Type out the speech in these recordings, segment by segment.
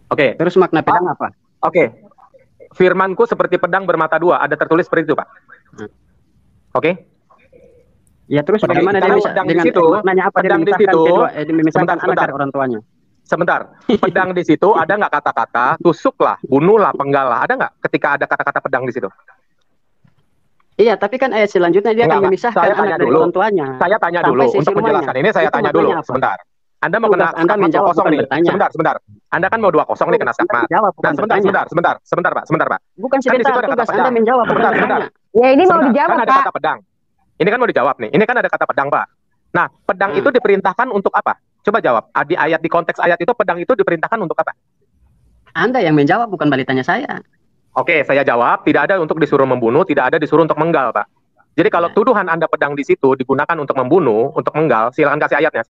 Oke. Terus makna pedang apa? Oke. Firmanku seperti pedang bermata dua. Ada tertulis seperti itu, Pak. Oke. Ya terus bagaimana dia bisa dengan maknanya apa dia memisahkan kedua, memisahkan anak dari orang tuanya? Sebentar, pedang di situ ada nggak kata-kata tusuklah, bunuhlah, penggalah? Ada nggak ketika ada kata-kata pedang di situ? Iya, tapi kan ayat selanjutnya dia akan memisahkan anak dari orang tuanya. Saya tanya dulu untuk penjelasan ini, saya tanya dulu sebentar. Anda mau kena Anda menjawab kosong nih. Bertanya. Sebentar. Anda kan mau 2-0 nih kena skakmat. Sebentar, Pak. Bukan sebentar, kan tugas Anda menjawab, bukan bertanya. Ya ini mau dijawab, kan ada kata pedang. Ini kan mau dijawab nih. Ini kan ada kata pedang, Pak. Nah, pedang itu diperintahkan untuk apa? Coba jawab. Di konteks ayat itu pedang itu diperintahkan untuk apa? Anda yang menjawab, bukan balitanya saya. Oke, saya jawab. Tidak ada untuk disuruh membunuh, tidak ada disuruh untuk menggal, Pak. Jadi kalau tuduhan Anda pedang di situ digunakan untuk membunuh, untuk menggal, silakan kasih ayatnya.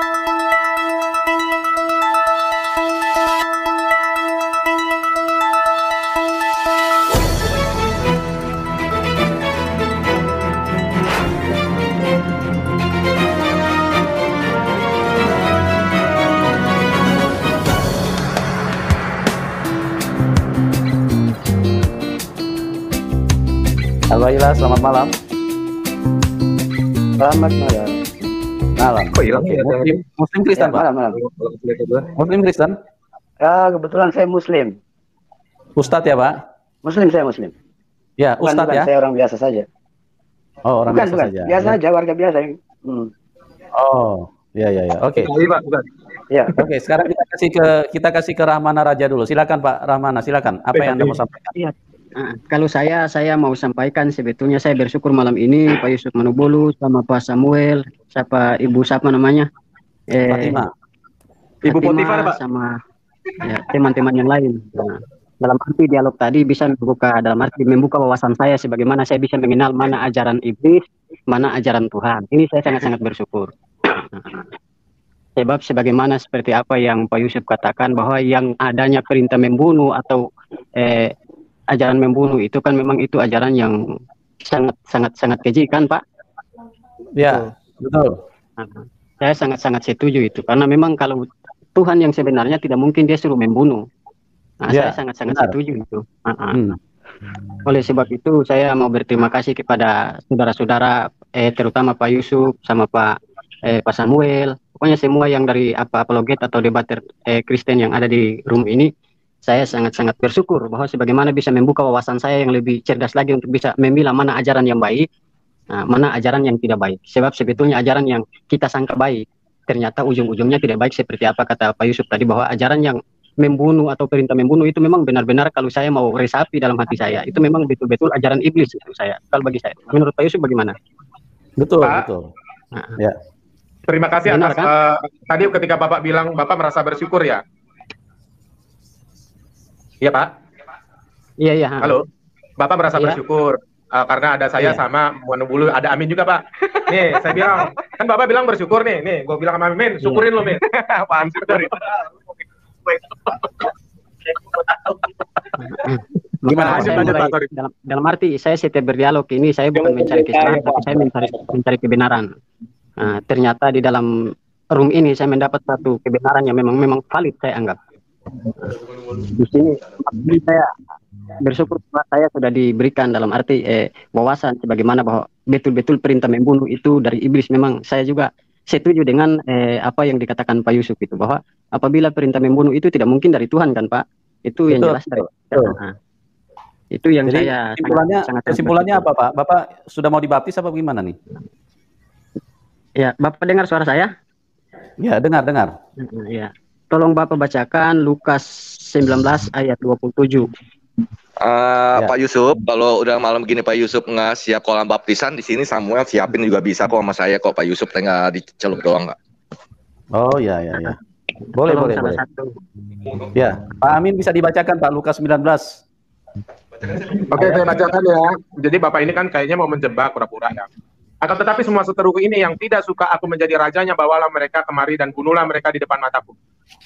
Halo Ila, selamat malam. Selamat malam. Malam. Oh, hilang ya. Muslim Kristen, ya, Pak? Malam. Muslim Kristen? Ya, kebetulan saya Muslim. Ustadz ya, Pak? Muslim, saya Muslim. Ya, Ustadz ya? Saya orang biasa saja. Oh, orang biasa saja. Biasa aja, warga biasa. Oh, ya. Oke. Ya. Oke, sekarang kita kasih ke Rahmana Raja dulu. Silakan Pak Rahmana, silakan. Apa yang Anda mau sampaikan? Iya. Kalau saya mau sampaikan, sebetulnya saya bersyukur malam ini Pak Yusuf Manobolu sama Pak Samuel, siapa namanya? Fatima. Ibu Potifar, Pak. Sama teman-teman yang lain. Nah, dalam arti dialog tadi bisa membuka wawasan saya sebagaimana saya bisa mengenal mana ajaran iblis, mana ajaran Tuhan. Ini saya sangat-sangat bersyukur. Sebab sebagaimana seperti apa yang Pak Yusuf katakan bahwa yang adanya perintah membunuh atau ajaran membunuh itu kan memang itu ajaran yang sangat keji kan, Pak? Ya, betul. Saya sangat-sangat setuju itu karena memang kalau Tuhan yang sebenarnya tidak mungkin dia suruh membunuh. Saya sangat-sangat setuju itu. Oleh sebab itu saya mau berterima kasih kepada saudara-saudara terutama Pak Yusuf sama Pak Samuel, pokoknya semua yang dari apologet atau debater Kristen yang ada di room ini. Saya sangat-sangat bersyukur bahwa sebagaimana bisa membuka wawasan saya yang lebih cerdas lagi untuk bisa memilah mana ajaran yang baik, mana ajaran yang tidak baik. Sebab sebetulnya ajaran yang kita sangka baik, ternyata ujung-ujungnya tidak baik seperti apa kata Pak Yusuf tadi, bahwa ajaran yang membunuh atau perintah membunuh itu memang benar-benar kalau saya mau resapi dalam hati saya, itu memang betul-betul ajaran iblis itu saya. Kalau bagi saya, menurut Pak Yusuf bagaimana? Betul, Pak, betul. Ya. Terima kasih atas tadi ketika Bapak bilang Bapak merasa bersyukur ya. Iya Pak. Iya. Halo. Bapak merasa bersyukur karena ada saya sama Manobolu, ada Amin juga Pak. Nih saya bilang, kan Bapak bilang bersyukur nih. Nih gue bilang sama Amin, syukurin lo Min. Apaan syukur? Dalam arti saya setiap berdialog ini saya bukan mencari kesalahan, tapi saya mencari kebenaran. Ternyata di dalam room ini saya mendapat satu kebenaran yang memang valid saya anggap. Di sini saya bersyukur bahwa saya sudah diberikan dalam arti wawasan sebagaimana bahwa betul-betul perintah membunuh itu dari iblis. Memang saya juga setuju dengan apa yang dikatakan Pak Yusuf itu, bahwa apabila perintah membunuh itu tidak mungkin dari Tuhan kan Pak, itu yang jelas dari itu yang jadi saya kesimpulannya apa Pak? Bapak sudah mau dibaptis apa gimana nih? Ya, Bapak dengar suara saya? Ya, dengar. Ya. Tolong Bapak bacakan Lukas 19 ayat 27. Pak Yusuf, kalau udah malam gini Pak Yusuf nggak siap kolam baptisan, di sini Samuel siapin juga bisa kok sama saya kok, Pak Yusuf tinggal dicelup doang nggak? Oh ya. Boleh. Ya, Pak Amin bisa dibacakan Pak Lukas 19. Oke, saya bacakan ya. Jadi Bapak ini kan kayaknya mau menjebak pura-pura ya. Akan tetapi semua seteruku ini yang tidak suka aku menjadi rajanya, bawalah mereka kemari dan bunuhlah mereka di depan mataku.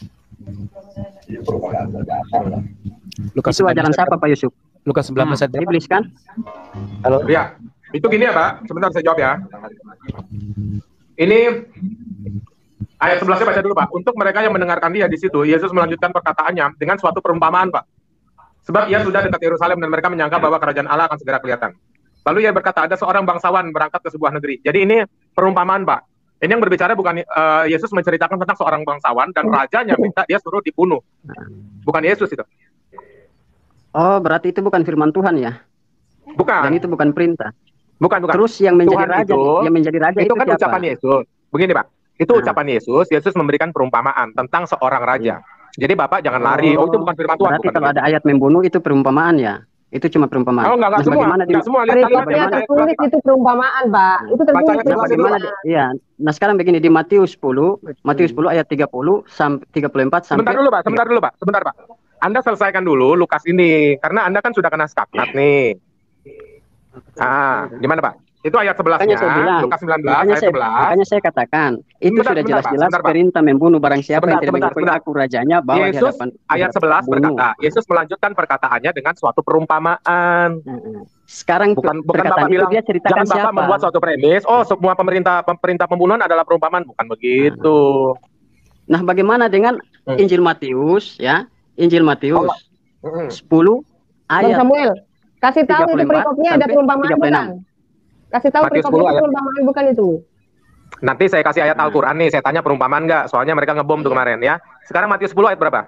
Lukas itu ajaran siapa Pak Yusuf? Lukas 19 ayat iblis kan? Halo. Ya, itu gini ya Pak, sebentar saya jawab ya. Ini Ayat 11-nya baca dulu, Pak. Untuk mereka yang mendengarkan dia di situ, Yesus melanjutkan perkataannya dengan suatu perumpamaan, Pak. Sebab ia sudah dekat Yerusalem dan mereka menyangka bahwa kerajaan Allah akan segera kelihatan. Lalu ia berkata, ada seorang bangsawan berangkat ke sebuah negeri. Jadi ini perumpamaan, Pak. Ini yang berbicara bukan Yesus menceritakan tentang seorang bangsawan dan rajanya minta dia suruh dibunuh. Bukan Yesus itu. Oh, berarti itu bukan firman Tuhan ya? Bukan. Dan itu bukan perintah. Bukan. Terus yang menjadi Tuhan raja, itu kan siapa? ucapan Yesus. Begini, Pak. Itu ucapan Yesus memberikan perumpamaan tentang seorang raja. Jadi Bapak jangan lari. Oh, itu bukan firman Tuhan. Berarti kalau ada ayat membunuh itu perumpamaan ya? Itu cuma perumpamaan. Oh, enggak semua. Enggak semua. Perikopnya tertulis itu perumpamaan, Pak. Itu tertulis. Iya. Nah, sekarang begini di Matius 10 ayat 30 sampai 34 sampai. Sebentar dulu, Pak. Anda selesaikan dulu Lukas ini karena Anda kan sudah kena skakmat nih. Gimana, Pak? Itu ayat 11-nya, Lukas 19 ayat 11. Makanya saya katakan, itu sudah jelas-jelas perintah membunuh barang siapa yang tidak mengikuti aku rajanya bawa di hadapan. Ayat 11 berkata, Yesus melanjutkan perkataannya dengan suatu perumpamaan. Sekarang bukan Bapak bilang, dia ceritakan jangan Bapak siapa? membuat suatu premis, semua perintah pembunuhan adalah perumpamaan. Bukan begitu. Nah, bagaimana dengan Injil Matius ya? Injil Matius 10 ayat Bang Samuel, kasih tahu itu perikopnya ada perumpamaan bukan? Kasih tahu perikopnya itu perumpamaan bukan itu. Nanti saya kasih ayat Al-Quran nih, saya tanya perumpamaan nggak? Soalnya mereka ngebom tuh kemarin ya. Sekarang Matius 10 ayat berapa?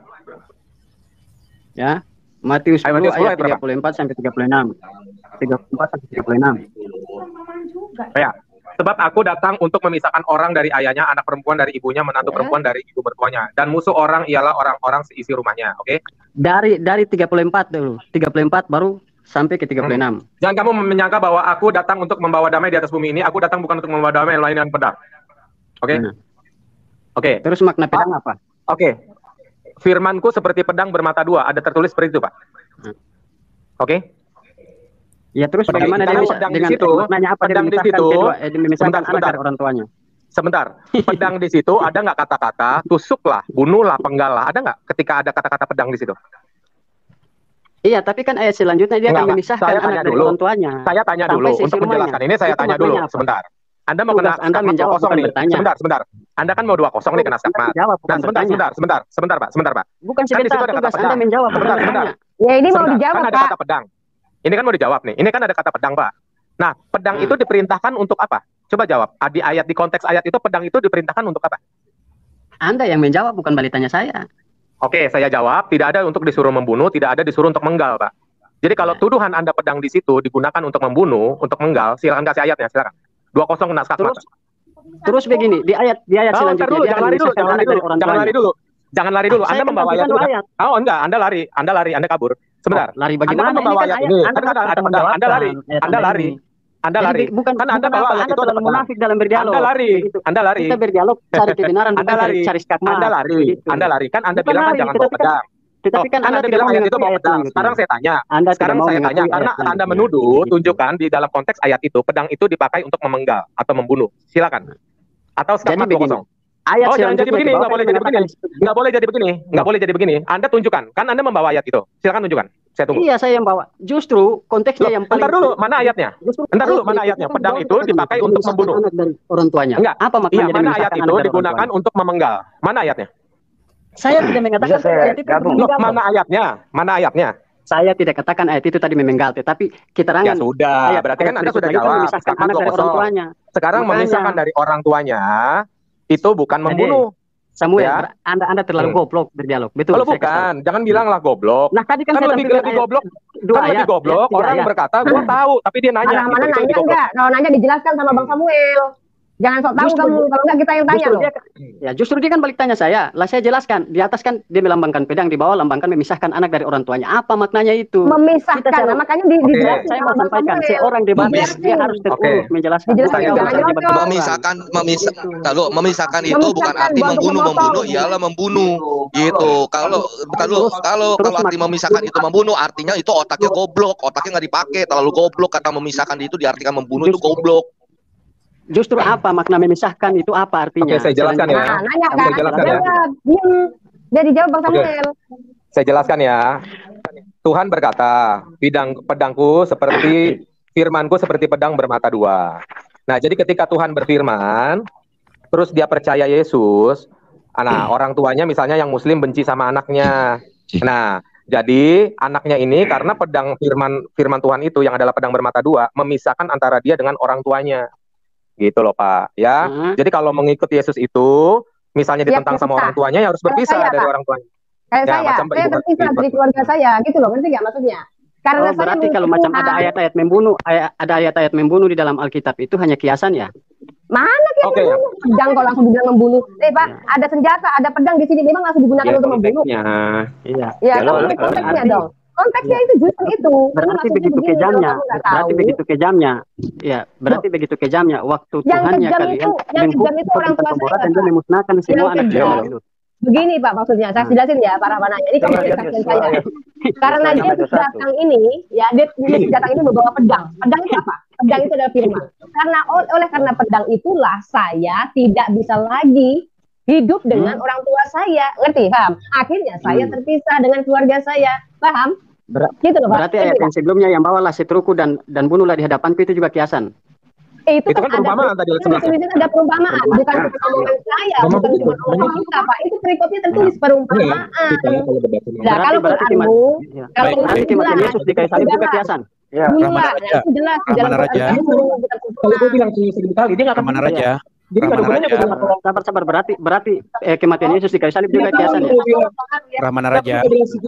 Ya, Matius 10 ayat 34 sampai 36. 34 sampai 36. Ya. Sebab aku datang untuk memisahkan orang dari ayahnya, anak perempuan dari ibunya, menantu perempuan dari ibu mertuanya. Dan musuh orang ialah orang-orang seisi rumahnya. Oke? Dari 34 dulu. 34 baru sampai ke 36. Jangan kamu menyangka bahwa aku datang untuk membawa damai di atas bumi ini. Aku datang bukan untuk membawa damai lain dengan pedang. Oke? Oke. Terus makna pedang apa? Oke. Firmanku seperti pedang bermata dua. Ada tertulis seperti itu, Pak. Oke? Ya, terus bagaimana dia bisa dengan maknanya apa dia memisahkan anak dari orang tuanya? Sebentar. Pedang di situ ada nggak kata-kata tusuklah, bunuhlah, penggalah? Ada nggak ketika ada kata-kata pedang di situ? Iya, tapi kan ayat selanjutnya dia akan memisahkan anak dari orang tuanya. Saya tanya dulu untuk menjelaskan ini. Saya tanya dulu sebentar. Anda mau kena Anda menjawab kosong nih. Sebentar. Anda kan mau 2-0 nih kena skakmat. Nah, sebentar, Pak. Bukan sebentar, tugas Anda menjawab. Sebentar. Ya, ini mau dijawab, kan ada Pak. kata pedang. Ini kan mau dijawab nih. Ini kan ada kata pedang, Pak. Nah, pedang itu diperintahkan untuk apa? Coba jawab. Di konteks ayat itu pedang itu diperintahkan untuk apa? Anda yang menjawab, bukan balitanya saya. Oke, saya jawab. Tidak ada untuk disuruh membunuh, tidak ada disuruh untuk menggal, Pak. Jadi kalau tuduhan Anda pedang di situ digunakan untuk membunuh, untuk menggal, silakan kasih ayatnya, silakan. 2-0 kena skakmat. Terus begini, di ayat selanjutnya jangan lari dulu. Anda membawa ayat itu. Oh, enggak, Anda lari, Anda kabur. Sebentar. Lari bagaimana? Anda membawa ayat ini. Anda lari. Bukan kan Anda bawa ayat itu terlalu munafik dalam berdialog. Anda lari. Kita berdialog cari kebenaran, bukan cari skakmat. Anda lari. Kan Anda bilang jangan bawa pedang. Tetapi kan Anda bilang ayat itu bawa pedang. Sekarang saya tanya. Karena Anda menuduh, tunjukkan di dalam konteks ayat itu pedang itu dipakai untuk memenggal atau membunuh. Silakan. Atau skakmat 2-0. Jangan jadi begini, nggak boleh jadi begini. Anda tunjukkan, kan Anda membawa ayat itu. Silakan tunjukkan. Saya tunggu. Iya, saya yang bawa. Justru konteksnya yang paling. Bentar dulu, mana ayatnya? Pedang itu dipakai untuk membunuh. Anak dari orang tuanya. Enggak. Apa maknanya? Iya, mana ayat itu digunakan untuk memenggal? Mana ayatnya? Saya tidak mengatakan ayat itu. Mana ayatnya? Saya tidak katakan ayat itu tadi memenggal, tetapi keterangan. Ya sudah, berarti kan Anda sudah jawab. Sekarang memisahkan dari orang tuanya. Itu bukan membunuh. Samuel, ya? Anda terlalu goblok berdialog. Betul. Kalau bukan, jangan bilanglah goblok. Nah, tadi kan lebih goblok. Lebih goblok. Orang berkata, gua tahu, tapi dia nanya. Mana nanya enggak? Kalau nanya dijelaskan sama Bang Samuel. Jangan sok tahu kamu, kalau enggak kita yang tanya loh. Justru dia kan balik tanya saya. Lah saya jelaskan, di atas kan dia melambangkan pedang, di bawah lambangkan memisahkan anak dari orang tuanya. Apa maknanya itu? Memisahkan, makanya dijelaskan. Saya mau sampaikan, seorang debat dia harus terurus menjelaskan. Memisahkan itu bukan arti membunuh ialah membunuh. Gitu. Kalau arti memisahkan itu membunuh, artinya itu otaknya goblok, otaknya nggak dipakai, terlalu goblok. Kata memisahkan itu diartikan membunuh itu goblok. Justru apa makna memisahkan itu apa artinya? Oke, saya jelaskan ya. Saya jelaskan ya. Dia dijawab Bang Samuel. Saya jelaskan ya. Tuhan berkata, pedangku seperti firmanku seperti pedang bermata dua. Nah, jadi ketika Tuhan berfirman, terus dia percaya Yesus, nah orang tuanya misalnya yang Muslim benci sama anaknya. Nah, jadi anaknya ini karena pedang firman Tuhan itu yang adalah pedang bermata dua memisahkan antara dia dengan orang tuanya. Gitu loh Pak, ya. Jadi kalau mengikut Yesus itu misalnya ditentang sama orang tuanya ya harus berpisah dari orang tuanya. Kayak saya terpisah dari keluarga saya, gitu loh, ngerti nggak maksudnya? Karena berarti kalau macam ada ayat-ayat membunuh di dalam Alkitab itu hanya kiasan ya? Mana kiasan membunuh? Pedang kalau langsung dibilang membunuh. Pak, ada senjata, ada pedang di sini, memang langsung digunakan untuk membunuh. Iya. Ya, konteksnya dong. Konteksnya itu justru itu. Berarti begitu kejamnya. Berarti begitu kejamnya. Ya, berarti begitu kejamnya waktu Tuhannya kalian menghukum orang tua saya dan dia memusnahkan semua anak Israel. Begini Pak, maksudnya saya jelasin ya para pananya. Ini kesaksian saya. Karena Yesus datang ini, ya Yesus datang ini membawa pedang. Pedang itu apa? Pedang itu adalah firman. Karena pedang itulah saya tidak bisa lagi hidup dengan orang tua saya, ngerti, paham? Akhirnya saya terpisah dengan keluarga saya, paham? Gitu loh, Pak. Berarti ayat yang sebelumnya yang bawalah setruku dan bunuhlah di hadapanku itu juga kiasan. Itu kan perumpamaan tadi. Itu ada perumpamaan, bukan omongan saya, bukan cuma omongan kita, Pak. Itu perikopnya tertulis perumpamaan. Nah, kalau Quranmu, kalau Quran Yesus di kayu salib juga kiasan. Ya, itu jelas di dalam Quran. Kalau gue bilang 1000 kali, dia nggak akan Ramana Raja. Jadi nggak ada gunanya. Sabar, berarti kematian Yesus di kayu salib juga kiasan ya? Ramana Raja.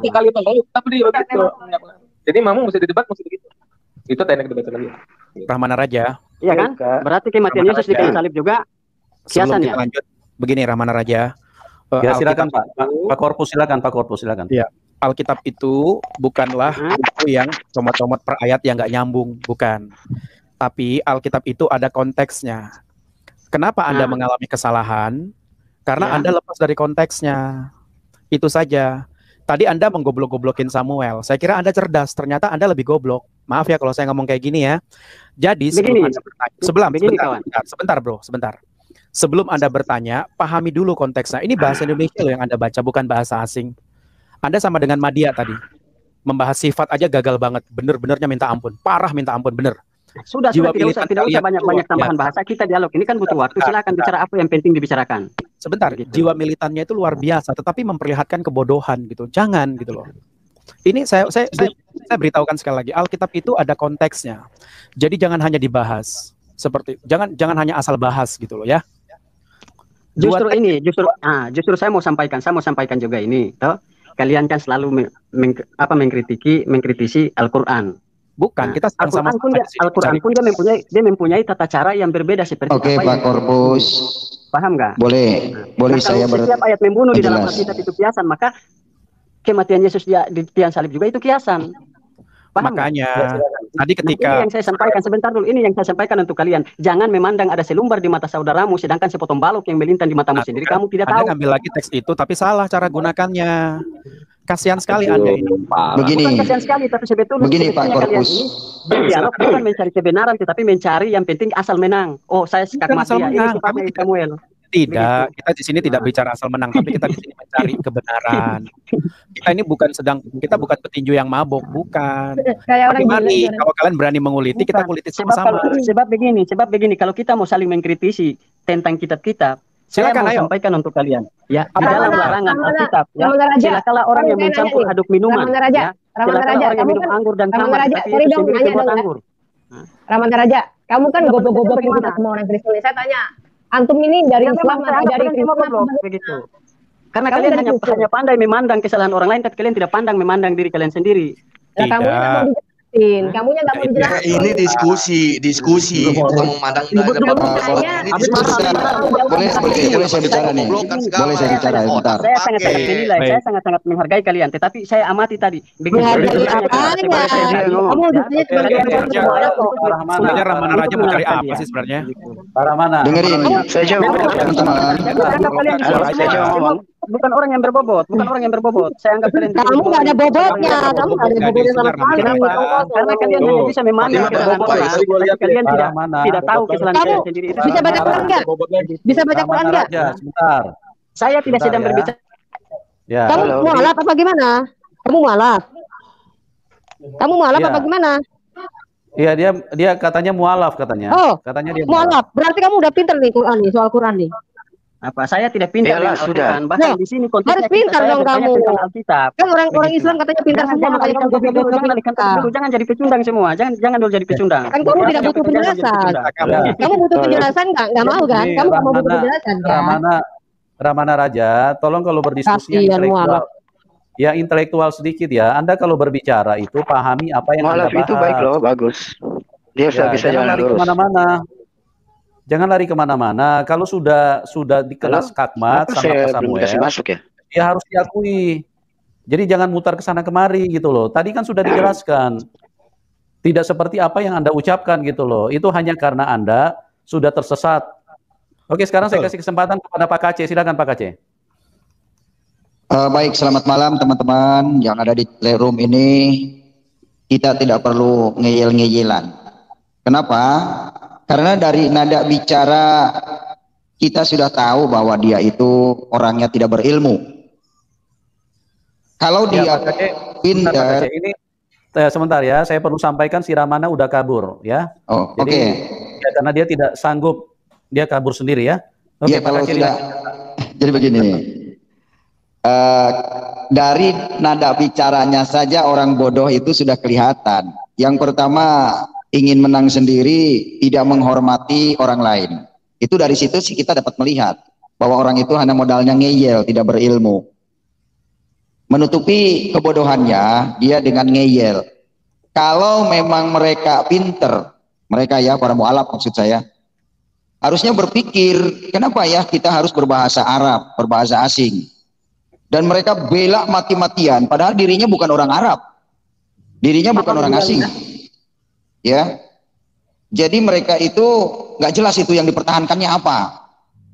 Jadi memang mesti didebat, mesti begitu. Itu teknik debat lagi. Ramana Raja. Iya kan? Berarti kematian Yesus di kayu salib juga kiasan ya? Lanjut, begini Ramana Raja. Ya silakan Pak. Pak Korpus silakan. Iya. Alkitab itu bukanlah buku yang comot-comot per ayat yang nggak nyambung, bukan. Tapi Alkitab itu ada konteksnya. Kenapa Anda mengalami kesalahan? Karena Anda lepas dari konteksnya. Itu saja. Tadi Anda menggoblok-goblokin Samuel. Saya kira Anda cerdas, ternyata Anda lebih goblok. Maaf ya kalau saya ngomong kayak gini ya. Jadi sebentar bro. Sebelum Anda bertanya, pahami dulu konteksnya. Ini bahasa Indonesia loh yang Anda baca, bukan bahasa asing. Anda sama dengan Madia tadi. Membahas sifat aja gagal banget. Bener-benernya minta ampun. Parah minta ampun, bener. Sudah tidak usah banyak tambahan bahasa, kita dialog. Ini kan butuh waktu, silakan bicara apa yang penting dibicarakan. Sebentar, jiwa militannya itu luar biasa, tetapi memperlihatkan kebodohan gitu. Jangan gitu loh. Ini saya beritahukan sekali lagi, Alkitab itu ada konteksnya. Jadi jangan hanya dibahas. Jangan hanya asal bahas gitu loh ya. Justru saya mau sampaikan juga ini, toh. Kalian kan selalu mengkritisi Al-Qur'an. Bukan, kita sama-sama Al-Quran pun dia mempunyai tata cara yang berbeda seperti Oke, Pak Korpus. Paham nggak? Boleh saya setiap ayat membunuh di dalam Alkitab itu kiasan, maka kematian Yesus di tiang salib juga itu kiasan. Paham makanya tadi ketika ini yang saya sampaikan sebentar dulu, ini yang saya sampaikan untuk kalian. Jangan memandang ada selumbar di mata saudaramu sedangkan sepotong balok yang melintang di matamu sendiri kamu tidak tahu. Anda ngambil lagi teks itu tapi salah cara gunakannya. Kasihan sekali Anda ini. Begini. Bukan kasihan sekali, tapi sebetulnya begini Pak Korpus. Dialog bukan mencari kebenaran, tetapi mencari yang penting asal menang. Oh, saya sikap mati ya. Ini sifatnya Samuel. Tidak, kita di sini tidak bicara asal menang, tapi kita di sini mencari kebenaran. Kita bukan petinju yang mabok, bukan. Tapi mari, kalau kalian berani menguliti, kita kuliti sama-sama. Sebab begini, kalau kita mau saling mengkritisi tentang kitab-kitab, silakan saya mau sampaikan untuk kalian. Ya, di dalam larangan Alkitab, ya. Silakanlah orang yang mencampur aduk minuman. Ya. Silakanlah orang yang minum anggur dan khamar, tapi itu sendiri buat anggur. Ramana Raja, kamu kan goblok-goblokin kita semua orang Kristen. Saya tanya, antum ini dari Islam atau dari Kristen? Begitu. Karena kalian hanya pandai memandang kesalahan orang lain, tapi kalian tidak pandang memandang diri kalian sendiri. Kamunya nggak mau dijelasin. Ini diskusi. Bukan memandang Boleh saya bicara nih. Boleh saya bicara bentar. Saya sangat-sangat menilai, saya sangat-sangat menghargai kalian. Tetapi saya amati tadi. Sebenarnya Ramana Raja mau cari apa sih sebenarnya? Ramana. Dengerin. Saya jawab. Bukan orang yang berbobot, Saya anggap kalian kamu nggak ada bobotnya, sama sekali. Karena kalian hanya bisa memandang kesalahan orang, kalian tidak tahu kesalahan kalian sendiri. Bisa baca Quran nggak? Bisa baca Quran nggak? Sebentar. Saya tidak sedang berbicara. Ya. Kamu mualaf apa gimana? Kamu mualaf apa gimana? Iya dia katanya mualaf katanya. Oh, katanya dia mualaf. Berarti kamu udah pinter nih Quran nih, soal Quran nih. Apa saya tidak pintar Iyalah, dengan sudah. Al-Quran. Bahkan di sini konteksnya harus pintar saya dong bertanya kamu. tentang Alkitab. Kan orang-orang Begitu. Islam katanya pintar semua, Jangan makanya kamu alihkan topik dulu, jangan alihkan topik pintar. dulu, jangan jadi pecundang semua. Jangan dulu jadi pecundang. Kan kamu tidak butuh penjelasan. Kamu butuh penjelasan nggak mau kan? Ini Kamu nggak mau butuh Ramana, penjelasan kan? Ramana Raja, tolong kalau berdiskusi yang Kasihan intelektual, mualaf. ya intelektual sedikit ya. Anda kalau berbicara itu pahami apa yang Anda Mualaf itu baik bahas. loh, bagus. Dia Ya, bisa jangan jalan lari lurus. kemana-mana. Jangan lari kemana-mana. Kalau sudah di kelas Halo? Kakmat Kenapa sama saya Pak belum dikasih Samuel, masuk ya? ya harus diakui. Jadi jangan mutar ke sana kemari gitu loh. Tadi kan sudah dijelaskan. Tidak seperti apa yang Anda ucapkan gitu loh. Itu hanya karena Anda sudah tersesat. Oke, sekarang saya kasih kesempatan kepada Pak Kace. Silakan Pak Kace. Baik, selamat malam teman-teman yang ada di playroom ini. Kita tidak perlu ngeyel-ngeyelan. Kenapa? Karena dari nada bicara kita sudah tahu bahwa dia itu orangnya tidak berilmu. Kalau Ya, dia Pak Kace, sebentar, Pak pintar, Kace. Ini sebentar ya, saya perlu sampaikan si Ramana udah kabur ya. oh, Jadi oke. ya, karena dia tidak sanggup, dia kabur sendiri ya. Oke, Ya, Pak kalau Kace. sudah, jadi begini. Dari nada bicaranya saja orang bodoh itu sudah kelihatan. Yang pertama ingin menang sendiri, tidak menghormati orang lain. Itu dari situ sih kita dapat melihat bahwa orang itu hanya modalnya ngeyel, tidak berilmu. Menutupi kebodohannya dia dengan ngeyel. Kalau memang mereka pinter, mereka ya para mualaf maksud saya, harusnya berpikir kenapa ya kita harus berbahasa Arab, berbahasa asing. Dan mereka bela mati-matian, padahal dirinya bukan orang Arab, dirinya bukan orang asing, ya. Jadi mereka itu nggak jelas itu yang dipertahankannya apa.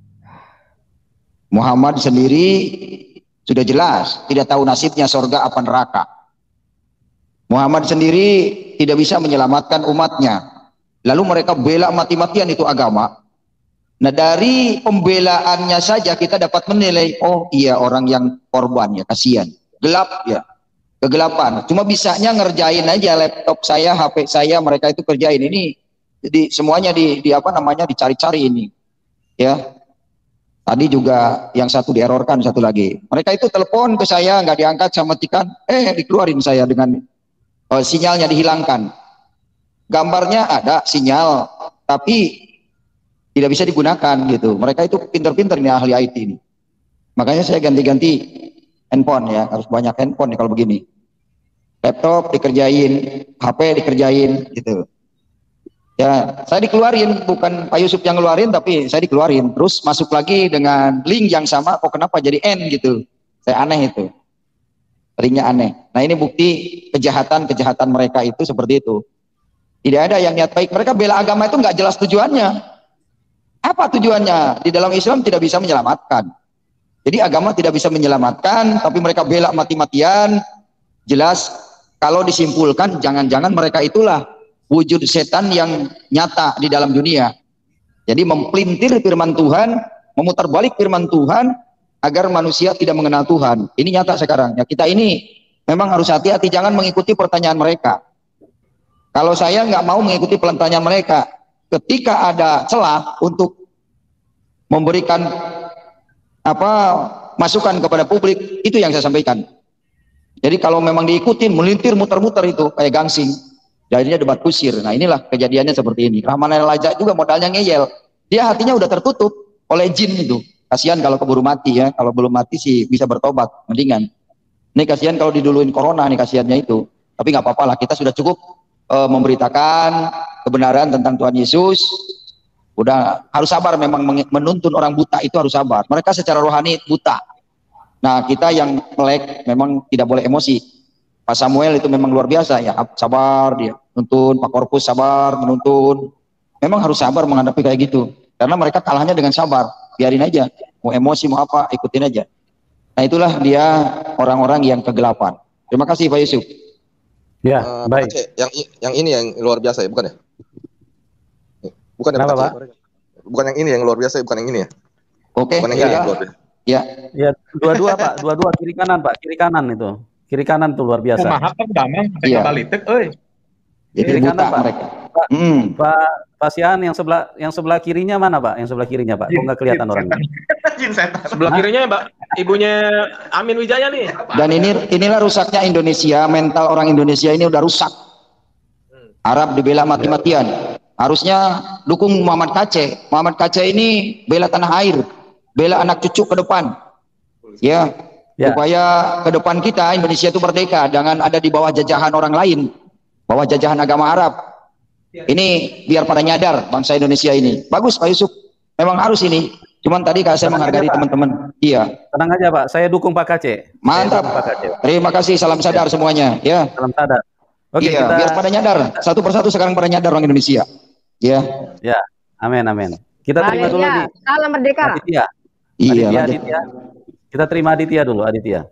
Muhammad sendiri sudah jelas tidak tahu nasibnya surga apa neraka. Muhammad sendiri tidak bisa menyelamatkan umatnya. Lalu mereka bela mati-matian itu agama. Nah dari pembelaannya saja kita dapat menilai, oh iya orang yang korban ya, kasihan, gelap ya, kegelapan. Cuma bisanya ngerjain aja laptop saya, HP saya, mereka itu kerjain ini. Jadi semuanya di apa namanya dicari-cari ini, ya. Tadi juga yang satu dierorkan, satu lagi. Mereka itu telepon ke saya nggak diangkat, saya matikan, dikeluarin saya dengan sinyalnya dihilangkan. Gambarnya ada sinyal, tapi tidak bisa digunakan gitu. Mereka itu pinter-pinter nih ahli IT ini. Makanya saya ganti-ganti handphone ya, harus banyak handphone nih kalau begini. Laptop dikerjain, HP dikerjain gitu. Ya, saya dikeluarin, bukan Pak Yusuf yang ngeluarin, tapi saya dikeluarin. Terus masuk lagi dengan link yang sama, kok kenapa jadi N gitu. Saya aneh itu. Linknya aneh. Nah ini bukti kejahatan-kejahatan mereka itu seperti itu. Tidak ada yang niat baik. Mereka bela agama itu nggak jelas tujuannya. Apa tujuannya? Di dalam Islam tidak bisa menyelamatkan. Jadi agama tidak bisa menyelamatkan, tapi mereka bela mati-matian. Jelas kalau disimpulkan, jangan-jangan mereka itulah wujud setan yang nyata di dalam dunia. Jadi mempelintir firman Tuhan, memutar balik firman Tuhan, agar manusia tidak mengenal Tuhan. Ini nyata sekarang. Ya, kita ini memang harus hati-hati, jangan mengikuti pertanyaan mereka. Kalau saya nggak mau mengikuti pertanyaan mereka, ketika ada celah untuk memberikan masukan kepada publik, itu yang saya sampaikan. Jadi kalau memang diikutin, melintir muter-muter itu kayak gangsing, jadinya debat kusir. Nah inilah kejadiannya seperti ini. Rahman al-Laja juga modalnya ngeyel. Dia hatinya udah tertutup oleh jin itu. Kasihan kalau keburu mati ya. Kalau belum mati sih bisa bertobat, mendingan. Ini kasihan kalau diduluin corona nih, kasihannya itu. Tapi nggak apa-apa lah, kita sudah cukup memberitakan kebenaran tentang Tuhan Yesus. Udah harus sabar, memang menuntun orang buta itu harus sabar. Mereka secara rohani buta. Nah kita yang melek memang tidak boleh emosi. Pak Samuel itu memang luar biasa ya, sabar dia nuntun. Pak Korpus sabar menuntun. Memang harus sabar menghadapi kayak gitu. Karena mereka kalahnya dengan sabar. Biarin aja, mau emosi mau apa ikutin aja. Nah itulah dia orang-orang yang kegelapan. Terima kasih Pak Yusuf. Ya, baik. Yang ini yang luar biasa ya, bukan ya? Bukan ya, Pak? Bukan yang ini yang luar biasa, bukan yang ini ya? Oke. Bukan yang ini yang luar biasa. Ya. Ya, dua-dua Pak, dua-dua kiri kanan Pak, kiri kanan itu. Kiri kanan tuh luar biasa. Maaf kan damang, Iya. balitek, euy. Jadi Kiri buta kanan Pak. mereka. Pak Sian yang sebelah kirinya mana Pak? Yang sebelah kirinya Pak? Kok nggak kelihatan orangnya? Sebelah kirinya Mbak, ibunya Amin Wijaya nih. Dan inilah rusaknya Indonesia, mental orang Indonesia ini udah rusak. Arab dibela mati-matian. Harusnya dukung Muhammad KC. Muhammad KC ini bela tanah air, bela anak cucu ke depan. Ya. Supaya ke depan kita Indonesia itu merdeka, jangan ada di bawah jajahan orang lain, bawah jajahan agama Arab. Ini biar pada nyadar bangsa Indonesia ini. Bagus Pak Yusuf, memang harus ini. Cuman tadi saya menghargai teman-teman. Iya. Tenang aja Pak, saya dukung Pak KC. Mantap. Pak KC. Terima kasih, salam sadar semuanya. Ya. Salam sadar. Oke, iya, biar pada nyadar. Satu persatu sekarang pada nyadar orang Indonesia. Ya. Ya. Amin. Kita terima dulu nih. Salam merdeka. Aditya. Iya. Aditya. Kita terima Aditya dulu, Aditya.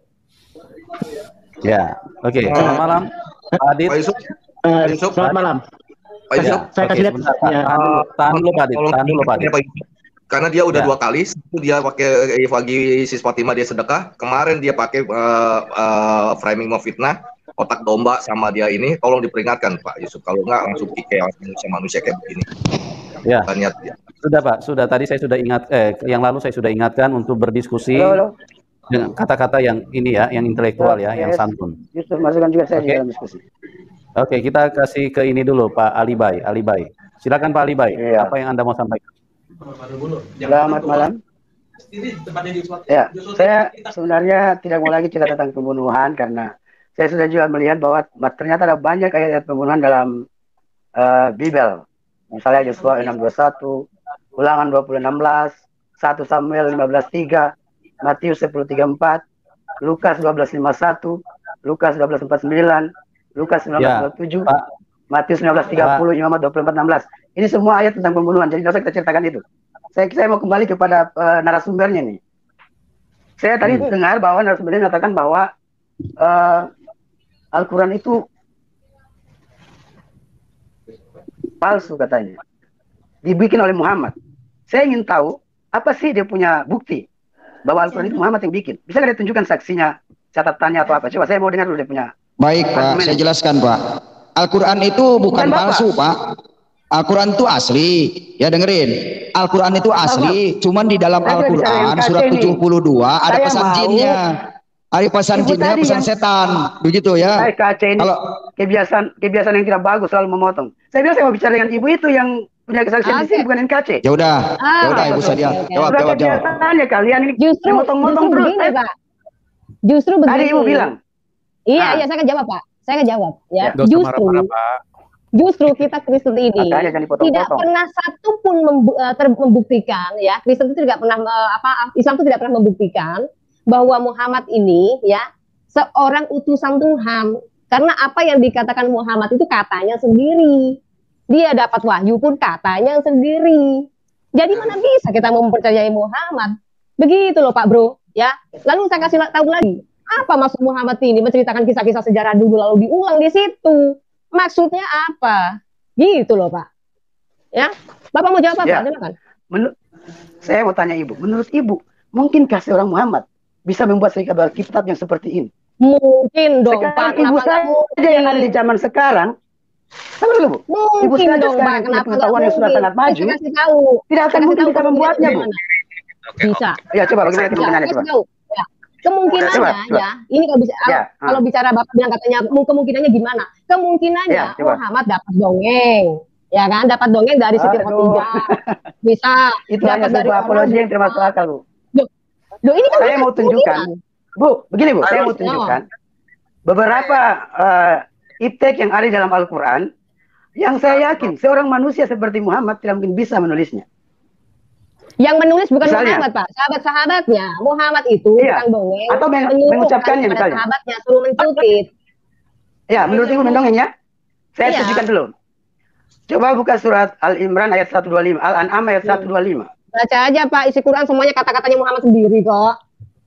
Ya, oke. Selamat malam, Pak Adit. Pak Yusuf. Selamat malam. Pak Yusuf. Saya kasih lihat. Tahan dulu, Pak Adit. Karena dia udah 2 kali, itu dia pakai bagi Sis Fatimah dia sedekah. Kemarin dia pakai framing mau fitnah, otak domba sama dia ini. Tolong diperingatkan Pak Yusuf. Kalau nggak langsung kayak manusia kayak begini. Ya. Sudah Pak, sudah tadi saya sudah ingat, yang lalu saya sudah ingatkan untuk berdiskusi dengan kata-kata yang ini ya, yang intelektual ya, yang santun. Justru masukkan juga saya dalam diskusi. Oke, kita kasih ke ini dulu Pak Ali Bay. Silakan Pak Ali Bay, apa yang Anda mau sampaikan? Selamat malam. Ya, saya sebenarnya tidak mau lagi cerita tentang pembunuhan karena saya sudah juga melihat bahwa ternyata ada banyak ayat pembunuhan dalam Bible. Misalnya Yosua 6:21, Ulangan 20:16, 1 Samuel 15:3, Matius 10:34, Lukas 12:51, Lukas 12:49, Lukas 19:27, Matius 19:30, Imamat 24:16. Ini semua ayat tentang pembunuhan. Jadi tidak usah kita ceritakan itu. Saya mau kembali kepada narasumbernya nih. Saya tadi dengar bahwa narasumbernya mengatakan bahwa Al-Quran itu palsu katanya. Dibikin oleh Muhammad. Saya ingin tahu apa sih dia punya bukti bahwa Al-Quran itu Muhammad yang bikin. Bisa nggak ditunjukkan saksinya, catatannya atau apa? Coba saya mau dengar dulu dia punya. Baik Pak, saya jelaskan Pak. Al-Quran itu bukan palsu Pak. Al-Quran itu asli. Ya dengerin. Al-Quran itu asli. Cuman di dalam Al-Quran surat 72 ada pesan jinnya. Ada pesan jinnya, pesan setan. Begitu ya. Kalau kebiasaan yang tidak bagus selalu memotong. Saya bilang saya mau bicara dengan ibu itu yang punya kesaksian di sini, bukan NKC. Ya udah Ibu Sadia. Jawab. Kalian ini justru motong-motong terus. Begini, Pak. Justru begini. Tadi Ibu bilang. Iya, saya akan jawab, Pak. Saya akan jawab. Ya, justru kita Kristen ini tidak pernah satu pun membuktikan, ya. Kristen itu tidak pernah Islam itu tidak pernah membuktikan bahwa Muhammad ini, ya, seorang utusan Tuhan. Karena apa yang dikatakan Muhammad itu katanya sendiri. Dia dapat wahyu pun katanya sendiri. Jadi mana bisa kita mempercayai Muhammad? Begitu loh Pak Bro, ya. Lalu saya kasih tahu lagi, apa maksud Muhammad ini menceritakan kisah-kisah sejarah dulu lalu diulang di situ? Maksudnya apa? Gitu loh Pak. Ya, Bapak mau jawab apa? Ya. Silakan. Saya mau tanya Ibu, menurut Ibu, mungkinkah seorang Muhammad bisa membuat kitab yang seperti ini? Mungkin dong sekarang Pak. Ibu saja yang ada di zaman sekarang. Sabar dulu Bu. Ibu saja dong, sekarang punya pengetahuan yang sudah sangat maju. Tidak akan mungkin bisa membuatnya Bu. Bisa. Ya coba bagaimana kita pertanyaannya coba. Ya. Kemungkinannya ya, ini kalau bicara Bapak bilang katanya kemungkinannya gimana? Kemungkinannya Muhammad dapat dongeng. Ya kan, dapat dongeng dari Siti Khotijah. Bisa. Itu hanya sebuah apologi yang termasuk akal Bu. Loh, ini kan saya mau tunjukkan. Bu, begini Bu, saya mau tunjukkan beberapa iptek yang ada dalam Al-Quran yang saya yakin seorang manusia seperti Muhammad tidak mungkin bisa menulisnya. Yang menulis bukan Muhammad Pak, sahabat-sahabatnya. Muhammad itu bukan dongeng. Atau mengucapkannya misalnya. Sahabatnya suruh mencupit. Ya, menurut Ibu mendongeng ya? Saya tunjukkan dulu. Coba buka surat Al-Imran ayat 125, Al-An'am ayat 125. Baca aja Pak, isi Quran semuanya kata-katanya Muhammad sendiri kok.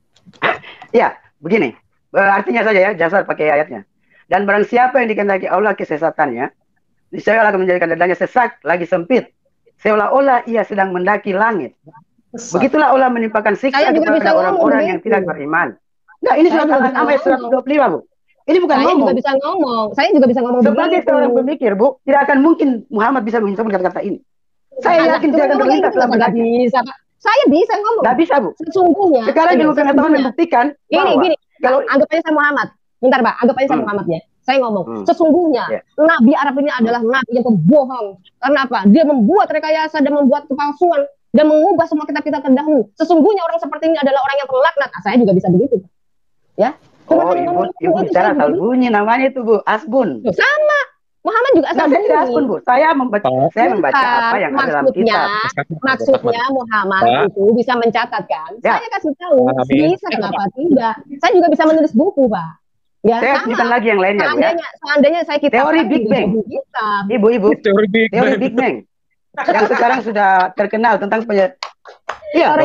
Ya, begini. Artinya saja ya, jasar pakai ayatnya. Dan barang siapa yang dikehendaki Allah kesesatannya, niscaya Allah akan menjadikan dadanya sesak lagi sempit, seolah-olah ia sedang mendaki langit. Begitulah Allah menimpakan siksa kepada orang-orang yang tidak beriman. Nah, ini surat Al-An'am ayat 125, Bu. Ini bukan saya ngomong. juga bisa ngomong. Saya juga bisa ngomong Sebagai begitu. seorang pemikir, Bu, tidak akan mungkin Muhammad bisa mengucapkan kata-kata ini. Saya yakin dia akan terlintas dalam nggak bisa, Pak. Saya bisa ngomong. Nggak bisa, Bu. Sesungguhnya. Sekarang ilmu pengetahuan membuktikan Gini, kalau anggap aja saya Muhammad. Bentar, Pak. Anggap aja saya Muhammad ya. Saya ngomong. Sesungguhnya Nabi Arab ini adalah Nabi yang pembohong. Karena apa? Dia membuat rekayasa dan membuat kepalsuan dan mengubah semua kitab-kitab terdahulu. Sesungguhnya orang seperti ini adalah orang yang terlaknat. Nah, saya juga bisa begitu. Ya. Oh, ibu bicara asal bunyi namanya itu, Bu, asbun. Sama. Muhammad juga asal bunyi. Asbun, Bu. Saya membaca apa yang ada dalam kitab. Maksudnya Muhammad itu bisa mencatatkan. Saya kasih tahu, bisa kenapa tidak. Saya juga bisa menulis buku, Pak. Ya, saya tunjukkan lagi yang lainnya, seandainya saya teori Big Bang. Ibu, teori Big Bang. Yang sekarang sudah terkenal tentang iya,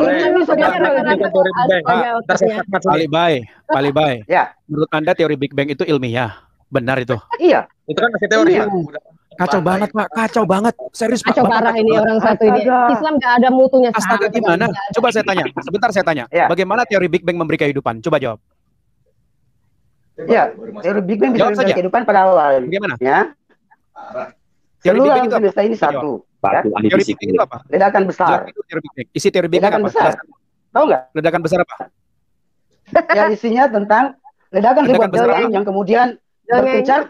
Pak Libay. Ya. Menurut Anda teori Big Bang itu ilmiah? Benar itu? Iya. Itu kan masih teori. Kacau banget, Pak. Kacau banget. Serius, Pak. Kacau parah ini orang satu ini. Islam gak ada mutunya. Astaga, gimana? Coba saya tanya. Sebentar saya tanya. Bagaimana teori Big Bang memberi kehidupan? Coba jawab. Ya, teori Big Bang bisa memberi kehidupan pada awal. Bagaimana? Ya. Teori Big Bang itu semesta ini satu. Teori Big Bang itu apa? Ledakan besar. Isi teori Big Bang apa? Tahu nggak? Ledakan besar apa? Ya, isinya tentang ledakan sebuah bintang yang kemudian berpencar.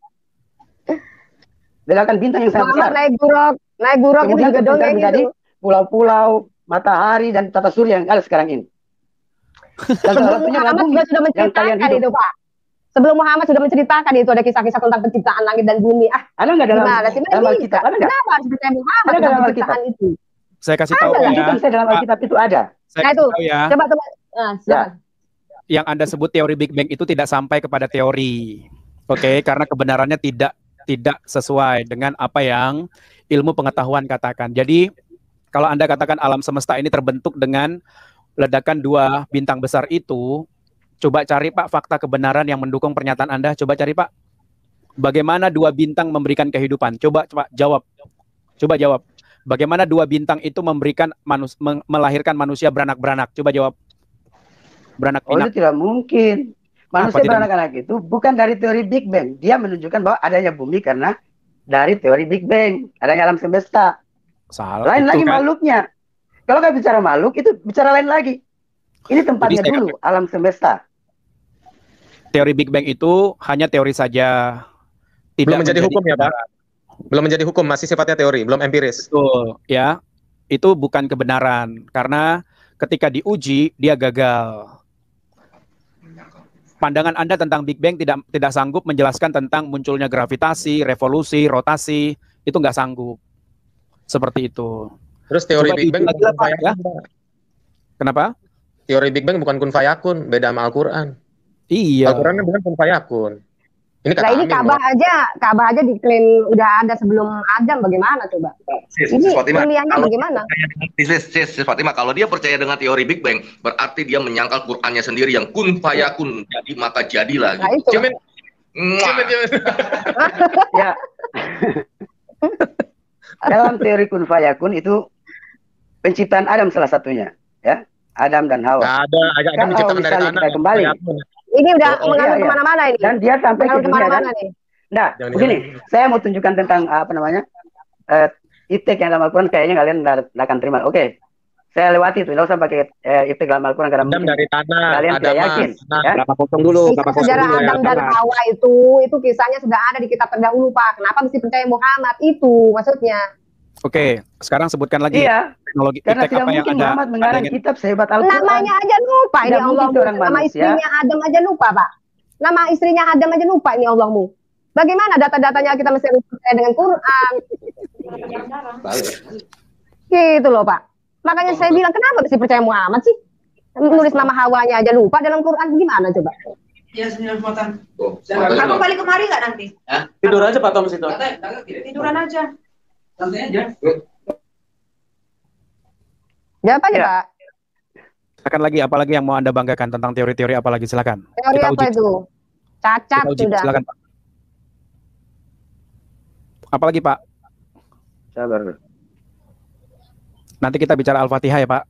Ledakan bintang yang sangat besar. Naik buruk itu juga dongeng menjadi pulau-pulau, matahari dan tata surya yang ada sekarang ini. Dan salah satunya adalah bumi sudah menceritakan itu, Pak. Sebelum Muhammad sudah menceritakan itu ada kisah-kisah tentang penciptaan langit dan bumi. Ada nggak dalam Alkitab? Ada nggak? Kenapa harus percaya Muhammad dalam penciptaan itu? Saya kasih tahu ya. Saya dalam Alkitab itu ada. Saya kasih tahu ya. Coba. Yang Anda sebut teori Big Bang itu tidak sampai kepada teori. Oke, karena kebenarannya tidak sesuai dengan apa yang ilmu pengetahuan katakan. Jadi, kalau Anda katakan alam semesta ini terbentuk dengan ledakan dua bintang besar itu, coba cari Pak fakta kebenaran yang mendukung pernyataan Anda. Coba cari Pak. Bagaimana dua bintang memberikan kehidupan? Coba jawab. Coba jawab. Bagaimana dua bintang itu melahirkan manusia beranak-beranak? Coba jawab. Beranak pinak. Itu tidak mungkin. Manusia beranak-anak itu bukan dari teori Big Bang. Dia menunjukkan bahwa adanya bumi karena dari teori Big Bang. Adanya alam semesta. Salah. Lain lagi makhluknya. Kalau nggak bicara makhluk, itu bicara lain lagi. Ini tempatnya dulu, alam semesta. Teori Big Bang itu hanya teori saja. Belum menjadi hukum ya, Pak? Belum menjadi hukum, masih sifatnya teori, belum empiris. Betul, ya. Itu bukan kebenaran. Karena ketika diuji, dia gagal. Pandangan Anda tentang Big Bang tidak sanggup menjelaskan tentang munculnya gravitasi, revolusi, rotasi. Itu nggak sanggup. Seperti itu. Terus teori Big Bang bukan kun fayakun, ya? Kenapa? Teori Big Bang bukan kun fayakun, beda sama Al-Quran. Iya. Al-Quran bukan kun fayakun. Ini kata ini Ka'bah aja diklaim udah ada sebelum Adam, bagaimana coba? Ini pilihannya bagaimana? Sis Fatimah, kalau dia percaya dengan teori Big Bang, berarti dia menyangkal Qur'annya sendiri yang kun fayakun, jadi maka jadilah. Nah, gitu. Ya. Dalam teori kun fayakun itu penciptaan Adam salah satunya, ya. Adam dan Hawa. Ada menciptakan dari tanah. Kembali. Ini udah mengalir kemana-mana ini. Dan dia sampai ke dunia kan. Nah, begini, saya mau tunjukkan tentang iptek yang dalam Al-Quran kayaknya kalian nggak akan terima. Oke, saya lewati itu, nggak usah pakai iptek dalam Al-Quran karena Adam dari tanah. Kalian tidak yakin. Berapa potong dulu? Sejarah Adam dan Hawa itu kisahnya sudah ada di kitab terdahulu, Pak. Kenapa mesti percaya Muhammad? Itu maksudnya. Oke, sekarang sebutkan lagi teknologi karena tidak apa yang mungkin ada. Muhammad mengarang kitab sehebat Al-Quran. Namanya aja lupa ini Allahmu. Nama istrinya Adam aja lupa, Pak. Nama istrinya Adam aja lupa ini Allahmu. Bagaimana data-datanya kita mesti percaya dengan Quran? Gitu loh, Pak. Makanya saya bilang kenapa mesti percaya Muhammad sih? Nulis nama Hawanya aja lupa dalam Quran, gimana coba? Ya, 9 potong. Kamu balik kemari nggak nanti? Tidur aja Pak Tom situ. Tiduran aja. Santai aja. Jawab aja, Pak. Silakan lagi, apalagi yang mau Anda banggakan tentang teori-teori apa lagi, silakan. Teori kita apa uji. itu? Cacat sudah. Silakan, Pak. Apalagi, Pak? Sabar. Nanti kita bicara Al-Fatihah ya, Pak.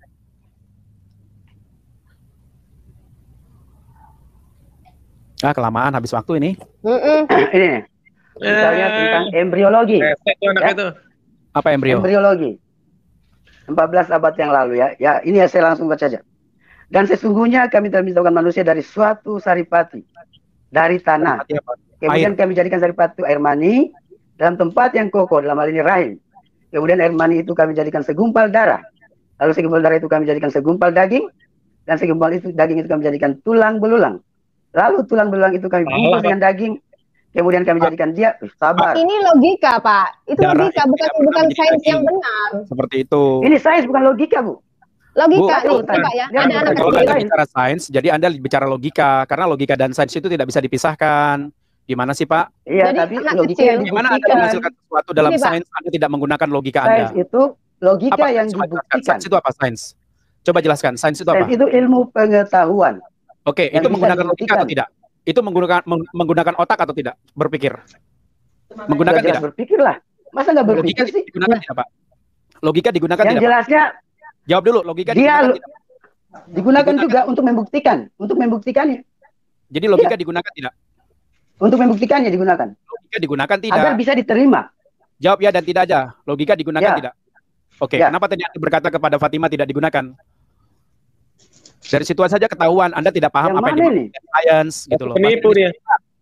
Ah, kelamaan habis waktu ini. Ini misalnya tentang embriologi. Ya? Apa embrio? Embriologi. 14 abad yang lalu ya. Ya, ini ya saya langsung baca saja. Dan sesungguhnya kami telah menciptakan manusia dari suatu saripati, dari tanah. Kemudian kami jadikan saripati itu air mani dalam tempat yang kokoh, dalam hal ini rahim. Kemudian air mani itu kami jadikan segumpal darah. Lalu segumpal darah itu kami jadikan segumpal daging. Dan segumpal itu daging itu kami jadikan tulang belulang. Lalu tulang belulang itu kami bungkus dengan daging. Kemudian kami jadikan dia, sabar. Ini logika, Pak. Itu Darah logika, bukan sains yang benar. Seperti itu. Ini sains bukan logika, Bu. Logika Bu, nih, Pak ya. Ada anak kalau Anda bicara sains, jadi Anda bicara logika. Karena logika dan sains itu tidak bisa dipisahkan. Gimana sih, Pak? Iya, tapi logika yang gimana Anda menghasilkan sesuatu dalam sains, Anda tidak menggunakan logika Anda? Sains itu logika apa? yang dibuktikan. Sains itu apa sains? Coba jelaskan, sains itu apa? Sains itu ilmu pengetahuan. Oke, itu menggunakan logika atau tidak? Itu menggunakan otak atau tidak? Berpikir. Menggunakan tidak? Berpikir lah. Masa nggak berpikir sih? Digunakan tidak, Pak? Logika digunakan yang tidak? Yang jelasnya jawab dulu, logika digunakan tidak? Digunakan juga untuk membuktikan, untuk membuktikannya. Jadi logika digunakan tidak? Untuk membuktikannya digunakan. Logika digunakan tidak? Agar bisa diterima. Jawab ya dan tidak aja. Logika digunakan tidak? Oke, kenapa tadi Anda berkata kepada Fatima tidak digunakan? Dari situ saja ketahuan Anda tidak paham apa yang science gitu loh. Penipu dia.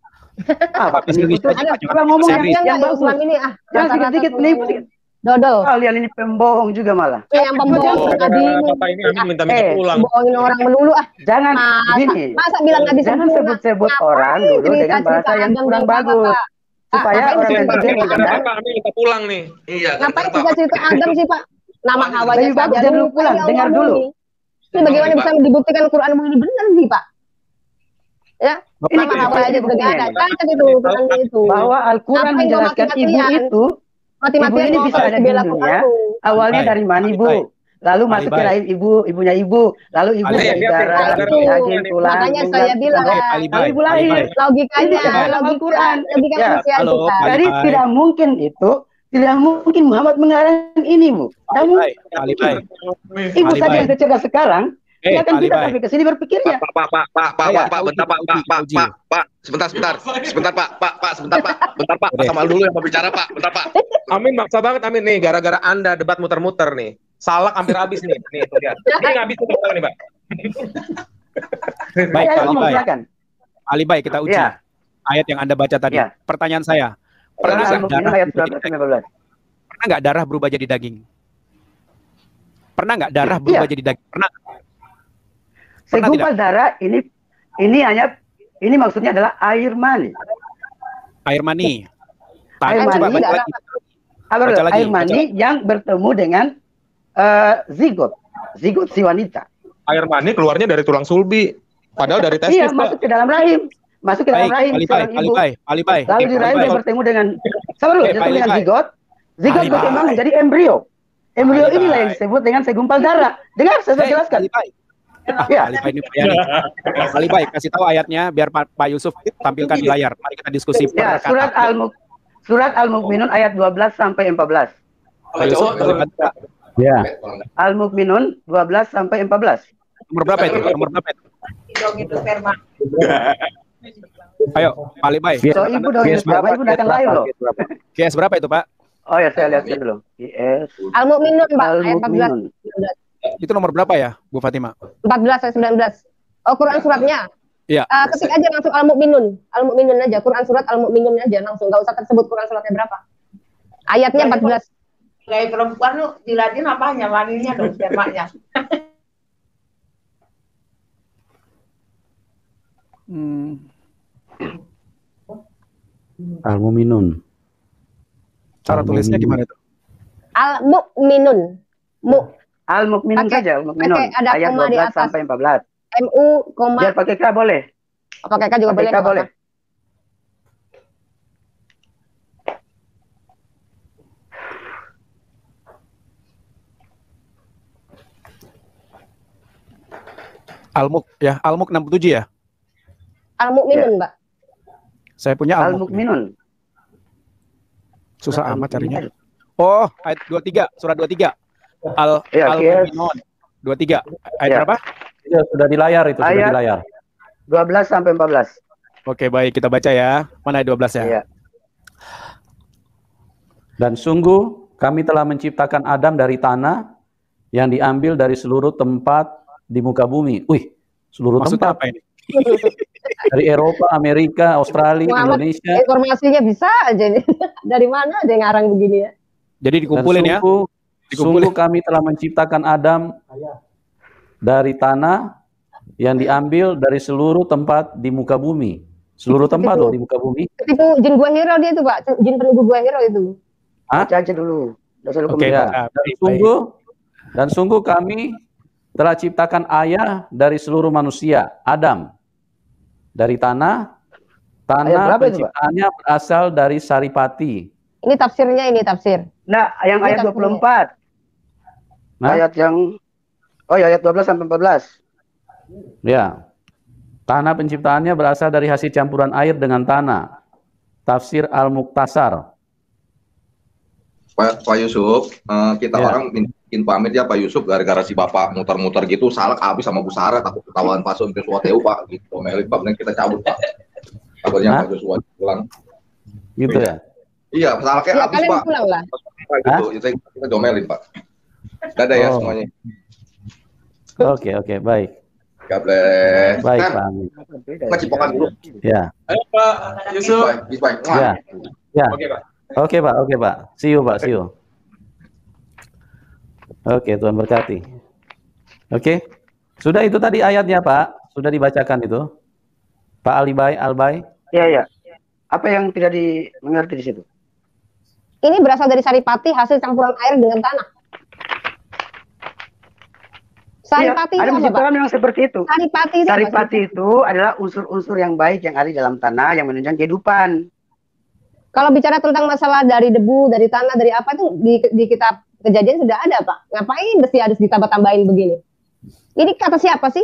Ngomong yang bagus ini jangan sedikit penipu. Dodo. Kalian ini pembohong juga malah. Yang pembohong tadi ini minta pulang. Bohongin orang melulu Jangan gini. Masa bilang nggak bisa jangan sebut-sebut orang dulu dengan bahasa yang kurang bagus. Supaya orang yang minta pulang nih. Iya. Ngapain cerita Adam sih, Pak? Nama Hawanya saja dulu pulang, dengar dulu. Ini bagaimana bisa dibuktikan Quranmu ini benar sih, Pak? Ya, nama Hawa aja sudah ada. Cacat itu Qurannya itu. Bahwa Al-Quran menjelaskan ibu itu, ibu ini bisa ada di dunia. Awalnya dari mani, Bu. Lalu masuk ke rahim ibunya ibu. Lalu ibu dari darah, daging, tulang. Makanya saya bilang, lalu ibu lahir. Logikanya, Al-Quran. logika manusia kita. Jadi tidak mungkin itu. Tidak mungkin Muhammad mengarang ini, Bu. Namun, ibu saja yang cerdas sekarang, dia akan bisa sampai ke sini berpikirnya. Pak, sebentar, Pak, sama dulu yang berbicara, Pak, bentar, Pak. Amin, maksa banget, Amin nih, gara-gara Anda debat muter-muter nih, salak hampir habis nih, lihat. Ini nggak habis nih, Pak. Baik, Ali Bay, kita uji ayat yang Anda baca tadi. Pertanyaan saya. Pernah nggak darah berubah jadi daging? Pernah nggak darah berubah jadi daging? Pernah segumpal darah ini maksudnya adalah air mani. Air mani. Air mani yang bertemu dengan zigot si wanita. Air mani keluarnya dari tulang sulbi, padahal dari testis. Iya, masuk ke dalam rahim. Masuk ke dalam rahim seorang ibu. Lalu di rahim dia bertemu dengan dengan zigot. Zigot berkembang menjadi embrio. Embrio inilah yang disebut dengan segumpal darah. Dengar, saya jelaskan. Ali Bay, kasih tahu ayatnya biar Pak Yusuf tampilkan di layar. Mari kita diskusi. Ya, surat Al-Mu'minun ayat 12 sampai 14. Ya. Al-Mu'minun 12 sampai 14. Nomor berapa itu? Ayo, Pak Ali Bay. So, ibu akan lain loh. GS berapa itu, Pak? Oh ya, saya lihat dulu. GS. Al-Mu'minun, Pak, ayat 14. Itu nomor berapa ya, Bu Fatima? 14 atau 19. Oh, Quran suratnya. Iya. Ketik aja langsung Al-Mu'minun. Al-Mu'minun aja, Quran surat Al-Mu'minun aja langsung, enggak usah tersebut Quran suratnya berapa. Ayatnya 14. Kayak perempuan lu dilatih apanya? Maninya dong, spermanya. Al-Mu'minun. Cara tulisnya gimana itu? Al-Mu'minun. Al-Mu'minun saja, Al-Mu'minun. Ayat 12 sampai 14. MU, biar pakai K boleh. Pakai K juga boleh. K boleh. Al-Muk ya, Al-Muk 67 ya? Al-Mu'minun, Mbak. Saya punya Al-Mu'minun. Susah amat carinya. Oh, ayat 23, surat 23. Al-Mu'minun 23. Ayat berapa? Ya, sudah di layar itu, sudah di layar. 12 sampai 14. Oke, baik, kita baca ya. Mana 12 ya? Iya. Dan sungguh kami telah menciptakan Adam dari tanah yang diambil dari seluruh tempat di muka bumi. Wih, seluruh Maksudnya tempat. apa ini? Dari Eropa, Amerika, Australia, Muhammad, Indonesia. informasinya bisa aja nih. Dari mana ada yang ngarang begini ya? Jadi dikumpulin ya. Sungguh kami telah menciptakan Adam dari tanah yang diambil dari seluruh tempat di muka bumi. Seluruh tempat loh di muka bumi. Itu jin gua hero dia itu, Pak. Jin penunggu gua hero itu. Baca aja dulu. Oke, Ya. Dan sungguh kami telah ciptakan ayah dari seluruh manusia, Adam. Dari tanah penciptaannya berasal dari saripati. Ini tafsirnya, ini tafsir. Nah, yang ayat 24. Nah? Ayat yang ayat 12 sampai 14. Ya. Tanah penciptaannya berasal dari hasil campuran air dengan tanah. Tafsir Al-Muqtasar. Pak Yusuf, kita orang bikin pamit ya Pak Yusuf, gara-gara si Bapak muter-muter gitu, salah habis sama Bu Sarah, takut ketahuan Pak Sun Joshua Teu Pak, gitu. Melik Pak, kita cabut Pak. Kabarnya Pak Joshua pulang. Gitu ya? Iya, salah kayak habis Pak. Pulang lah. Gitu, kita domelin Pak. Dadah ya semuanya. Oke, baik. God bless. Baik, Pak Amin. Cipokan dulu. Ya. Ayo Pak Yusuf. Ya. Ya. Oke Pak. Oke, Pak. See you, Pak. See you. Oke, Tuhan berkati. Oke. Sudah itu tadi ayatnya, Pak. Sudah dibacakan itu. Pak Albai. Iya. Apa yang tidak dimengerti di situ? Ini berasal dari saripati, hasil campuran air dengan tanah. Saripati ada menciptakan yang seperti itu. Saripati itu adalah unsur-unsur yang baik yang ada di dalam tanah yang menunjang kehidupan. Kalau bicara tentang masalah dari debu, dari tanah, dari apa itu di kitab Kejadian sudah ada, Pak. Ngapain mesti harus ditambah-tambahin begini? Ini kata siapa sih?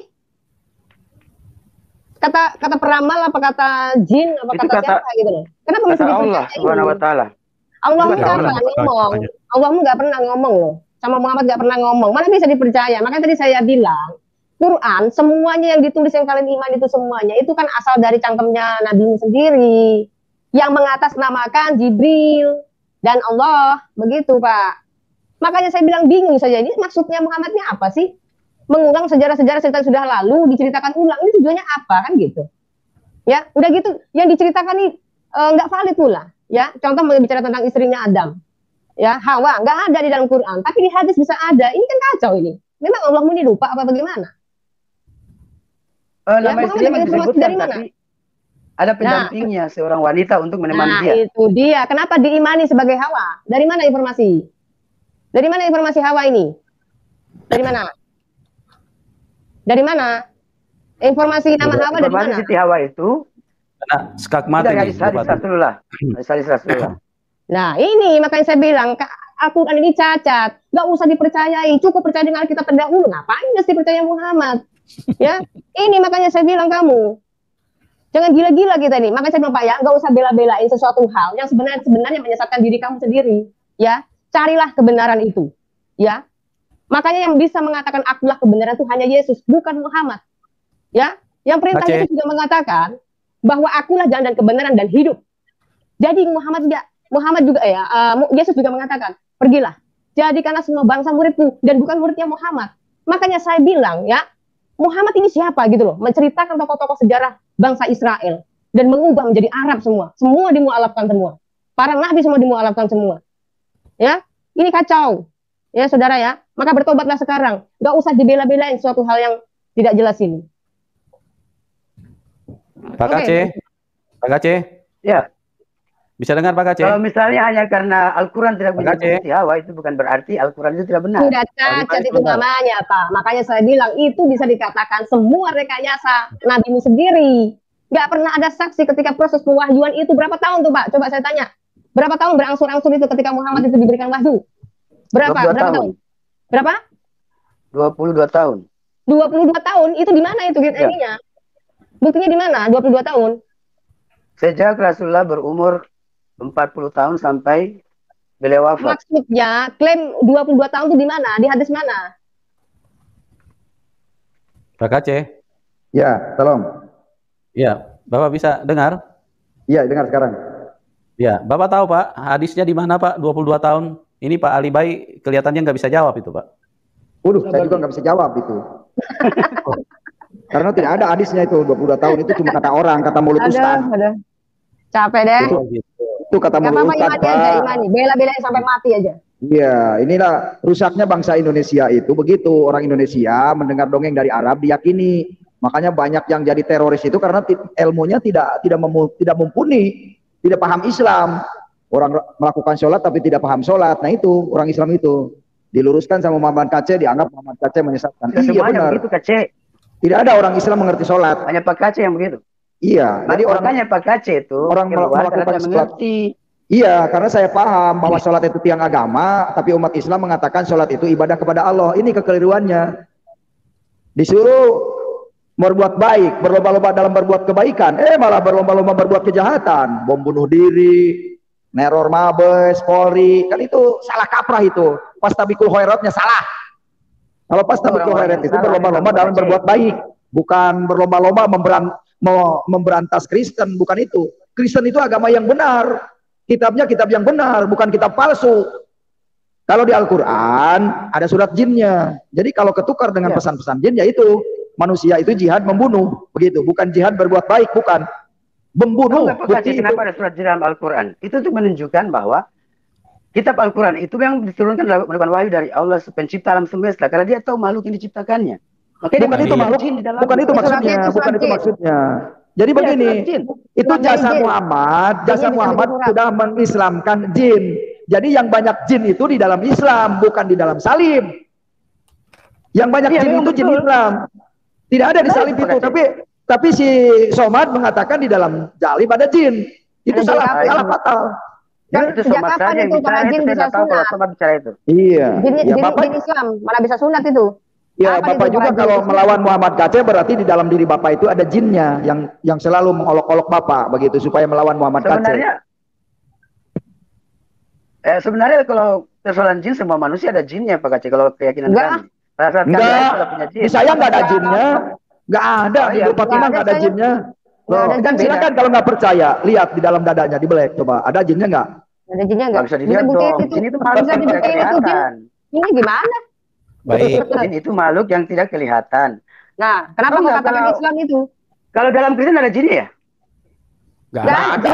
Kata peramal apa kata jin apa itu kata siapa gitu loh? Kenapa mesti Allah Subhanahu wa taala? Allah nggak pernah ngomong. Allah nggak pernah ngomong loh. Sama Muhammad nggak pernah ngomong. Mana bisa dipercaya? Makanya tadi saya bilang, Quran semuanya yang ditulis yang kalian iman itu semuanya itu kan asal dari cangkemnya Nabi sendiri yang mengatasnamakan Jibril dan Allah, begitu Pak. Makanya saya bilang bingung saja, ini maksudnya Muhammadnya apa sih? Mengulang sejarah-sejarah cerita sudah lalu diceritakan ulang, ini tujuannya apa kan gitu? Ya, udah gitu yang diceritakan ini nggak valid pula. Ya, contoh bicara tentang istrinya Adam, ya Hawa nggak ada di dalam Quran, tapi di hadis bisa ada. Ini kan kacau ini. Memang Allah mau lupa apa bagaimana? Nama istrinya disebutkan dari mana? Tapi ada pendampingnya seorang wanita untuk menemani dia. Itu dia. Kenapa diimani sebagai Hawa? Dari mana informasi? Dari mana informasi Hawa ini? Dari mana? Dari mana? Informasi nama Hawa dari mana? Siti Hawa itu skakmat ini. Nah ini makanya saya bilang Al-Quran ini cacat. Gak usah dipercayai. Cukup percaya dengan Alkitab terdahulu. Ngapain mesti percaya Muhammad? Ya, ini makanya saya bilang kamu jangan gila-gila kita nih. Makanya saya bilang Pak ya, nggak usah bela-belain sesuatu hal yang sebenarnya menyesatkan diri kamu sendiri. Ya, carilah kebenaran itu. Ya, makanya yang bisa mengatakan akulah kebenaran itu hanya Yesus, bukan Muhammad. Ya, yang perintah Yesus juga mengatakan bahwa akulah jalan dan kebenaran dan hidup. Jadi Muhammad juga ya, Yesus juga mengatakan, pergilah, jadikanlah semua bangsa muridku dan bukan muridnya Muhammad. Makanya saya bilang ya, Muhammad ini siapa gitu loh, menceritakan tokoh-tokoh sejarah bangsa Israel dan mengubah menjadi Arab semua dimualafkan semua, para nabi semua dimualafkan semua, ya ini kacau, ya saudara ya, maka bertobatlah sekarang, nggak usah dibela-belain suatu hal yang tidak jelas ini. Pak Aceh, ya bisa dengar Pak Aceh? Kalau misalnya hanya karena Al-Quran tidak menyebut Hawa, itu bukan berarti Al-Quran itu tidak benar. Tidak cacat itu namanya Pak. Makanya saya bilang itu bisa dikatakan semua rekayasa nabimu sendiri. Nggak pernah ada saksi ketika proses pewahyuan itu. Berapa tahun tuh Pak? Coba saya tanya. Berapa tahun berangsur-angsur itu ketika Muhammad itu diberikan wahyu? Berapa tahun? Berapa? 22 tahun. 22 tahun itu di mana itu ininya? Buktinya di mana? 22 tahun. Sejak Rasulullah berumur 40 tahun sampai beliau wafat. Maksudnya klaim 22 tahun itu di mana? Di hadis mana? Pak Aceh. Ya, tolong. Ya, Bapak bisa dengar? Iya, dengar sekarang. Ya, Bapak tahu Pak, hadisnya di mana Pak? 22 tahun. Ini Pak Ali Bai kelihatannya nggak bisa jawab itu Pak. Waduh, saya juga nggak bisa jawab itu. Karena tidak ada hadisnya itu 22 tahun, itu cuma kata orang, kata mulut ustaz. Aduh. Capek deh. Itu kata mulut ustaz, Pak. Imani, bela-belain sampai mati aja. Iya, inilah rusaknya bangsa Indonesia itu begitu. Orang Indonesia mendengar dongeng dari Arab diyakini. Makanya banyak yang jadi teroris itu karena ilmunya tidak mumpuni, tidak paham Islam. Orang melakukan sholat tapi tidak paham sholat. Nah itu orang Islam itu diluruskan sama Muhammad Kace, dianggap Muhammad Kace menyesatkan. Iya benar. Begitu, Kace. Tidak ada orang Islam mengerti sholat. Hanya Pak Kace yang begitu. Iya. Jadi makanya Pak Kace itu orang melakukan mengerti. Iya, karena saya paham bahwa sholat itu tiang agama, tapi umat Islam mengatakan sholat itu ibadah kepada Allah. Ini kekeliruannya. Disuruh berbuat baik, berlomba-lomba dalam berbuat kebaikan, malah berlomba-lomba berbuat kejahatan, bom bunuh diri, neror Mabes, Polri, kan itu salah kaprah itu. Pas tabikul khairatnya salah. Kalau pas tabikul khairat itu berlomba-lomba dalam berbuat baik, bukan berlomba-lomba memberantas Kristen, bukan itu. Kristen itu agama yang benar. Kitabnya kitab yang benar, bukan kitab palsu. Kalau di Al-Quran ada surat jinnya. Jadi kalau ketukar dengan pesan-pesan jin, yaitu manusia itu jihad membunuh, begitu. Bukan jihad berbuat baik, bukan membunuh. Kenapa ada surat jin dalam Al-Quran? Itu untuk menunjukkan bahwa kitab Al-Quran itu yang diturunkan merupakan wahyu dari Allah pencipta alam semesta. Karena dia tahu makhluk yang diciptakannya. Makanya bukan itu makhluk, bukan itu maksudnya, bukan itu maksudnya. Jadi begini, itu jasa Muhammad sudah mengislamkan jin. Jadi yang banyak jin itu di dalam Islam, bukan di dalam salib. Yang banyak jin itu jin Islam. Tidak ada di salib itu, tapi si Somad mengatakan di dalam salib ada jin. Itu salah fatal. Ya, itu Somad saja yang bicara itu, saya tahu kalau Somad bicara itu. Iya. Jin Islam, mana bisa sunat itu. Ya, Bapak juga kalau melawan Muhammad Kace berarti di dalam diri Bapak itu ada jinnya yang selalu mengolok-olok Bapak begitu supaya melawan Muhammad Kace. Sebenarnya kalau persoalan jin semua manusia ada jinnya Pak Kace kalau keyakinan kami. Enggak. Di saya enggak ada jinnya. Enggak ada di Fatimah enggak ada jinnya. Loh, kan silakan kalau nggak percaya lihat di dalam dadanya dibelek coba. Ada jinnya enggak? Ada jinnya enggak? Bisa dilihat dong. Jin itu makhluk yang tidak kelihatan. Ini gimana? Baik, jin itu makhluk yang tidak kelihatan. Nah, kenapa mengatakan Islam itu? Kalau dalam Kristen ada jin ya? Enggak ada.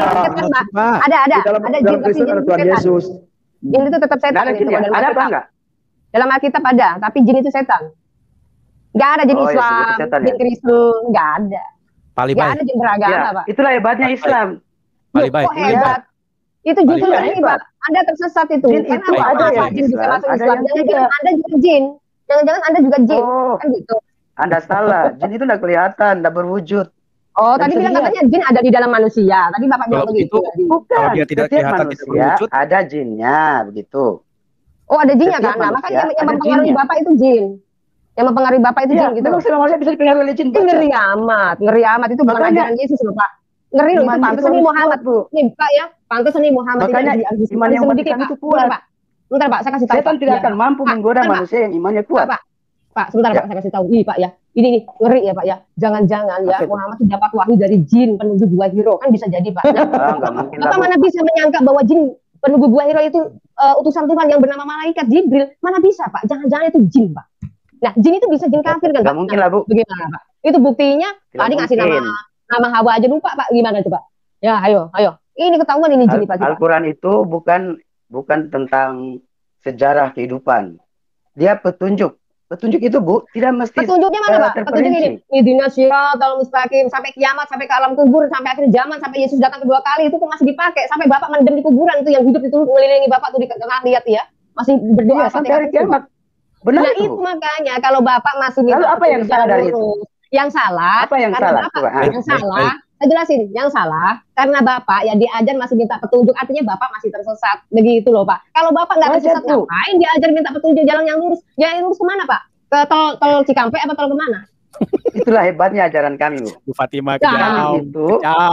Ada jin tapi jin Tuhan Yesus. Jin itu tetap setan. Ada apa enggak? Dalam Alkitab ada, tapi jin itu setan. Enggak ada jin Islam, jin Kristen, enggak ada. Enggak ada jin beragama, Pak. Itulah hebatnya Islam. Kok hebat? Itu justru ini, Pak. Anda tersesat itu. Jin itu ada ya, jin bisa masuk Islam. Jangan-jangan Anda juga jin. Jangan-jangan Anda juga jin. Kan gitu. Anda salah. Jin itu enggak kelihatan, enggak berwujud. Oh, tadi bilang katanya jin ada di dalam manusia. Tadi Bapak bilang begitu. Bukan. Kalau dia tidak kelihatan, tidak berwujud, ada jinnya, begitu. Oh, ada jinnya kan? Nah, makanya yang mempengaruhi Bapak itu jin. Yang mempengaruhi Bapak itu jin gitu. Memang selama manusia bisa dipengaruhi oleh jin. Ngeri amat. Itu bukan ajaran Yesus loh, Pak. Ngeri loh, itu pantas nih Muhammad, Bu. Nih, Pak ya. Pantas nih Muhammad. Makanya iman yang mematikan itu kuat. Bentar, Pak. Saya kasih tahu. Setan tidak akan mampu menggoda manusia yang imannya kuat. Pak, sebentar Pak, saya kasih tahu. Pak ya. Ini ngeri ya, Pak ya. Jangan-jangan ya Muhammad itu dapat wahyu dari jin penunggu buah hiro. Kan bisa jadi, Pak. Bapak mana bisa menyangka bahwa jin penunggu buah hiro itu utusan Tuhan yang bernama malaikat Jibril? Mana bisa, Pak? Jangan-jangan itu jin, Pak. Nah, jin itu bisa jin kafir kan, Pak? Nggak mungkin lah, Bu. Bagaimana, Pak? Itu buktinya tadi ngasih nama Hawa aja lupa, Pak. Gimana coba? Ya, ayo. Ini ketahuan ini jin, Pak. Al-Quran itu bukan tentang sejarah kehidupan. Dia petunjuk. Petunjuk itu, Bu, tidak mesti petunjuknya mana, Pak? Petunjuk ini. Ihdinas siratal mustaqim sampai kiamat, sampai ke alam kubur, sampai akhir zaman, sampai Yesus datang kedua kali itu tuh masih dipakai. Sampai Bapak mendem di kuburan itu yang hidup itu mengelilingi Bapak tuh lihat ya. Masih berdoa sampai hari kiamat. Benar nah, itu makanya kalau Bapak masih lalu apa yang salah dari itu? Yang salah. Apa yang salah? Yang salah. Saya jelasin, yang salah karena Bapak ya diajar masih minta petunjuk, artinya Bapak masih tersesat. Begitu loh, Pak. Kalau Bapak nggak tersesat, ngapain diajar minta petunjuk jalan yang lurus? Jalan yang lurus kemana, Pak? Ke tol Cikampek apa tol kemana? Itulah hebatnya ajaran kami, Bu. Fatimah kami itu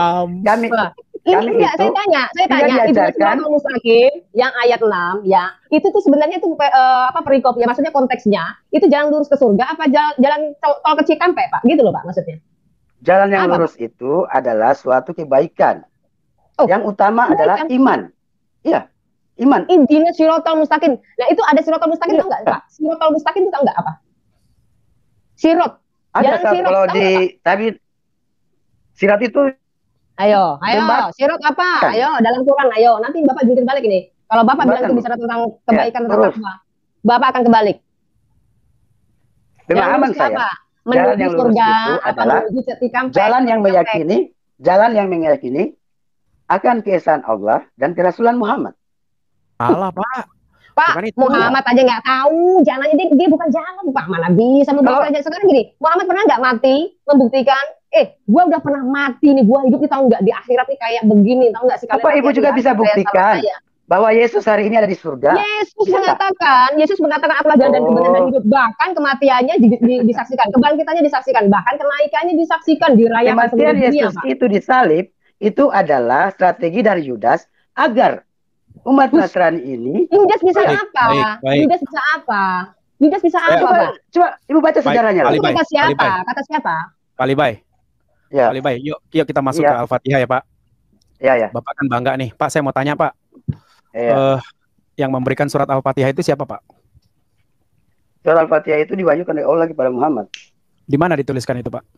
ini saya tanya Ihdinas mustaqim yang ayat 6 ya. Itu tuh sebenarnya itu perikop ya, maksudnya konteksnya itu jalan lurus ke surga apa jalan tol ke Cikampek, Pak? Gitu loh, Pak, maksudnya. Jalan yang lurus itu adalah suatu kebaikan. Yang utama adalah iman. Iya, iman. Intinya sirotol mustaqim. Nah itu ada sirotol mustaqim itu enggak, Pak? Sirotol mustaqim itu enggak apa? Sirot. Ada kalau di tapi sirat itu. Ayo, sirot apa? Ayo, dalam Quran, ayo. Nanti Bapak jungkir balik ini. Kalau Bapak bilang itu bicara tentang kebaikan tentang apa? Bapak akan kebalik. Pemahaman saya. Jalan yang lurus itu adalah jalan yang meyakini akan keesaan Allah dan kerasulan Muhammad. Salah, Pak. Pak, Muhammad aja nggak tahu jalannya, dia bukan jalan, Pak. Mana bisa membawa aja. Sekarang gini, Muhammad pernah nggak mati membuktikan, gua udah pernah mati nih, gua hidup nih, tahu nggak di akhirat nih kayak begini, tahu nggak sih kalian? Apa Ibu juga bisa buktikan bahwa Yesus hari ini ada di surga? Yesus mengatakan apalah jalan dan kebenaran dan hidup. Bahkan kematiannya disaksikan, kebangkitannya disaksikan, bahkan kenaikannya disaksikan, dirayakan. Kematian Yesus itu disalib itu adalah strategi dari Yudas agar umat Nasrani ini. Yudas bisa apa? Yudas bisa apa? Yudas bisa apa? Coba Ibu baca sejarahnya. Kata siapa? Kata siapa? Pak Libay. Ya. Pak Libay, yuk kita masuk ke Al-Fatihah ya, Pak. Ya. Bapak kan bangga nih. Pak, saya mau tanya, Pak. Yang memberikan surat Al-Fatihah itu siapa, Pak? Surat Al-Fatihah itu diwahyukan oleh Allah kepada Muhammad. Di mana dituliskan itu, Pak?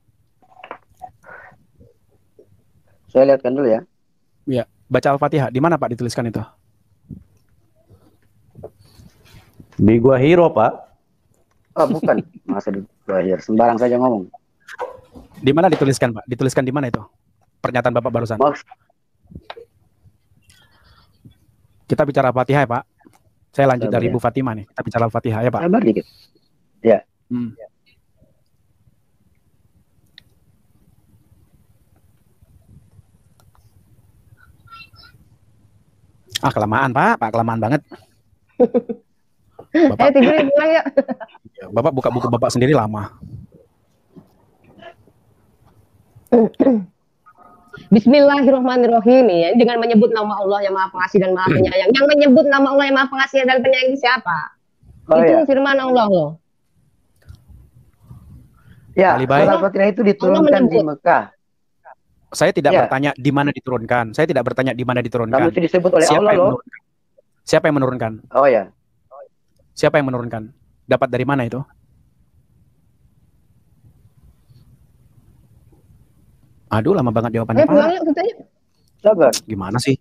Saya lihatkan dulu ya. Iya, baca Al-Fatihah. Di mana, Pak, dituliskan itu? Di Gua Hiro, Pak. Oh, bukan. Masa di Gua Hiro. Sembarang saja ngomong. Di mana dituliskan, Pak? Dituliskan di mana itu? Pernyataan Bapak barusan. Kita bicara Al-Fatihah ya, Pak. Saya lanjut dari Ibu Fatimah nih. Kita bicara Al-Fatihah ya, Pak. Sabar dikit. Ya. Kelamaan, Pak. Kelamaan banget. Bapak, tidurin pulang ya. Bapak buka buku Bapak sendiri lama. Bismillahirrahmanirrahim ya. Dengan menyebut nama Allah yang Maha Pengasih dan Maha Penyayang. Yang menyebut nama Allah yang Maha Pengasih dan Penyayang siapa? Itu firman Allah loh. Ya, surat Al-Fatihah itu diturunkan di Mekah. Saya tidak bertanya di mana diturunkan. Saya tidak bertanya di mana diturunkan. Namun itu disebut oleh Allah loh. Siapa yang menurunkan? Oh ya. Siapa yang menurunkan? Dapat dari mana itu? Aduh, lama banget jawabannya, Pak. Sabar. Gimana sih?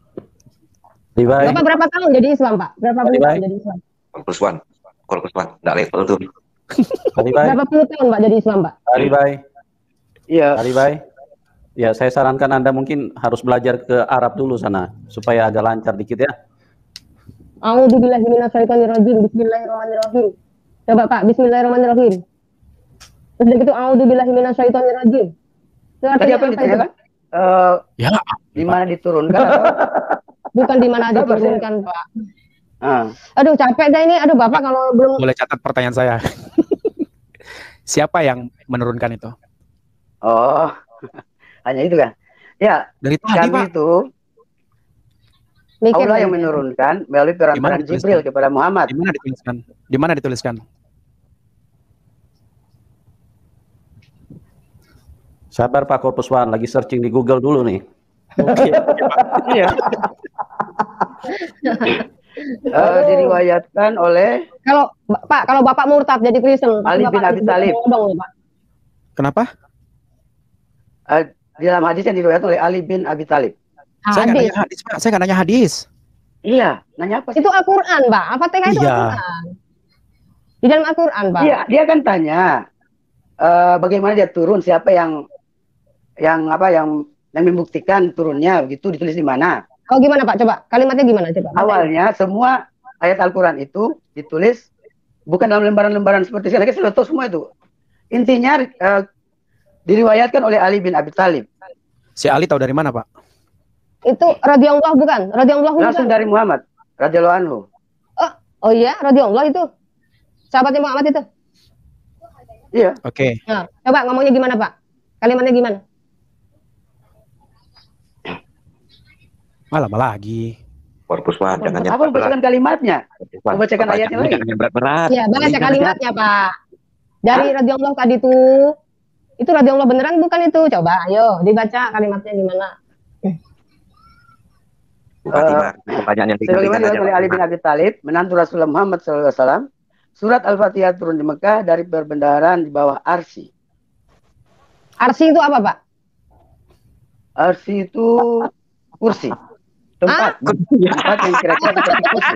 Bapak berapa tahun jadi Islam, Pak? Berapa tahun jadi Islam? Korpuswan. Nggak level tuh. Berapa puluh tahun, Pak, jadi Islam, Pak? Iya. Ya, saya sarankan Anda mungkin harus belajar ke Arab dulu sana supaya agak lancar dikit ya. A'udzubillahi minasyaitonirrajim. Bismillahirrahmanirrahim. Coba, Pak, bismillahirrahmanirrahim. Terus begitu a'udzubillahi minasyaitonirrajim. Tadi apa yang ditanyakan? Di mana diturunkan? Bukan di mana diturunkan, Pak. Aduh, capek dah ini. Aduh, Bapak kalau belum. Boleh catat pertanyaan saya. Siapa yang menurunkan itu? Oh, hanya itu kan? Ya, dari tadi, Pak. Itu Allah yang menurunkan melalui peran Jibril kepada Muhammad. Di mana dituliskan? Di mana dituliskan? Sabar Pak Korpuswan, lagi searching di Google dulu nih. Iya. Diriwayatkan oleh kalau Bapak murtad jadi Kristen, Ali bin Abi Thalib. Kenapa? Di dalam hadis yang diriwayatkan oleh Ali bin Abi Thalib. Saya nggak nanya hadis, Pak. Saya nggak nanya hadis. Iya, nanya apa sih? Itu Al-Quran, Pak. Al-Fatihah itu Al-Quran. Di dalam Al-Quran, Pak. Iya, dia kan tanya bagaimana dia turun, siapa yang membuktikan turunnya, begitu ditulis di mana? Oh, gimana Pak? Coba kalimatnya gimana coba? Awalnya semua ayat Al-Quran itu ditulis bukan dalam lembaran-lembaran seperti sekarang, kita sudah tahu semua itu. Intinya diriwayatkan oleh Ali bin Abi Thalib. Si Ali tahu dari mana, Pak? Itu radhiyallahu bukan? Radhiyallahu langsung dari Muhammad radhiyallahu anhu. Oh iya, radhiyallahu itu sahabatnya Muhammad itu. Iya. Oke. Nah, coba ngomongnya gimana, Pak? Kalimatnya gimana? Lama lagi. Korpuswan, jangan apa bacakan kalimatnya? Membacakan ayatnya lagi. Jangan berat-berat. Ya, baca kalimatnya, Pak. Dari radhiyallahu tadi Itu radhiyallahu beneran bukan itu? Coba, ayo dibaca kalimatnya gimana? Sebagaimana oleh Ali bin Abi Thalib, menantu Rasulullah Muhammad SAW, surat Al-Fatihah turun di Mekah dari perbendaharaan di bawah arsy. Arsy itu apa, Pak? Arsy itu kursi. Tempat yang kira-kira seperti kursi.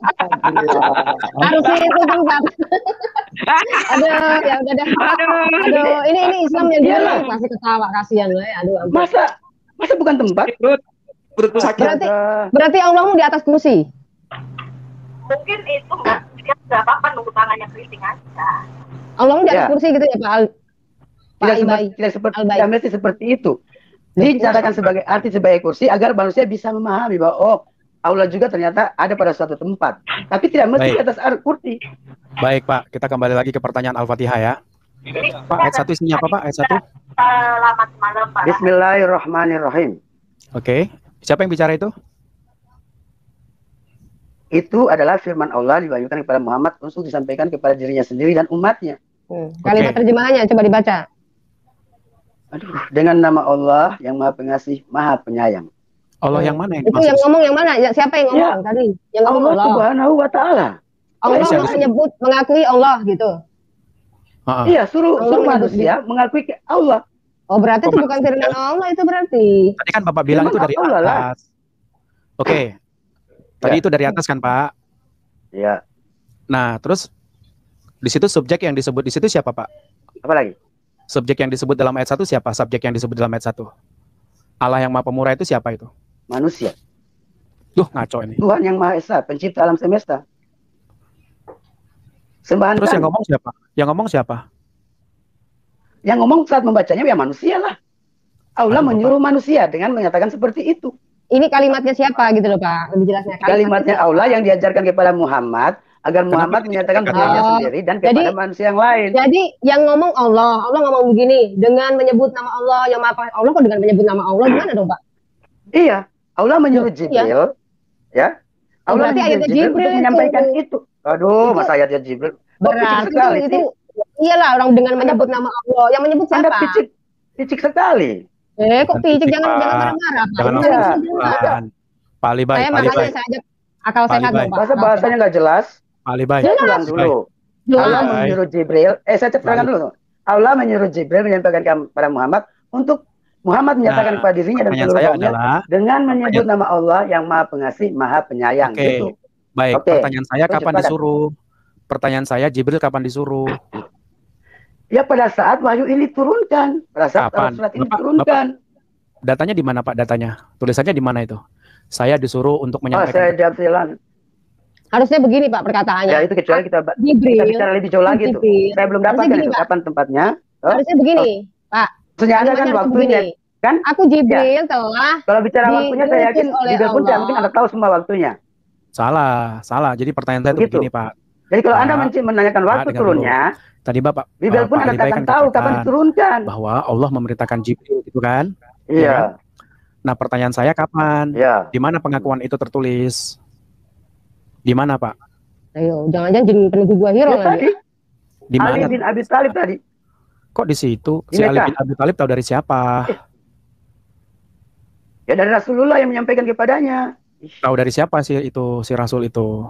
Arsy itu tempat. Aduh, ya udah deh. Aduh, ini Islam yang dulu masih ketawa, kasihan loh. Aduh, masa bukan tempat? Berarti Allahmu di atas kursi. Mungkin itu dia nggak apa-apa nunggu tangannya keriting aja. Allahmu di atas kursi gitu ya, Pak Tidak seperti itu. Dinyatakan sebagai arti sebagai kursi agar manusia bisa memahami bahwa Allah juga ternyata ada pada suatu tempat, tapi tidak mesti di atas kursi. Baik Pak, kita kembali lagi ke pertanyaan Al-Fatihah ya. Pak, ayat 1 isinya apa Pak? Ayat 1. Selamat malam Pak. Bismillahirrahmanirrahim. Oke, siapa yang bicara itu? Itu adalah firman Allah diwahyukan kepada Muhammad untuk disampaikan kepada dirinya sendiri dan umatnya. Kalimat terjemahannya coba dibaca. Dengan nama Allah yang Maha Pengasih, Maha Penyayang. Allah yang mana yang itu yang ngomong yang mana? Ya, siapa yang ngomong tadi? Yang ngomong Allah Subhanahu wa Ta'ala. Allah menyebut mengakui Allah gitu. Iya, suruh manusia mengakui Allah. Oh, berarti itu bukan firman Allah itu berarti. Tadi kan Bapak bilang itu dari atas. Oke. Tadi itu dari atas kan, Pak? Iya. Nah, terus di situ subjek yang disebut di situ siapa, Pak? Apa lagi? Subjek yang disebut dalam ayat 1 siapa? Subjek yang disebut dalam ayat 1. Allah yang Maha Pemurah itu siapa itu? Manusia. Duh, ngaco ini. Tuhan yang Maha Esa, pencipta alam semesta. Sembahan. Terus yang ngomong siapa? Yang ngomong siapa? Yang ngomong saat membacanya ya manusia lah. Allah menyuruh manusia dengan menyatakan seperti itu. Ini kalimatnya siapa gitu loh Pak? Lebih jelasnya. Kalimatnya Allah yang diajarkan kepada Muhammad agar Muhammad menyatakan kepadanya sendiri dan kepada manusia yang lain. Jadi yang ngomong Allah ngomong begini dengan menyebut nama Allah yang Maha. Allah kok dengan menyebut nama Allah gimana dong Pak? Iya, Allah menyuruh Jibril, ya. Allah berarti ayatnya Jibril menyampaikan itu. Aduh, masa ayatnya Jibril. Berarti itu iyalah orang dengan menyebut nama Allah. Yang menyebut siapa? Anda picik sekali. Kok picik? Jangan marah-marah Pak. Jangan. Pak Ali baik. Saya makanya saya ajak akal sehat dong Pak. Bahasanya nggak jelas. Ali baik. Saya ulang dulu. Allah menyuruh Jibril. Saya terangkan dulu. Allah menyuruh Jibril menyampaikan kepada Muhammad untuk Muhammad menyatakan kepada dirinya dan seluruh kaumnya dengan menyebut nama Allah yang Maha Pengasih, Maha Penyayang. Gitu. Baik. Pertanyaan saya kapan disuruh? Pertanyaan saya Jibril kapan disuruh? Ya pada saat wahyu ini turunkan, pada saat surat ini turunkan. Datanya di mana Pak? Datanya, tulisannya di mana itu? Saya disuruh untuk menyampaikan. Saya jawab silang. Harusnya begini Pak perkataannya. Ya itu kecuali kita bicara lebih jauh lagi tuh. Saya belum dapatkan itu kapan tempatnya. Harusnya begini Pak. Maksudnya ada kan waktunya kan? Aku Jibril telah. Kalau bicara waktunya saya yakin Jibril pun tidak mungkin Anda tahu semua waktunya. Salah. Jadi pertanyaan saya itu begini Pak. Jadi kalau Anda menanyakan waktu turunnya, tadi Bapak Jibril pun Anda akan tahu kapan diturunkan. Bahwa Allah memerintahkan Jibril itu kan? Iya. Nah pertanyaan saya kapan? Iya. Di mana pengakuan itu tertulis? Di mana Pak? Ayo, jangan-jangan jadi penunggu gua hero tadi. Di mana? Ali bin Abi Thalib tadi. Kok di situ? Si Ali bin Abi Thalib tahu dari siapa? Ya dari Rasulullah yang menyampaikan kepadanya. Tahu dari siapa sih itu si Rasul itu?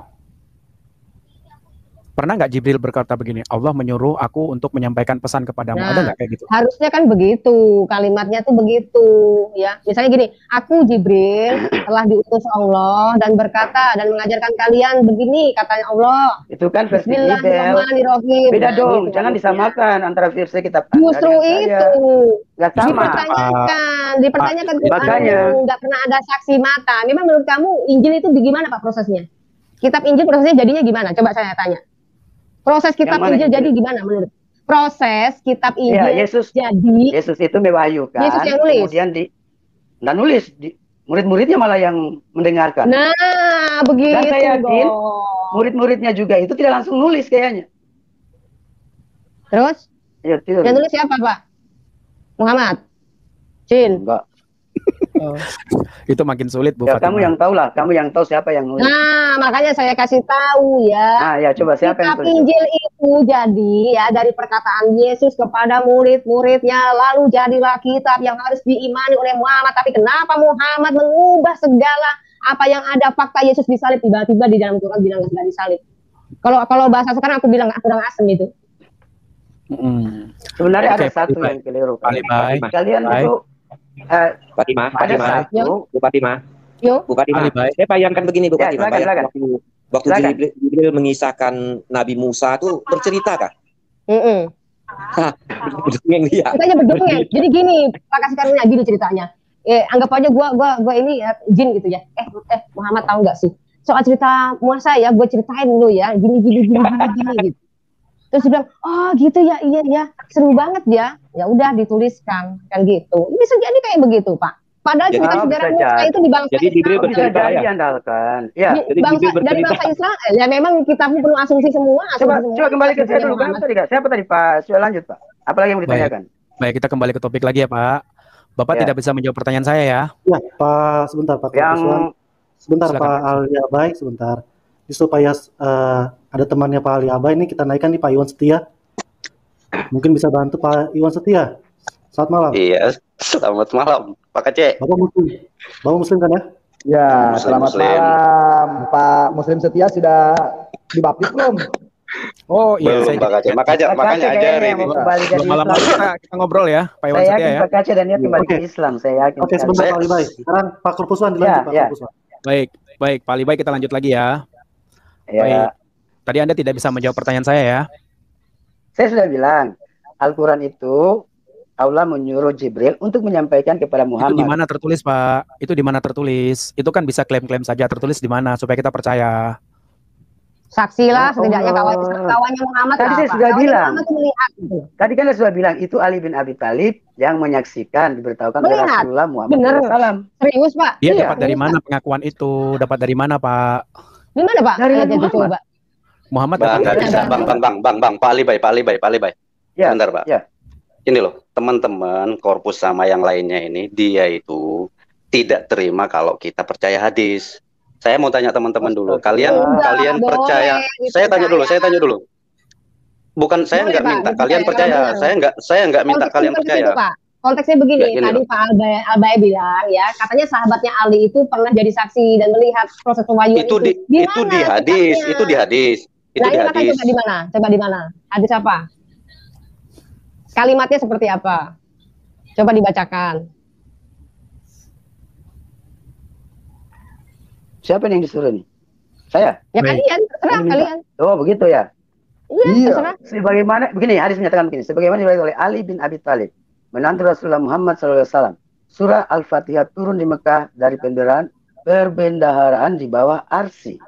Pernah nggak Jibril berkata begini, Allah menyuruh aku untuk menyampaikan pesan kepadamu? Ada nggak kayak gitu? Harusnya kan begitu, kalimatnya tuh begitu, ya. Misalnya gini, aku Jibril telah diutus Allah dan berkata dan mengajarkan kalian begini, katanya Allah. Itu kan versi Bismillahirrahmanirrahim. Beda dong, jangan disamakan antara versi kitab. Justru itu. Nggak sama. Dipertanyakan ke kamu, nggak pernah ada saksi mata. Memang menurut kamu Injil itu bagaimana Pak prosesnya? Kitab Injil prosesnya jadinya gimana? Coba saya tanya. Proses kitab Injil jadi gimana menurut? Proses kitab Injil Yesus itu mewahyukan. Yesus yang nulis. Kemudian nulis murid-muridnya malah yang mendengarkan. Nah, begitu. Dan saya yakin murid-muridnya juga itu tidak langsung nulis kayaknya. Terus? Ya, yang nulis siapa, Pak? Muhammad. Jin. Enggak. Itu makin sulit Bu ya, Fatimah. Kamu yang tahu lah, kamu yang tahu siapa yang nulis. Nah, makanya saya kasih tahu ya. Nah, ya coba siapa yang nulis. Kitab Injil itu jadi ya dari perkataan Yesus kepada murid-muridnya, lalu jadilah kitab yang harus diimani oleh Muhammad. Tapi kenapa Muhammad mengubah segala apa yang ada fakta Yesus disalib, tiba-tiba di dalam Quran bilang nggak disalib. Kalau bahasa sekarang aku bilang kurang asem itu. Sebenarnya ada satu yang keliru. Kalian itu Bu Fatimah. Saya bayangkan begini Bu Fatimah. Waktu Jibril mengisahkan Nabi Musa itu bercerita kah? Berdongeng dia. Katanya berdongeng. Jadi gini, Pak kasih karunia gini ceritanya. Anggap aja gua ini jin gitu ya. Muhammad tahu nggak sih? Soal cerita Musa ya, gue ceritain dulu ya. Gini gitu. Terus dia bilang, oh gitu ya, iya ya, seru banget ya. Ya udah dituliskan kan gitu. Bisa jadi kayak begitu Pak. Padahal cerita sejarah Musa itu di bangsa jadi Jibril bercerita ya. Diandalkan. Ya. Dari bangsa Israel. Ya memang kitabnya penuh asumsi semua. Coba kembali ke saya dulu kan tadi Kak. Siapa tadi Pak? Sudah lanjut Pak. Apalagi yang mau ditanyakan? Baik, kita kembali ke topik lagi ya Pak. Bapak tidak bisa menjawab pertanyaan saya ya. Ya Pak, sebentar Pak. Sebentar silakan. Pak Ali Abai, sebentar. Supaya ada temannya Pak Ali Abai ini kita naikkan nih Pak Iwan Setia. Mungkin bisa bantu Pak Iwan Setia. Selamat malam. Iya, selamat malam Pak Aceh. Bapak Muslim kan ya? Ya, selamat malam Pak Muslim Setia, sudah dibaptis belum? Oh iya, belum Pak Aceh. Makanya ajarin. Malam kita ngobrol ya, Pak Iwan Setia ya. Pak Aceh dan dia kembali ke Islam, saya yakin. Oke, sebentar Pak Ali Abai. Sekarang Pak Korpusuan dilanjut Pak Korpusuan. Baik, Pak Ali Abai kita lanjut lagi ya. Baik. Tadi Anda tidak bisa menjawab pertanyaan saya ya. Saya sudah bilang, Al-Quran itu Allah menyuruh Jibril untuk menyampaikan kepada Muhammad. Itu di mana tertulis, Pak? Itu di mana tertulis? Itu kan bisa klaim-klaim saja, tertulis di mana supaya kita percaya. Saksilah setidaknya kawannya Muhammad. Tadi saya sudah bilang. Tadi kan saya sudah bilang itu Ali bin Abi Thalib yang menyaksikan diberitahukan oleh Rasulullah Muhammad SAW. Serius Pak? Dia dapat dari mana pengakuan itu? Dapat dari mana Pak? Di mana Pak? Dari Muhammad. Muhammad nggak bisa, Bang, Pak Ali Bay. Ya, bentar Pak. Ya. Ini loh, teman-teman korpus sama yang lainnya ini, dia itu tidak terima kalau kita percaya hadis. Saya mau tanya teman-teman dulu, kalian percaya? Saya tanya dulu. Bukan saya nggak minta kalian percaya, saya nggak minta kalian percaya. Konteksnya begini, tadi Pak Albay bilang ya, katanya sahabatnya Ali itu pernah jadi saksi dan melihat proses pewahyuan itu. Itu di hadis. Nah, ini coba di mana? Hadis apa? Kalimatnya seperti apa? Coba dibacakan. Siapa yang disuruh nih? Saya? Ya kalian, terserah kalian. Oh begitu ya? Iya. Terserah. Sebagaimana, begini hadis menyatakan begini, sebagaimana diriwayatkan oleh Ali bin Abi Thalib, menantu Rasulullah Muhammad SAW. Surah Al-Fatihah turun di Mekah dari perbendaharaan di bawah arsy.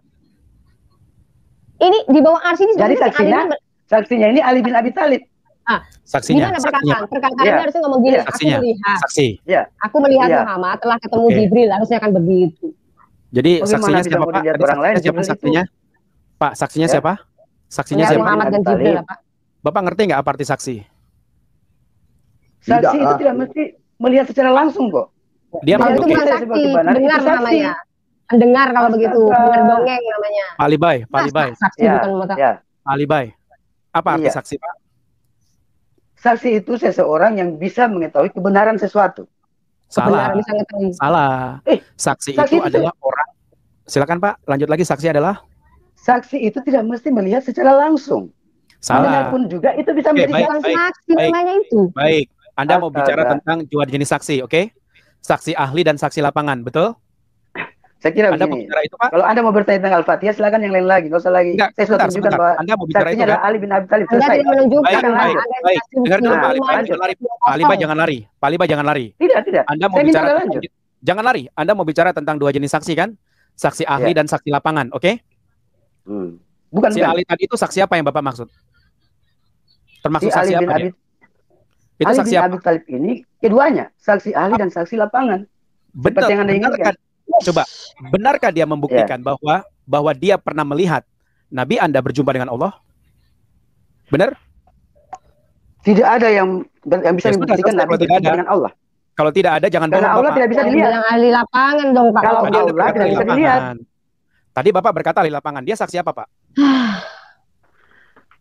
Ini di bawah arsy ini. Jadi saksinya ini Ali bin Abi Thalib. Saksinya. Gimana perkataannya harusnya ngomong gini. Saksinya. Aku melihat Muhammad telah ketemu Jibril, harusnya kan begitu. Jadi saksinya siapa Pak? Siapa saksinya? Pak, saksinya siapa? Saksinya siapa? Muhammad dan Jibril, Pak. Bapak ngerti nggak apa arti saksi? Saksi itu tidak mesti melihat secara langsung kok. Dia itu bukan saksi, dengar namanya. Dengar kalau begitu, dengar dongeng namanya. Pak Alibay. Saksi bukan mata. Pak Alibay. Apa arti saksi, Pak? Saksi itu seseorang yang bisa mengetahui kebenaran sesuatu. Salah. Saksi itu adalah orang. Silakan Pak, lanjut lagi. Saksi adalah? Saksi itu tidak mesti melihat secara langsung. Salah. Pun juga itu bisa menjadi saksi namanya itu. Baik. Anda mau bicara tentang dua jenis saksi, oke? Saksi ahli dan saksi lapangan, betul? Saya kira Anda begini, itu, Pak? kalau Anda mau bertanya tentang Al-Fatihah, silakan yang lain lagi, nggak usah lagi. Saya sudah tunjukkan bahwa Anda mau bicara itu, adalah Ali bin Abi Thalib. Anda tidak menunjukkan. Baik. Dengar dulu Pak Alibay, jangan lari. Pak Alibay jangan lari. Tidak. Anda mau bicara jangan lari. Anda mau bicara tentang dua jenis saksi kan? Saksi ahli dan saksi lapangan, oke? Bukan. Si ahli tadi itu saksi apa yang Bapak maksud? Termasuk saksi apa dia? Itu saksi apa? Abi Thalib ini keduanya, saksi ahli dan saksi lapangan. Benar, yang Anda inginkan. Coba, benarkah dia membuktikan bahwa dia pernah melihat Nabi Anda berjumpa dengan Allah? Benar? Tidak ada yang bisa membuktikan Nabi berjumpa dengan Allah. Kalau tidak ada, jangan bohong. Karena Allah tidak bisa dilihat. Yang ahli lapangan dong Pak. Kalau Allah tidak bisa dilihat. Tadi Bapak berkata ahli lapangan. Dia saksi apa Pak?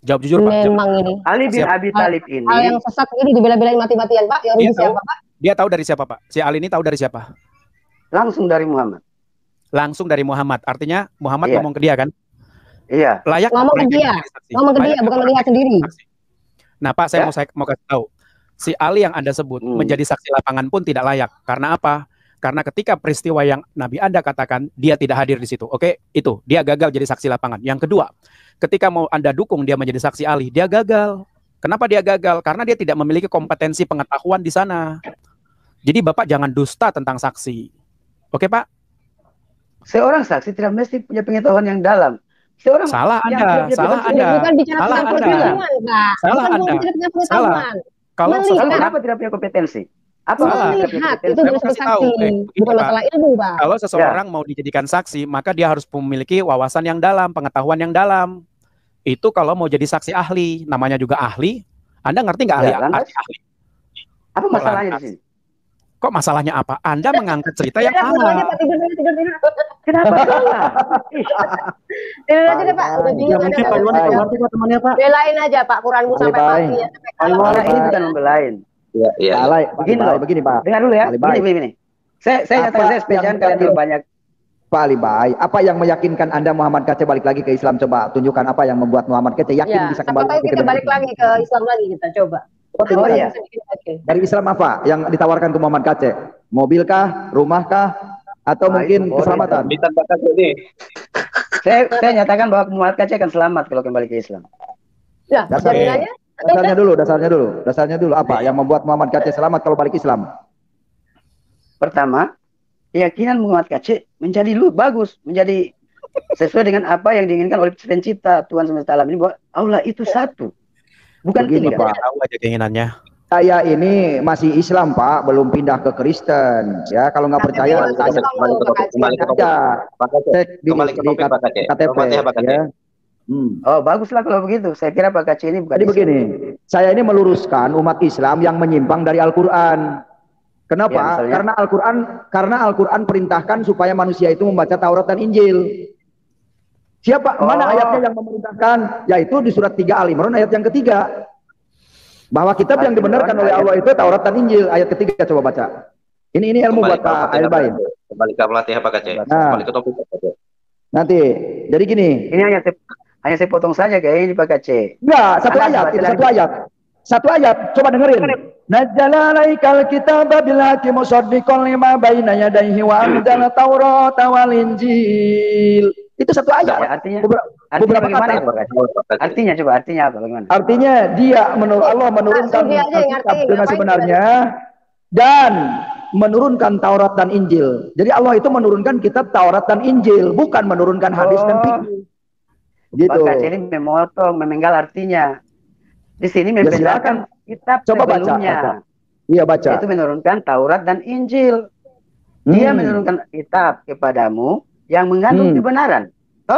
Jawab jujur, Pak. Memang ini. Ali bin Abi Thalib ini. Hal yang sesat ini dibela-belain mati-matian, Pak. Yang rugi siapa, Pak? Dia tahu dari siapa, Pak? Si Ali ini tahu dari siapa? Langsung dari Muhammad. Langsung dari Muhammad. Artinya Muhammad Iya. ngomong ke dia kan? Iya. Layak Ngomong ke dia. Ngomong ke dia, bukan melihat sendiri. Nah, Pak, saya mau kasih tahu. Si Ali yang Anda sebut menjadi saksi lapangan pun tidak layak. Karena apa? Karena ketika peristiwa yang Nabi Anda katakan, dia tidak hadir di situ. Oke, itu. Dia gagal jadi saksi lapangan. Yang kedua, ketika mau Anda dukung dia menjadi saksi ahli, dia gagal. Kenapa dia gagal? Karena dia tidak memiliki kompetensi pengetahuan di sana. Jadi Bapak jangan dusta tentang saksi. Oke, Pak? Seorang saksi tidak mesti punya pengetahuan yang dalam. Seorang salah Anda, salah Anda. Bukan bicara Salah tentang Anda. pengetahuan, Pak. Salah Bukan Anda. bicara tentang Salah. pengetahuan. Kalau Melihat. Kenapa tidak punya kompetensi? Apa Salah. Melihat, itu Saya mau disebut kasih tahu. saksi. Begini, Bukan Pak. masalah ilmu, Pak. Kalau seseorang mau dijadikan saksi, maka dia harus memiliki wawasan yang dalam, pengetahuan yang dalam. Itu kalau mau jadi saksi ahli, namanya juga ahli. Anda ngerti nggak ahli? Ya, lantas? Ahli? Apa masalahnya di sini? Kok masalahnya apa? Anda mengangkat cerita yang Tidur salah. aja, Pak. Tidur. Kenapa salah? Tidur aja deh, Pak. Udah bingung ada Pak Iwan ngerti kok temannya, Pak. Belain aja, Pak. Quranmu sampai mati ya. Sampai kalah. Orang ini bukan membelain. Iya, iya. Begini loh, begini Pak. Dengar dulu ya. Begini. Saya nyatakan saya spesial kalian dulu banyak. Pak Ali Bay, apa yang meyakinkan Anda Muhammad Kacé balik lagi ke Islam? Coba tunjukkan apa yang membuat Muhammad Kacé yakin Ya, bisa siapa kembali tahu kita balik lagi ke Islam lagi, kita coba. Oh iya. Dari Islam apa yang ditawarkan ke Muhammad Kacé? Mobilkah, rumahkah, atau mungkin keselamatan? Saya nyatakan bahwa Muhammad Kacé akan selamat kalau kembali ke Islam. Ya, jaminannya? Dasarnya dulu apa yang membuat Muhammad Kacé selamat kalau balik Islam? Pertama, keyakinan Muhammad Kacé menjadi bagus, menjadi sesuai dengan apa yang diinginkan oleh pencipta Tuhan semesta alam ini, bahwa Allah itu satu. Bukan begini, tiga. Pak. Tahu aja keinginannya. Saya ini masih Islam, Pak, belum pindah ke Kristen. Ya, kalau nggak percaya tanya Kembali ke topik. Kembali ke topik, Pak Kacé. KTP. Pak Kacé. Ya. Oh, baguslah kalau begitu. Saya kira Pak Kacé ini bukan. Jadi begini, saya ini meluruskan umat Islam yang menyimpang dari Al-Quran. Kenapa? Ya, karena Al-Quran perintahkan supaya manusia itu membaca Taurat dan Injil. Siapa? Mana ayatnya yang memerintahkan? Yaitu di surat 3 Al-Imran ayat yang ketiga. Bahwa kitab yang dibenarkan oleh Allah itu Taurat dan Injil. Ayat ketiga, coba baca. Ini ilmu buat Pak Al-Bain. Kembali ke Al-Fatihah, Pak Kacé. Kembali ke topik, Pak Kacé. Nanti, jadi gini. Ini hanya saya potong saja kayak ini Pak Kacé. Enggak, satu ayat, coba dengerin. Nazzala alaikal kitaba bil haqqi musaddiqan lima baina yadayhi wa anzala taurata wal injil. Itu satu ayat. Artinya beberapa bagaimana kata. itu? Artinya apa? Bagaimana? Artinya Allah menurunkan kitab dengan sebenarnya dan menurunkan Taurat dan Injil. Jadi Allah itu menurunkan kitab Taurat dan Injil, bukan menurunkan hadis dan fikih. Gitu. Pak Kacé ini memotong, memenggal artinya. Di sini membedakan kitab sebelumnya. Iya, baca. Itu menurunkan Taurat dan Injil. Dia menurunkan kitab kepadamu yang mengandung kebenaran.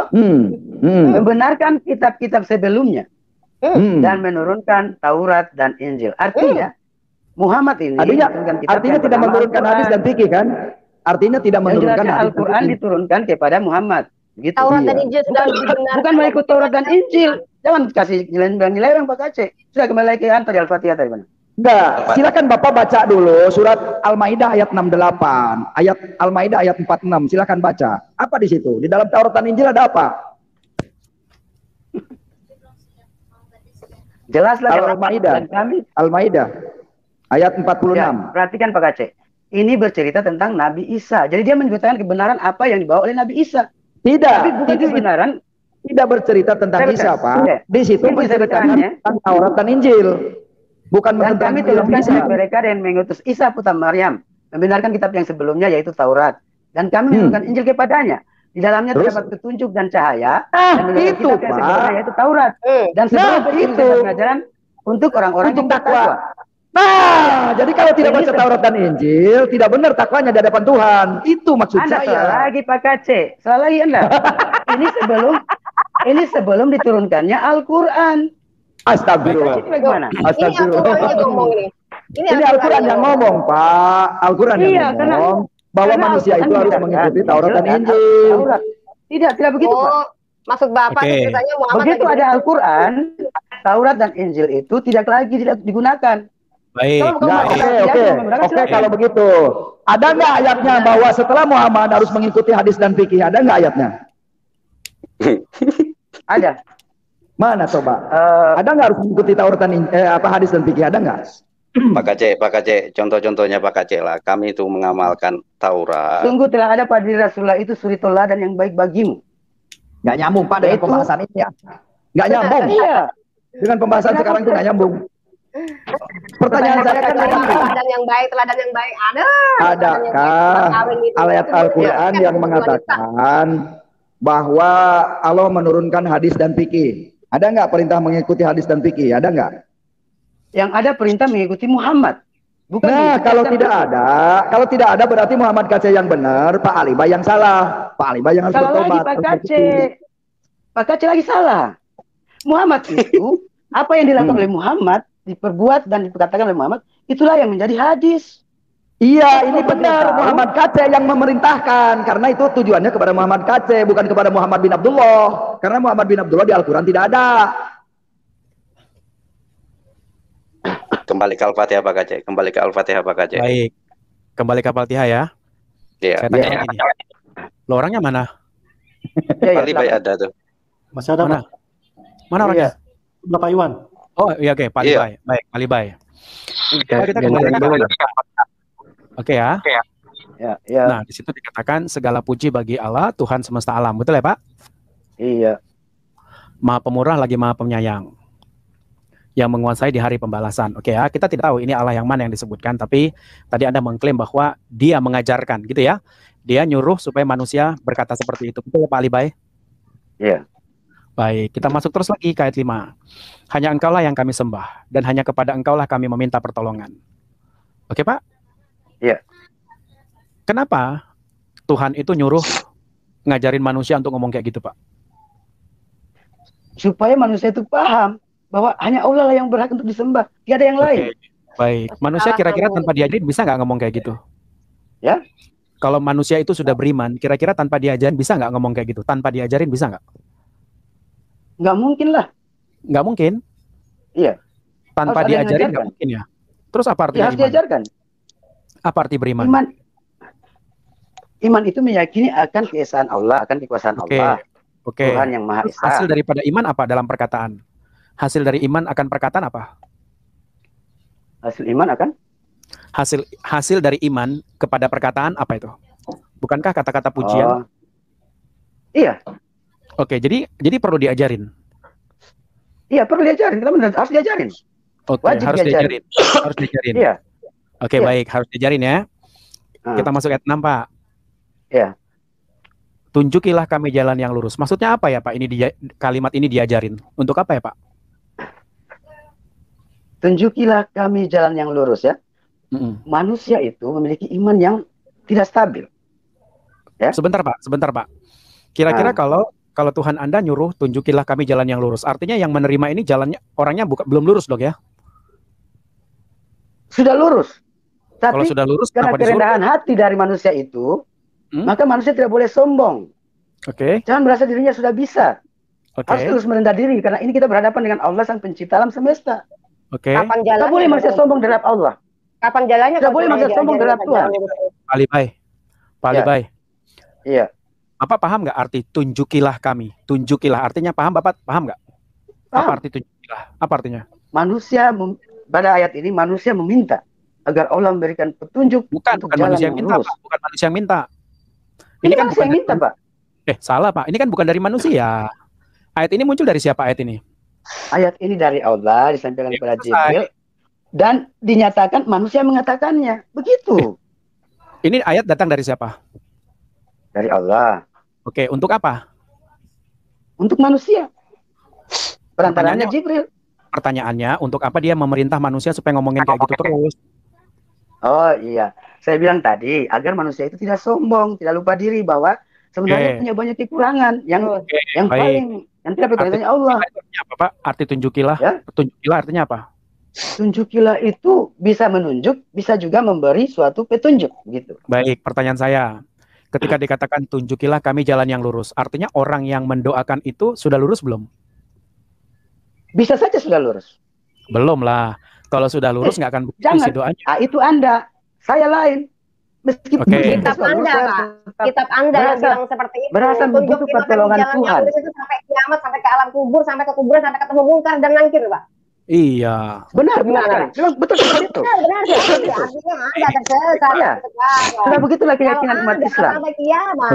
Membenarkan kitab-kitab sebelumnya. Dan menurunkan Taurat dan Injil. Artinya Muhammad ini artinya tidak menurunkan hadis dan fikih kan? Artinya tidak menurunkan hadis. Al-Quran diturunkan kepada Muhammad. Gitu. Taurat dan Injil sudah dibenarkan. Bukan mengikut Taurat dan Injil. Jangan kasih nilai orang Pak Kacé. Sudah kembali lagi ke antar Al-Fatihah tadi mana? Enggak, silakan Bapak baca dulu surat Al-Maidah ayat 68, ayat Al-Maidah ayat 46. Silakan baca. Apa di situ? Di dalam Taurat dan Injil ada apa? Jelaslah Al-Maidah. Al-Maidah ayat 46. Ya, perhatikan Pak Kacé. Ini bercerita tentang Nabi Isa. Jadi dia menyebutkan kebenaran apa yang dibawa oleh Nabi Isa. Tidak. Tapi bukan kebenaran. Tidak bercerita tentang Isa, Pak. Di situ bercerita tentang Taurat dan Injil. Bukan dan kami turunkan kepada mereka dan mengutus Isa putra Maryam, membenarkan kitab yang sebelumnya yaitu Taurat, dan kami menurunkan Injil kepadanya. Di dalamnya terdapat petunjuk dan cahaya, dan itu kitab yang sebelumnya yaitu Taurat, dan sebelumnya itu pengajaran untuk orang-orang yang bertakwa. Nah, jadi kalau tidak baca Taurat dan Injil, tidak benar takwanya di hadapan Tuhan. Itu maksud Anda saya. salah lagi Pak Kacé, salah lagi Anda. ini sebelum diturunkannya Al-Quran. Astagfirullah. Astagfirullah. Ini Al-Quran yang ngomong, Pak. Al-Quran yang ngomong bahwa manusia itu harus mengikuti Taurat dan Injil. Tidak begitu, Pak. Maksud Bapak ceritanya Muhammad begitu ada Al-Quran, Taurat dan Injil itu tidak lagi digunakan. Baik. Oke, kalau begitu. Ada nggak ayatnya bahwa setelah Muhammad harus mengikuti hadis dan fikih? Ada nggak ayatnya? Ada. Mana coba? Ada nggak harus mengikuti Taurat dan hadis dan fikih? Ada nggak? Pak Kacek, contoh-contohnya Pak Kacek lah. Kami itu mengamalkan Taurat. Sungguh telah ada pada diri Rasulullah itu suri teladan yang baik bagimu. Nggak nyambung pada pembahasan ini ya. Nggak nyambung. Iya. Dengan pembahasan sekarang itu nggak nyambung. Pertanyaan saya kan teladan yang baik ada. Adakah ayat Al-Quran yang mengatakan bahwa Allah menurunkan hadis dan fikih? Ada nggak perintah mengikuti hadis dan fikih? Ada nggak? Yang ada perintah mengikuti Muhammad. Bukan kalau tidak ada berarti Muhammad Kacek yang benar, Pak Ali Bay yang salah. Pak Ali Bay yang harus bertobat. Pak Kacek lagi salah. Muhammad itu apa yang dilakukan oleh Muhammad, diperbuat dan dikatakan oleh Muhammad, itulah yang menjadi hadis. Iya, ini benar. Muhammad Kacek yang memerintahkan, karena itu tujuannya kepada Muhammad Kacek, bukan kepada Muhammad bin Abdullah. Karena Muhammad bin Abdullah di Al-Quran tidak ada. Kembali ke Al-Fatihah Pak Kacek. Baik. Kembali ke Al-Fatihah ya. Iya. Saya tanya ini. Lo orangnya mana? Ali Bay ada tuh. Masih ada mana? Mana orangnya? Bapak Iwan. Oh iya, oke, Pak Ali Bay. Baik, Ali Bay. Kita kembali Oke ya. Ya. Nah, di situ dikatakan segala puji bagi Allah, Tuhan semesta alam. Betul ya, Pak? Iya. Maha pemurah lagi maha penyayang. Yang menguasai di hari pembalasan. Oke ya, kita tidak tahu ini Allah yang mana yang disebutkan, tapi tadi Anda mengklaim bahwa dia mengajarkan, gitu ya. Dia nyuruh supaya manusia berkata seperti itu. Betul ya, Pak Ali Bay? Iya. Baik, kita masuk terus lagi ke ayat 5. Hanya Engkaulah yang kami sembah, dan hanya kepada Engkaulah kami meminta pertolongan. Oke, Pak? Iya. Kenapa Tuhan itu nyuruh ngajarin manusia untuk ngomong kayak gitu, Pak? Supaya manusia itu paham bahwa hanya Allah lah yang berhak untuk disembah, tidak ada yang lain. Baik, manusia kira-kira tanpa diajarin bisa nggak ngomong kayak gitu? Ya? Kalau manusia itu sudah beriman, kira-kira tanpa diajarin bisa nggak ngomong kayak gitu? Tanpa diajarin bisa nggak? Nggak mungkin lah. Nggak mungkin? Iya. Tanpa diajarin nggak mungkin ya? Terus apa artinya harus diajarkan. Apa arti beriman? Iman itu meyakini akan keesaan Allah, akan kekuasaan Allah. Oke. Tuhan yang Maha Esa. Hasil daripada iman apa dalam perkataan? Hasil dari iman akan perkataan apa? Hasil iman akan? Hasil dari iman kepada perkataan apa itu? Bukankah kata-kata pujian? Iya. Oke, jadi perlu diajarin. Iya, perlu diajarin. Kita harus diajarin. Oke, harus diajarin. Harus diajarin. Iya. Oke, baik, harus diajarin ya. Kita masuk ayat 6, Pak. Iya. Tunjukilah kami jalan yang lurus. Maksudnya apa ya, Pak? Kalimat ini diajarin. Untuk apa ya, Pak? Tunjukilah kami jalan yang lurus ya. Manusia itu memiliki iman yang tidak stabil. Ya? Sebentar, Pak. Kira-kira kalau Tuhan Anda nyuruh tunjukilah kami jalan yang lurus, artinya yang menerima ini jalannya orangnya belum lurus dong ya? Sudah lurus. Tapi kalau sudah lurus, karena kerendahan hati dari manusia itu, maka manusia tidak boleh sombong. Oke. Jangan merasa dirinya sudah bisa. Harus terus merendah diri karena ini kita berhadapan dengan Allah sang pencipta alam semesta. Oke. Kapan jalannya? Tidak boleh manusia sombong terhadap Allah. Kapan jalannya? Tidak boleh manusia sombong terhadap Tuhan. Pak Ali Bay. Iya. Bapak paham nggak arti tunjukilah kami? Tunjukilah artinya paham? Bapak paham nggak? Apa arti tunjukilah? Apa artinya? Manusia pada ayat ini manusia meminta agar Allah memberikan petunjuk. Bukan manusia yang minta, Pak. Bukan manusia yang minta. Ini kan bukan yang minta, Pak. Salah, Pak. Ini kan bukan dari manusia. Ayat ini muncul dari siapa ayat ini? Ayat ini dari Allah disampaikan kepada Jibril dan dinyatakan manusia mengatakannya. Begitu. Ini ayat datang dari siapa? Dari Allah. Oke, untuk apa? Untuk manusia. Perantaranya Jibril. Pertanyaannya, untuk apa dia memerintah manusia supaya ngomongin kayak gitu terus? Oh iya, saya bilang tadi agar manusia itu tidak sombong, tidak lupa diri bahwa sebenarnya punya banyak kekurangan yang paling yang tidak bertanya Allah. Artinya apa, Pak? Arti tunjukilah. Ya? Tunjukilah artinya apa? Tunjukilah itu bisa menunjuk, bisa juga memberi suatu petunjuk, gitu. Baik, pertanyaan saya. Ketika dikatakan tunjukilah kami jalan yang lurus, artinya orang yang mendoakan itu sudah lurus belum? Bisa saja sudah lurus. Belum lah. Kalau sudah lurus nggak akan jangan. isi doanya. Itu Anda, saya lain. Meskipun kitab Anda, Pak. Kitab Anda bilang seperti itu. Berasa membutuhkan pertolongan Tuhan. Sampai kiamat, sampai ke alam kubur, sampai ke kuburan, sampai ketemu mungkar dan nangkir, Pak. Iya. Benar. Betul seperti itu. Benar. Artinya Anda tersesat. Iya. Sudah begitulah keyakinan umat Islam. Sampai kiamat,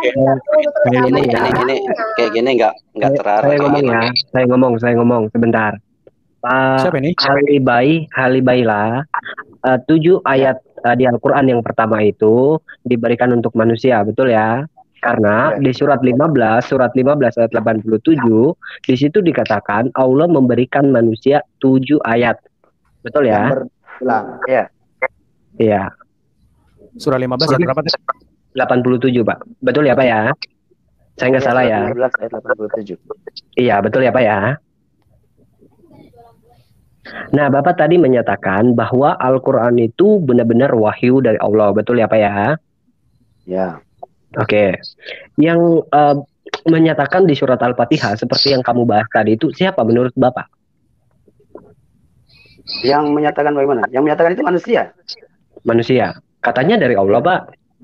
kayak gini nggak terarah. Saya ngomong sebentar. Pak Halibailah 7 ayat di Al-Quran yang pertama itu diberikan untuk manusia, betul ya? Karena di surat 15 ayat 87 di situ dikatakan Allah memberikan manusia 7 ayat, betul ya? Iya. Surah 15 ayat berapa? 87 Pak, betul ya Pak ya? Saya nggak salah ya? 15 ayat 87. Iya betul ya Pak ya? Nah, Bapak tadi menyatakan bahwa Al-Quran itu benar-benar wahyu dari Allah, betul ya Pak ya? Ya. Oke. Yang menyatakan di surat Al-Fatihah seperti yang kamu bahas tadi itu siapa menurut Bapak? Yang menyatakan bagaimana? Yang menyatakan itu manusia. Manusia. Katanya dari Allah, Pak.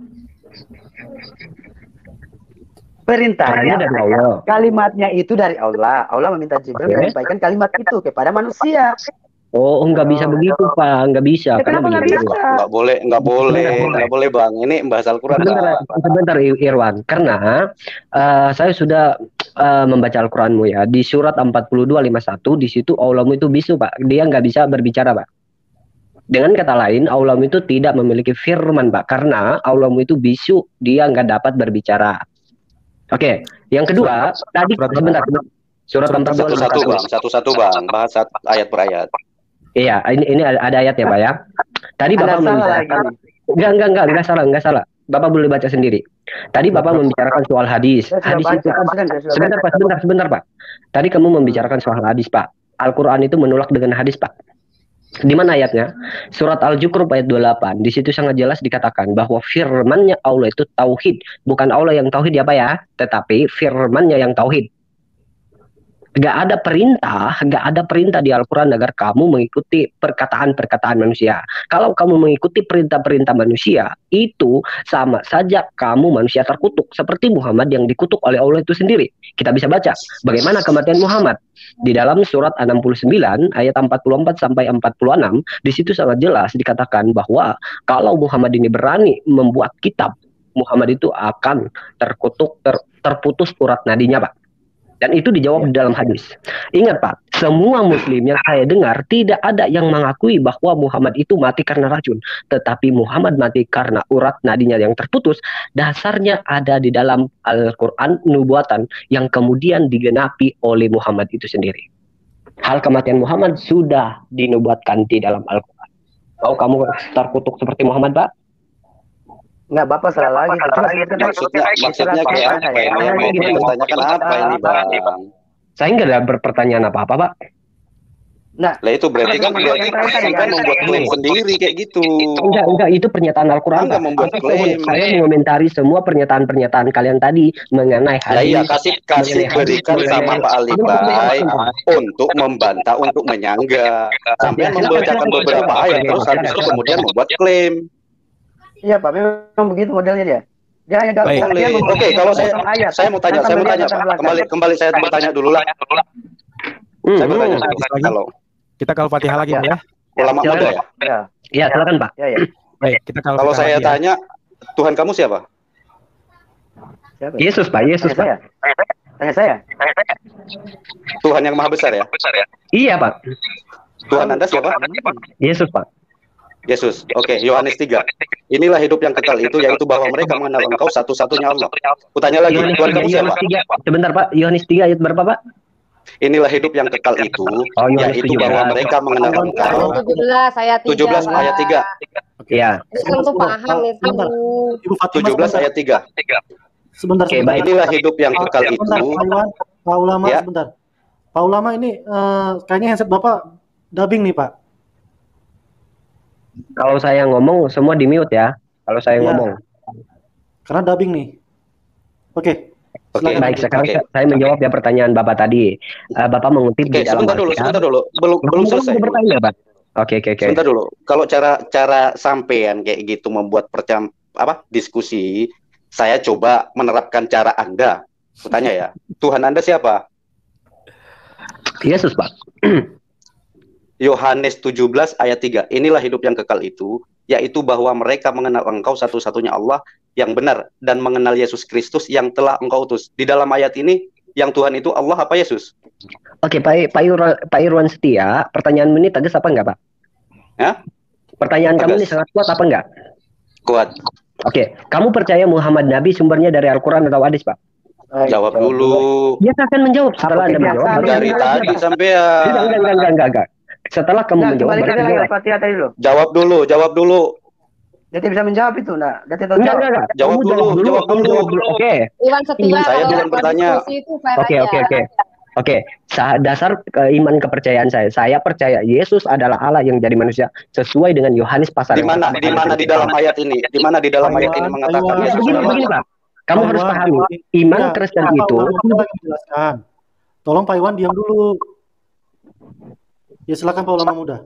Perintahnya dari Allah. Kalimatnya itu dari Allah. Allah meminta Jibril menyampaikan kalimat itu kepada manusia. Oh, nggak bisa begitu, Pak. Nggak bisa. Kenapa nggak bisa? Nggak boleh, Bang. Ini bahas Al-Quran. Sebentar, Irwan. Karena saya sudah membaca Al-Quranmu ya. Di surat 42:51, di situ Allahmu itu bisu, Pak. Dia nggak bisa berbicara, Pak. Dengan kata lain, Allahmu itu tidak memiliki firman, Pak. Karena Allahmu itu bisu, dia nggak dapat berbicara. Oke, yang kedua, tadi sebentar. Surat 42:51. Satu-satu, Bang. Bahas ayat per ayat. Iya, ini ada ayat ya, Pak ya. Tadi Bapak membicarakan enggak salah. Bapak boleh baca sendiri. Tadi Bapak membicarakan soal hadis. Hadis itu kan sebentar, Pak. Tadi kamu membicarakan soal hadis, Pak. Al-Qur'an itu menolak dengan hadis, Pak. Di mana ayatnya? Surat Al-Zukhruf ayat 28. Di situ sangat jelas dikatakan bahwa firman-Nya Allah itu tauhid. Bukan Allah yang tauhid ya Pak ya, tetapi firman-Nya yang tauhid. Gak ada perintah di Al-Quran agar kamu mengikuti perkataan-perkataan manusia. Kalau kamu mengikuti perintah-perintah manusia, itu sama saja kamu manusia terkutuk. Seperti Muhammad yang dikutuk oleh Allah itu sendiri. Kita bisa baca bagaimana kematian Muhammad. Di dalam surat 69 ayat 44 sampai 46, di situ sangat jelas dikatakan bahwa kalau Muhammad ini berani membuat kitab, Muhammad itu akan terkutuk, terputus urat nadinya, Pak. Dan itu dijawab di dalam hadis. Ingat Pak, semua muslim yang saya dengar tidak ada yang mengakui bahwa Muhammad itu mati karena racun. Tetapi Muhammad mati karena urat nadinya yang terputus. Dasarnya ada di dalam Al-Quran nubuatan yang kemudian digenapi oleh Muhammad itu sendiri. Hal kematian Muhammad sudah dinubuatkan di dalam Al-Quran. Mau kamu terkutuk seperti Muhammad, Pak? Enggak, Bapak salah lagi. Maksudnya kayak apa ini? Pertanyakan apa ini, Bang? Saya nggak ada pertanyaan apa-apa, Pak. Nah, lah itu berarti kan membuat klaim sendiri kayak gitu. Enggak, itu pernyataan Al-Quran. Enggak membuat klaim. Saya mengomentari semua pernyataan-pernyataan kalian tadi mengenai hadis. Iya, kasih berikan sama Pak Alibai untuk membantah, untuk menyangga. Sampai membacakan beberapa ayat terus habis itu kemudian membuat klaim. Iya Pak, memang begitu modelnya dia. Dia hanya Oke, kalau saya mau tanya Pak. Kembali saya bertanya dulu lah. Saya bertanya kalau Fatihah lagi ya. Ulama muda ya? Iya, silakan Pak. Baik, kita kalau saya tanya, Tuhan kamu siapa? Yesus Pak, Yesus Pak. Tanya saya. Tuhan yang maha besar ya? Iya Pak. Tuhan Anda siapa? Yesus Pak. Yesus. Oke, Yohanes 3. Inilah hidup yang kekal itu, yaitu bahwa mereka mengenal Engkau satu-satunya Allah. Kutanya lagi, Tuhan kamu siapa? Sebentar Pak, Yohanes 3 ayat berapa Pak? Inilah hidup yang kekal itu, yaitu bahwa mereka mengenal Engkau. 17 ayat 3. 17 ayat 3. Iya. Tentu paham itu. 17 ayat 3. Sebentar. Inilah hidup yang kekal itu. Pak Ulama, sebentar. Pak Ulama ini kayaknya handset Bapak dubbing nih Pak. Kalau saya ngomong semua di mute ya. Kalau saya ngomong. Karena dubbing nih. Oke. Baik, sekarang saya menjawab ya pertanyaan Bapak tadi. Bapak mengutip di dalam sebentar dulu. Belum selesai. Bertanya, Pak. Oke. Sebentar dulu. Kalau cara sampean kayak gitu membuat diskusi, saya coba menerapkan cara Anda. Bertanya ya, Tuhan Anda siapa? Yesus, Pak. Yohanes 17 ayat 3. Inilah hidup yang kekal itu, yaitu bahwa mereka mengenal Engkau satu-satunya Allah yang benar dan mengenal Yesus Kristus yang telah Engkau utus. Di dalam ayat ini, yang Tuhan itu Allah apa Yesus? Oke, Pak Irwan Setia, pertanyaanmu ini tegas apa enggak, Pak? Ya? Pertanyaan kamu ini sangat kuat apa enggak? Kuat. Oke, kamu percaya Muhammad Nabi sumbernya dari Al-Quran atau hadis, Pak? Jawab dulu. Dia akan menjawab setelah Anda menjawab. Dari tadi sampai Enggak. Setelah kamu menjawab, jawab dulu. Dia tidak bisa menjawab itu, nak. Dia tidak jawab. Jawab dulu. Oke. Iwan Setia, saya belum bertanya. Oke. Dasar iman kepercayaan saya percaya Yesus adalah Allah yang jadi manusia sesuai dengan Yohanes pasal. Di mana di dalam ayat ini? Di mana di dalam ayat ini mengatakan Yesus adalah begini, Pak. Kamu harus pahami, iman Kristen itu. Tolong Pak Iwan diam dulu. Ya silakan Pak Ulama Muda.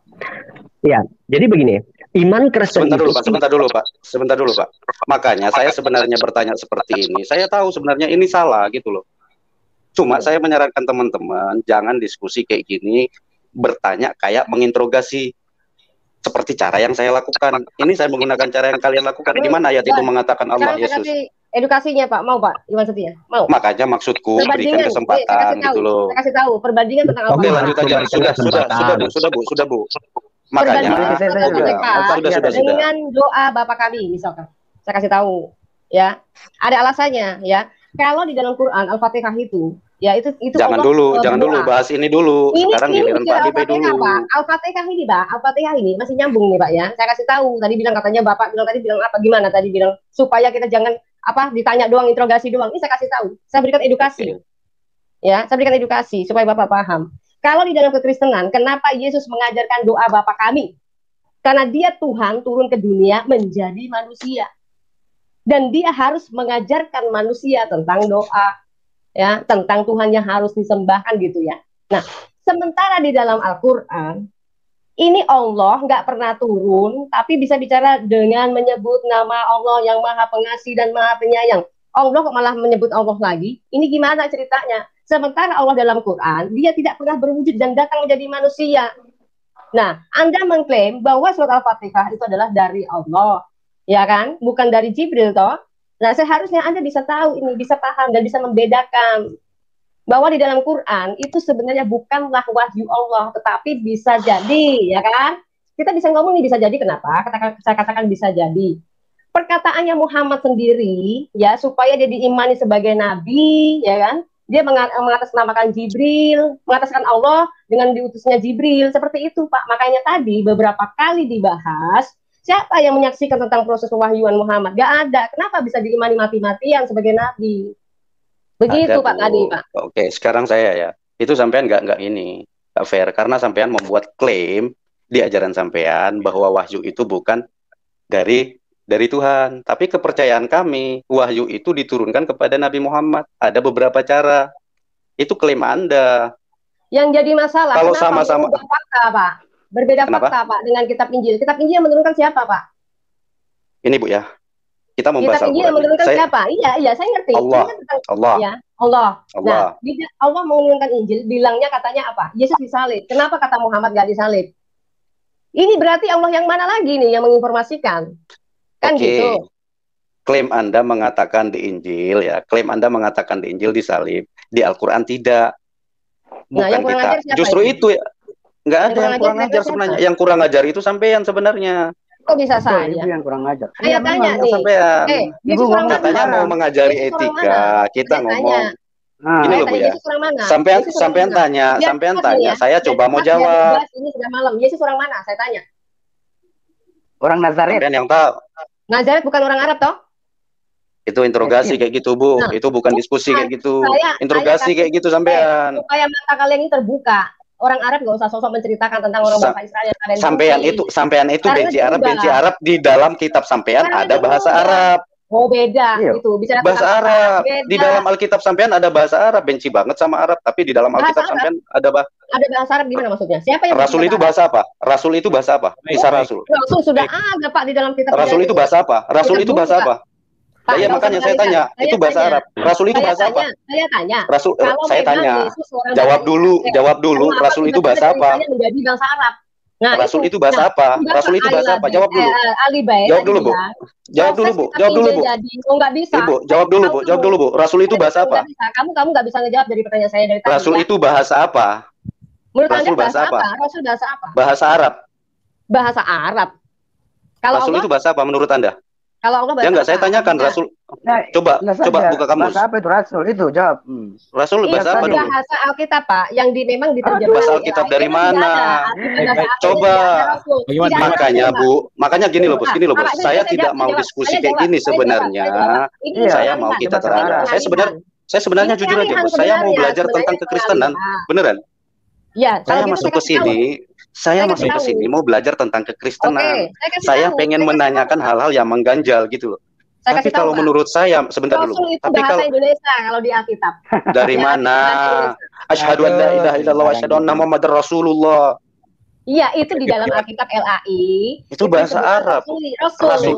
Ya, jadi begini, iman Kristen Sebentar dulu Pak. Makanya saya sebenarnya bertanya seperti ini. Saya tahu sebenarnya ini salah gitu loh. Cuma saya menyarankan teman-teman jangan diskusi kayak gini, bertanya kayak menginterogasi seperti cara yang saya lakukan. Ini saya menggunakan cara yang kalian lakukan. Di mana ayat itu mengatakan Allah Yesus? Edukasinya Pak, mau Pak Iwan Setia, mau. Makanya maksudku berikan kesempatan gitu loh. Saya kasih tahu perbandingan tentang Oke, lanjut aja. Sudah Bu. Makanya sudah. Dengan doa Bapa kami misalkan. Saya kasih tahu ya. Ada alasannya ya. Kalau di dalam Quran Al-Fatihah itu ya itu jangan dulu bahas ini dulu. Sekarang giliran Pak Dibe dulu. Al-Fatihah ini Pak, Al-Fatihah ini masih nyambung nih Pak ya. Saya kasih tahu. Tadi bilang katanya Bapak bilang apa gimana tadi bilang supaya kita jangan ditanya doang, interogasi doang. Ini saya kasih tahu. Saya berikan edukasi. Ya, saya berikan edukasi supaya Bapak paham. Kalau di dalam kekristenan, kenapa Yesus mengajarkan doa Bapa kami? Karena dia Tuhan turun ke dunia menjadi manusia. Dan dia harus mengajarkan manusia tentang doa. Ya, tentang Tuhan yang harus disembahkan gitu ya. Nah, sementara di dalam Al-Quran, ini Allah nggak pernah turun, tapi bisa bicara dengan menyebut nama Allah yang Maha Pengasih dan Maha Penyayang. Allah kok malah menyebut Allah lagi? Ini gimana ceritanya? Sementara Allah dalam Quran, dia tidak pernah berwujud dan datang menjadi manusia. Nah, Anda mengklaim bahwa surat Al-Fatihah itu adalah dari Allah, ya kan? Bukan dari Jibril, toh? Nah, seharusnya Anda bisa tahu ini, bisa paham dan bisa membedakan bahwa di dalam Quran itu sebenarnya bukanlah wahyu Allah, tetapi bisa jadi, ya kan? Kita bisa ngomong nih bisa jadi, kenapa? Saya katakan bisa jadi. Perkataannya Muhammad sendiri, ya, supaya dia diimani sebagai nabi, ya kan? Dia mengatasnamakan Jibril, mengataskan Allah dengan diutusnya Jibril, seperti itu Pak. Makanya tadi beberapa kali dibahas, siapa yang menyaksikan tentang proses wahyuan Muhammad? Gak ada. Kenapa bisa diimani mati-matian sebagai nabi? Begitu Pak tadi Pak. Oke, sekarang saya ya, itu sampean nggak fair karena sampean membuat klaim di ajaran sampean bahwa wahyu itu bukan dari Tuhan, tapi kepercayaan kami wahyu itu diturunkan kepada Nabi Muhammad. Ada beberapa cara. Itu klaim Anda. Yang jadi masalah kalau sama-sama fakta, Pak. Berbeda fakta, Pak, dengan kitab Injil. Kitab Injil yang menurunkan siapa, Pak? Ini Bu ya. Kita membahas kitab Injil yang menurunkan siapa? Iya, saya ngerti. Allah. Ya, Allah. Nah, Allah menurunkan Injil, bilangnya katanya apa? Yesus disalib. Kenapa kata Muhammad nggak disalib? Ini berarti Allah yang mana lagi nih yang menginformasikan? Kan gitu. Klaim Anda mengatakan di Injil ya, klaim Anda mengatakan di Injil disalib, di Al-Qur'an tidak. Bukan kita. Justru itu ya. Enggak ada yang kurang ajar sebenarnya. Yang kurang ajar itu sampean sebenarnya. Kok bisa saya? Itu yang kurang ajar. Saya tanya nih. Sampean. Ibu katanya mau mengajari etika, kita ngomong. Ini loh Bu ya. Sampean tanya, saya coba mau jawab. Ini sudah malam. Yesus orang mana? Saya tanya. Orang Nazaret. Sampean yang tahu. Nazaret bukan orang Arab toh? Itu interogasi kayak gitu Bu. Itu bukan diskusi kayak gitu. Interogasi kayak gitu sampean. Supaya mata kalian ini terbuka. Orang Arab nggak usah sosok menceritakan tentang orang bangsa Israel. Sampean itu benci Arab di dalam kitab sampean ada bahasa Arab. Oh beda, Iya. itu bicara Bahasa tentang Arab. beda. Di dalam Alkitab sampean ada bahasa Arab, benci banget sama Arab, tapi di dalam Bahasa Alkitab Arab. sampean ada Ada bahasa Arab gimana maksudnya? Siapa yang Rasul itu bahasa apa? Rasul itu bahasa apa? Kisah Rasul. Rasul sudah ada Pak di dalam kitab. Rasul itu bahasa apa? Rasul itu bahasa apa? Pak, Iya makanya saya tanya, itu bahasa Arab. Rasul itu bahasa apa? Saya tanya. Rasul, Kalau saya memang tanya. Yesus orang Jawab bahasa dulu, Israel, jawab dulu. kenapa Rasul itu tiba-tiba bahasa apa? ceritanya menjadi bangsa Arab? Nah, Rasul itu bahasa apa? sudah Rasul Pak itu bahasa apa? Jawab dulu. Ali Bae Jawab dulu, Bu. bilang, Jawab dulu, Bu. proses Jawab dulu, Bu. jadi, oh nggak bisa. Ibu, jawab dulu, Bu. Jawab dulu, Bu. Rasul itu bahasa apa? Nggak bisa. Kamu nggak bisa ngejawab dari pertanyaan saya dari tadi. Rasul ya. itu bahasa apa? Menurut Anda Rasul bahasa bahasa apa? Rasul bahasa apa? Bahasa Arab. Bahasa Arab. Kalau Rasul Allah, itu bahasa apa menurut Anda? kalau Allah bahasa Ya enggak, saya apa? tanyakan Nah, Rasul. Coba buka kamus. Bahasa apa itu Rasul? Itu jawab. Rasul bahasa apa dulu? Bahasa Alkitab Pak, yang memang diterjemahkan. Bahasa Alkitab dari mana? Coba. Makanya Bu, makanya gini loh, Bos, gini loh, Bos. Saya tidak mau diskusi kayak gini sebenarnya. Saya mau kita terang. Saya sebenarnya jujur aja, Bos. Saya mau belajar tentang kekristenan. Beneran? Ya, saya masuk ke sini. Saya masuk ke sini mau belajar tentang kekristenan. Saya pengen menanyakan hal-hal yang mengganjal gitu loh. Tapi kalau menurut saya, sebentar dulu. Tapi kalau Indonesia kalau di Alkitab. Dari mana? Asyhadu an la ilaha illallah wa asyhadu anna Muhammadar Rasulullah. Iya, itu di dalam Alkitab LAI. Itu bahasa Arab. Rasul.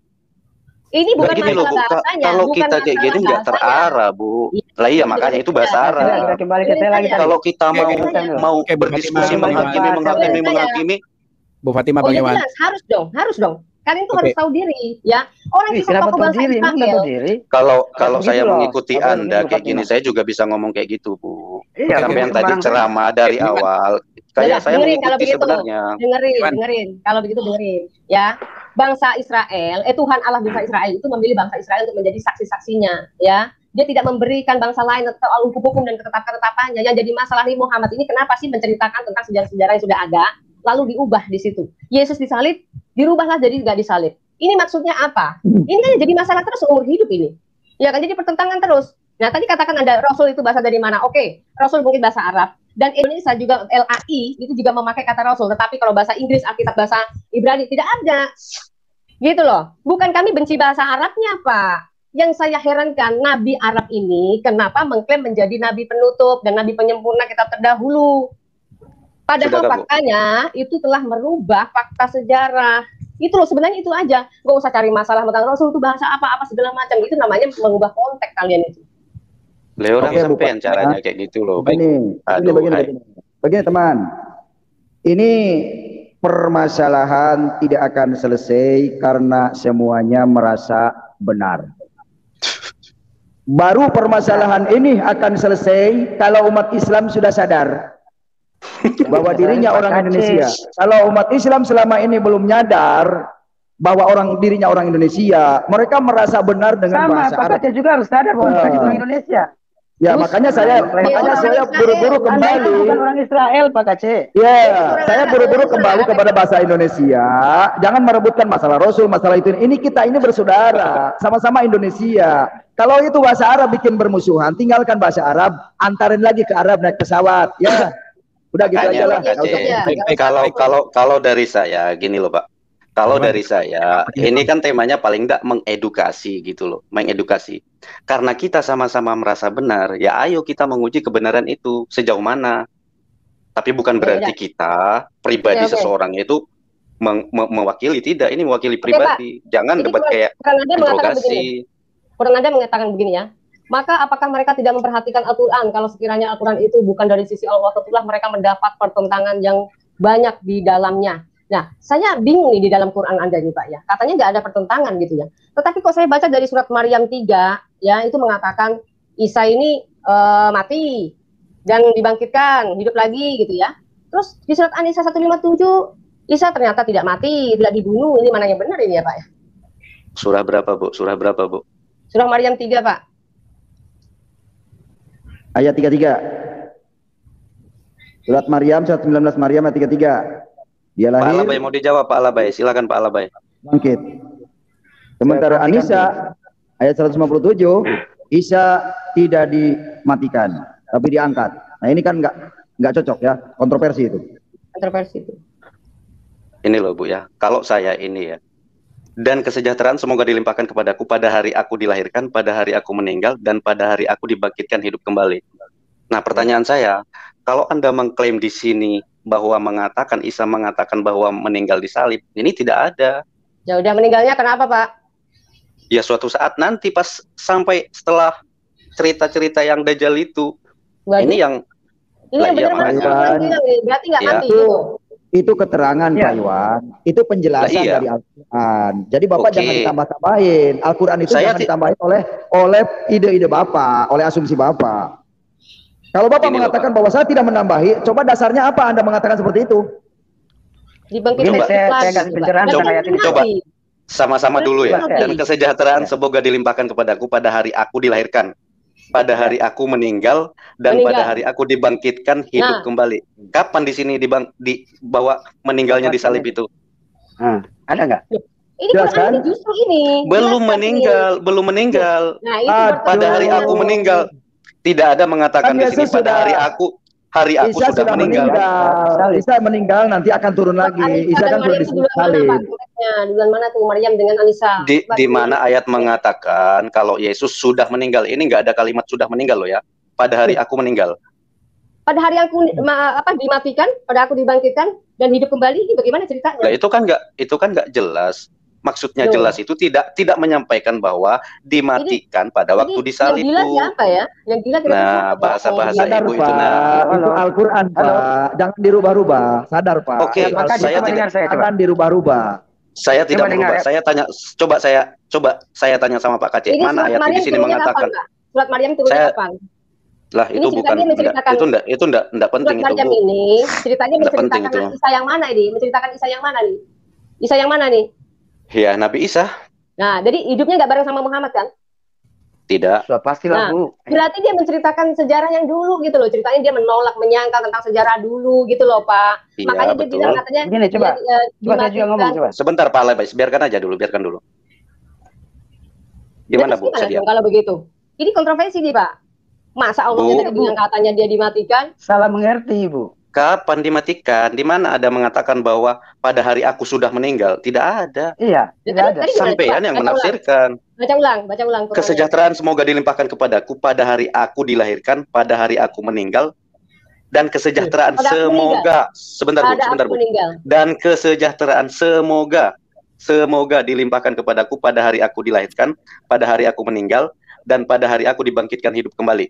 Ini bukan gini loh, Bu. bahasanya. Kalau kita kayak gini nggak terarah, Bu. Lah iya makanya itu bahasa Arab. Kalau kita mau berdiskusi menghakimi. Bu Fatimah oh, bagaimana? Ya harus dong. Kalian itu harus tahu diri, ya. Orang itu tokoh bangsa Israel. Kalau saya mengikuti Anda kayak gini, saya juga bisa ngomong kayak gitu, Bu. Sampai yang tadi ceramah dari awal. Kayak saya mengikuti sebenarnya. Dengerin. Kalau begitu dengerin, ya. Bangsa Israel, Tuhan Allah bangsa Israel itu memilih bangsa Israel untuk menjadi saksi-saksinya, ya. Dia tidak memberikan bangsa lain soal hukum dan ketetapan-ketetapannya. Yang jadi masalah di Muhammad ini kenapa sih menceritakan tentang sejarah-sejarah yang sudah ada, lalu diubah di situ. Yesus disalib, dirubahlah jadi nggak disalib. Ini maksudnya apa? Ini kan jadi masalah terus seumur hidup ini. Ya kan jadi pertentangan terus. Nah tadi katakan ada Rasul itu bahasa dari mana? Oke, Rasul mungkin bahasa Arab. Dan Indonesia juga LAI itu juga memakai kata Rasul. Tetapi kalau bahasa Inggris, Alkitab bahasa Ibrani tidak ada. Gitu loh. Bukan kami benci bahasa Arabnya, Pak. Yang saya herankan, Nabi Arab ini kenapa mengklaim menjadi Nabi penutup dan Nabi penyempurna kitab terdahulu. Padahal faktanya itu telah merubah fakta sejarah. Itu loh sebenarnya itu aja. Gak usah cari masalah tentang Rasul itu bahasa apa segala macam. Itu namanya mengubah konteks kalian itu. Beliau orang sampean caranya kayak gitu loh. Begini teman. Ini permasalahan tidak akan selesai karena semuanya merasa benar. Baru permasalahan ini akan selesai kalau umat Islam sudah sadar bahwa dirinya orang Indonesia. Kalau umat Islam selama ini belum nyadar bahwa dirinya orang Indonesia, mereka merasa benar dengan bahasa Arab. Pak juga harus sadar bahwa mereka orang Indonesia. Ya, makanya saya buru-buru kembali. Bukan orang Israel, Pak Aceh. Ya, saya buru-buru kembali kepada bahasa Indonesia. Jangan merebutkan masalah Rasul, masalah itu. Ini kita ini bersaudara, sama-sama Indonesia. Kalau itu bahasa Arab bikin bermusuhan, tinggalkan bahasa Arab, antarin lagi ke Arab naik pesawat. Ya, udah gitu aja lah. Kalau dari saya, gini loh Pak. Kalau dari saya, ini kan temanya paling enggak mengedukasi gitu loh, mengedukasi. Karena kita sama-sama merasa benar, ya ayo kita menguji kebenaran itu sejauh mana. Tapi bukan berarti kita pribadi seseorang itu mewakili, tidak. Ini mewakili pribadi. Jangan debat kayak interogasi. Kurang ada mengatakan begini ya. Maka apakah mereka tidak memperhatikan Al-Quran? Kalau sekiranya Al-Quran itu bukan dari sisi Allah, tentulah mereka mendapat pertentangan yang banyak di dalamnya. Nah, saya bingung nih di dalam Quran Anda nih Pak ya. Katanya nggak ada pertentangan gitu ya. Tetapi kok saya baca dari surat Maryam 3 ya, itu mengatakan Isa ini mati dan dibangkitkan, hidup lagi gitu ya. Terus di surat An-Nisa 157 Isa ternyata tidak mati, tidak dibunuh. Ini mana yang benar ini ya Pak ya? Surah berapa Bu? Surah berapa Bu? Surah Maryam 3 Pak. Ayat 33. Surat Maryam, surat 19 Maryam ayat 33. Dia lahir. Pak Alabay mau dijawab Pak Alabay, silakan Pak Alabay. Bangkit. Sementara An-Nisa ayat 157, Isa tidak dimatikan, tapi diangkat. Nah ini kan nggak cocok ya, kontroversi itu. Kontroversi itu. Ini loh Bu ya, kalau saya ini ya, Dan kesejahteraan semoga dilimpahkan kepadaku pada hari aku dilahirkan, pada hari aku meninggal, dan pada hari aku dibangkitkan hidup kembali. Nah, pertanyaan saya, kalau Anda mengklaim di sini bahwa Isa mengatakan bahwa meninggal di salib, ini tidak ada. Ya udah, meninggalnya kenapa, Pak? Ya suatu saat nanti pas sampai setelah cerita-cerita yang Dajjal itu. Ini yang benar berarti nggak mati gitu. Itu keterangan Pak Iwan, itu penjelasan dari Al-Quran. Jadi Bapak jangan ditambah-tambahin. Al-Quran itu jangan ditambahin oleh ide-ide Bapak, oleh asumsi Bapak. Kalau Bapak mengatakan bahwa saya tidak menambahi, coba dasarnya apa Anda mengatakan seperti itu? Saya kasih pencerahan tentang ayat ini. Coba sama-sama dulu ya. Dan kesejahteraan semoga dilimpahkan kepadaku pada hari aku dilahirkan, pada hari aku meninggal, dan pada hari aku dibangkitkan hidup kembali. Kapan di sini dibawa meninggalnya di salib itu? Ada nggak? Ini kan justru ini. Belum meninggal. Nah, pada hari aku meninggal. Tidak ada mengatakan di sini pada hari aku sudah meninggal. Isa meninggal nanti akan turun lagi. Isa kan sudah disebut salib. Di bulan mana tuh Maryam dengan Anissa? Di mana ayat mengatakan kalau Yesus sudah meninggal? Ini nggak ada kalimat sudah meninggal loh ya. Pada hari aku meninggal. Pada hari aku dimatikan, pada aku dibangkitkan dan hidup kembali, ini bagaimana ceritanya? Nah, itu kan nggak jelas. Maksudnya jelas itu tidak menyampaikan bahwa dimatikan pada waktu disalib. Yang gila siapa ya? Yang gila bahasa-bahasa ibu itu. Itu Al-Quran, Pak. Jangan dirubah-rubah. Sadar, Pak. Oke, saya tidak jangan dirubah-rubah. Saya tidak berubah. Saya tanya, coba saya tanya sama Pak Kacek. Mana ayat di sini mengatakan? Surat Maryam turunnya kapan? Lah itu bukan itu enggak penting itu. Maryam ini ceritanya menceritakan Isa yang mana ini? Menceritakan Isa yang mana nih? Isa yang mana nih? Ya, Nabi Isa. Nah, jadi hidupnya nggak bareng sama Muhammad kan? Tidak. Sudah pastilah, Bu. Berarti dia menceritakan sejarah yang dulu gitu loh. Ceritanya dia menolak, menyangkal tentang sejarah dulu gitu loh, Pak. Iya, makanya betul. dia bilang katanya gini, coba saya juga ngomong, coba. Sebentar, Pak Lebay, biarkan dulu. Gimana, Bu? Kalau begitu? Ini kontroversi nih, Pak. Masa Allah bilang katanya dia dimatikan? Salah mengerti, Bu. Kapan dimatikan? Di mana ada mengatakan bahwa pada hari aku sudah meninggal? Tidak ada. Iya, tidak ada. Sampean yang menafsirkan. Baca ulang. Kesejahteraan semoga dilimpahkan kepadaku pada hari aku dilahirkan, pada hari aku meninggal, dan kesejahteraan semoga sebentar Bu. Dan kesejahteraan semoga dilimpahkan kepadaku pada hari aku dilahirkan, pada hari aku meninggal, dan pada hari aku dibangkitkan hidup kembali.